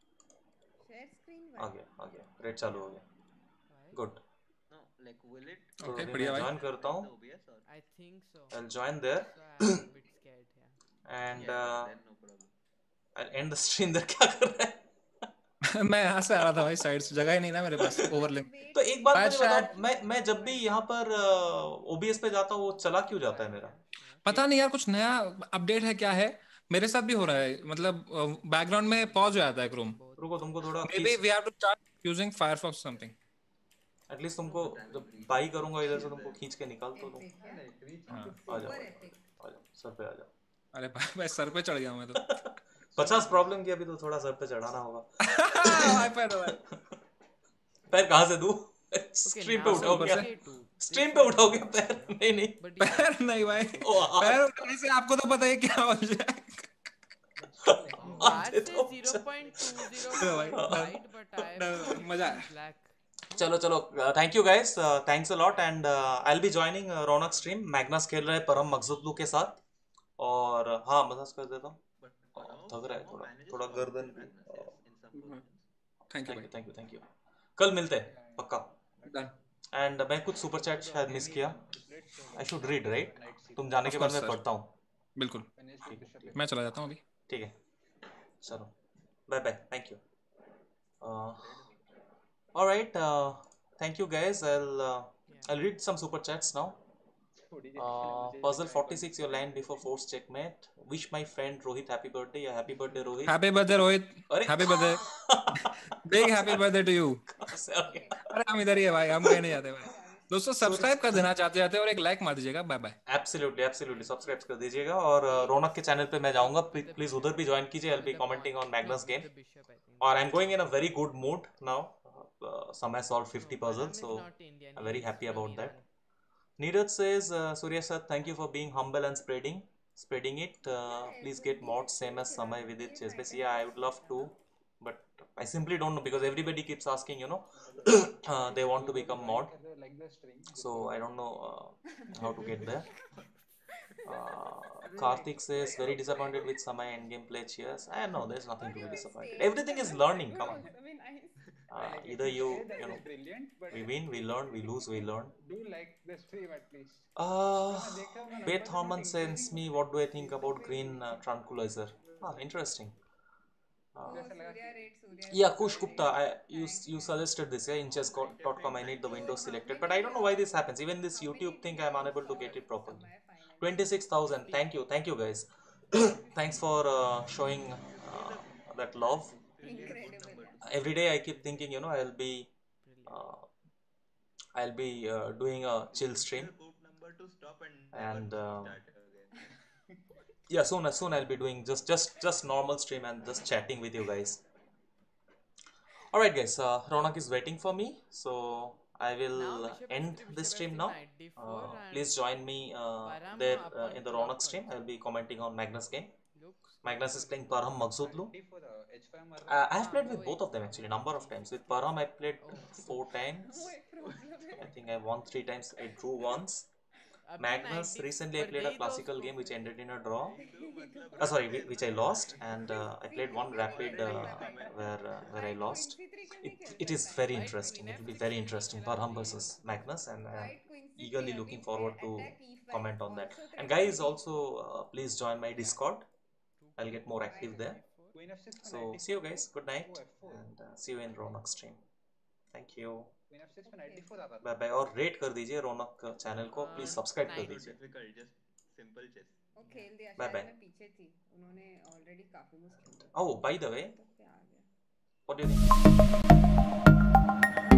आ गया आ गया, रेड चालू हो गया। गुड ओके बढ़िया भाई। ज्वाइन करता हूँ। I think so. I'll join there. So I'm a bit scared, yeah. And uh, I'll end the stream there। क्या कर रहा है? मैं यहाँ से आ रहा था भाई, साइड से जगह ही नहीं ना मेरे पास ओवरलैप। तो एक बात मुझे बताओ, मैं मैं जब भी यहाँ पर ओबीएस पे जाता हूँ वो चला क्यों जाता है मेरा? पता नहीं यार, कुछ नया अपडेट है क्या है। मेरे साथ भी हो रहा है, मतलब बैकग्राउंड में पॉज हो जाता है क्रोम। रुको तुमको थोड़ा Maybe we have to start using Firefox something. At least तुमको जब बाई करूंगा इधर से तुमको खींच के निकाल तो दूं। हाँ आ जाओ आ जाओ सर पे आ जाओ। अरे भाई मैं सर पे चढ़ गया मैं तो। पचास प्रॉब्लम की अभी तो थोड़ा सर पे चढ़ाना होगा। भाई पैर दो भाई। पैर कहाँ से दूं? Okay, स्ट्रीम पे now उठाओगे ऊपर क्या? K two. स्ट्रीम पे उठाओगे पैर? नहीं नहीं But yeah, पैर नहीं भाई, ओ, आ- पैर उठाने से आपको तो पता है क्या हो जाएगा। बाहर आते से तो zero point two zero चलो भाई, wide, but I डन, मजा आया। black. चलो चलो thank you guys, thanks a lot and I will be joining Raunak stream. Magnus खेल रहे हैं परम मकसूदलू के साथ और हाँ मसाज कर देता हूँ। थक रहा है थोड़ा थोड़ा गर्दन। थैंक यू थैंक भाई। You thank you thank you. कल मिलते हैं पक्का। डन। एंड मैं कुछ सुपर चैट शायद मिस किया। I should read right? तुम जाने के Of बाद course, मैं sir. पढ़ता हूँ। बिल्कुल, ठीक है ठीक है मैं चला जाता हूँ अभी। ठीक है चलो bye bye thank you. Alright thank you guys. I'll uh, I'll read some super chats now. Uh, puzzle forty-six your line before force checkmate. Wish my friend Rohit happy birthday. Yeah, happy birthday Rohit. Happy birthday Rohit, अरे happy birthday, big happy birthday to you. okay. अरे हम इधर ही है भाई, हम कहीं नहीं जाते भाई। दोस्तों सब्सक्राइब कर देना चाहते जाते और एक लाइक मार दीजिएगा। Bye bye. Absolutely absolutely subscribe कर दीजिएगा और uh, रौनक के चैनल पे मैं जाऊंगा, प्लीज उधर भी ज्वाइन कीजिए। I will be commenting on Magnus game The bishop, I think. और I am going in a very good mood now. Some I solved fifty No, puzzles, Param is so not Indian. I'm very He is happy from about that. Iran. Neeraj says, uh, Surya sir, thank you for being humble and spreading spreading it. Uh, please get mods same as Samay with it chess base. Yeah, I would love to, but I simply don't know because everybody keeps asking, you know, uh, they want to become mod. So I don't know uh, how to get there. Uh, Karthik says, very disappointed with Samay endgame play. Cheers. I know there's nothing to be disappointed. Everything is learning. Come on. Uh, either you, you know, we win, we learn, we lose, we learn. Do like the stream at least. Uh, Beth Horman sends me, what do I think about green uh, tranquilizer? Ah, interesting. Uh, yeah, Kush Gupta, I, you, you suggested this, yeah, in chess dot com, I need the Windows selected, but I don't know why this happens. Even this YouTube thing, I'm unable to get it properly. twenty-six thousand, thank you, thank you guys. Thanks for uh, showing uh, that love. Every day I keep thinking, you know, I'll be uh, I'll be uh, doing a chill stream, and uh, yeah, soon as soon I'll be doing just just just normal stream and just chatting with you guys. All right, guys. Uh, Ronak is waiting for me, so I will Now uh, bishop end F three, this bishop stream F three, now. knight D four, Uh, and please join me uh, Param there uh, upon in the clock Ronak stream. also. I'll be commenting on Magnus game. Looks Magnus is playing Param Maghsoodlu. For the H five mark. Uh, I have Ah, played wo with both of them ek- actually, number of times. With Param, I played Oh. four times. I think I won three times. I drew once. Abhi Magnus, ninety recently I played a per day classical dosto game which fir. ended in a draw. Uh, sorry, whi- which I lost, and uh, I played one rapid uh, where uh, where I lost. It, it is very White interesting. queen It F will be six very नहीं interesting. खेला Parham चाहिए versus था. Magnus, and I am eagerly looking forward to comment on that. And guys, also uh, please join my Discord. I'll get more active there. Queen F six. So see you guys. Good night, and uh, see you in Ronak stream. Thank you. Queen F six में knight D four आता था. बाय बाय और रेट कर दीजिए रौनक चैनल को, प्लीज Uh, सब्सक्राइब कर nine. दीजिए. difficult, just simple chess. वो खेल दिया Bye शायद bye. मैं पीछे थी उन्होंने ऑलरेडी काफी मुश्किल Oh, by the way, तो क्या आ गया what do you think?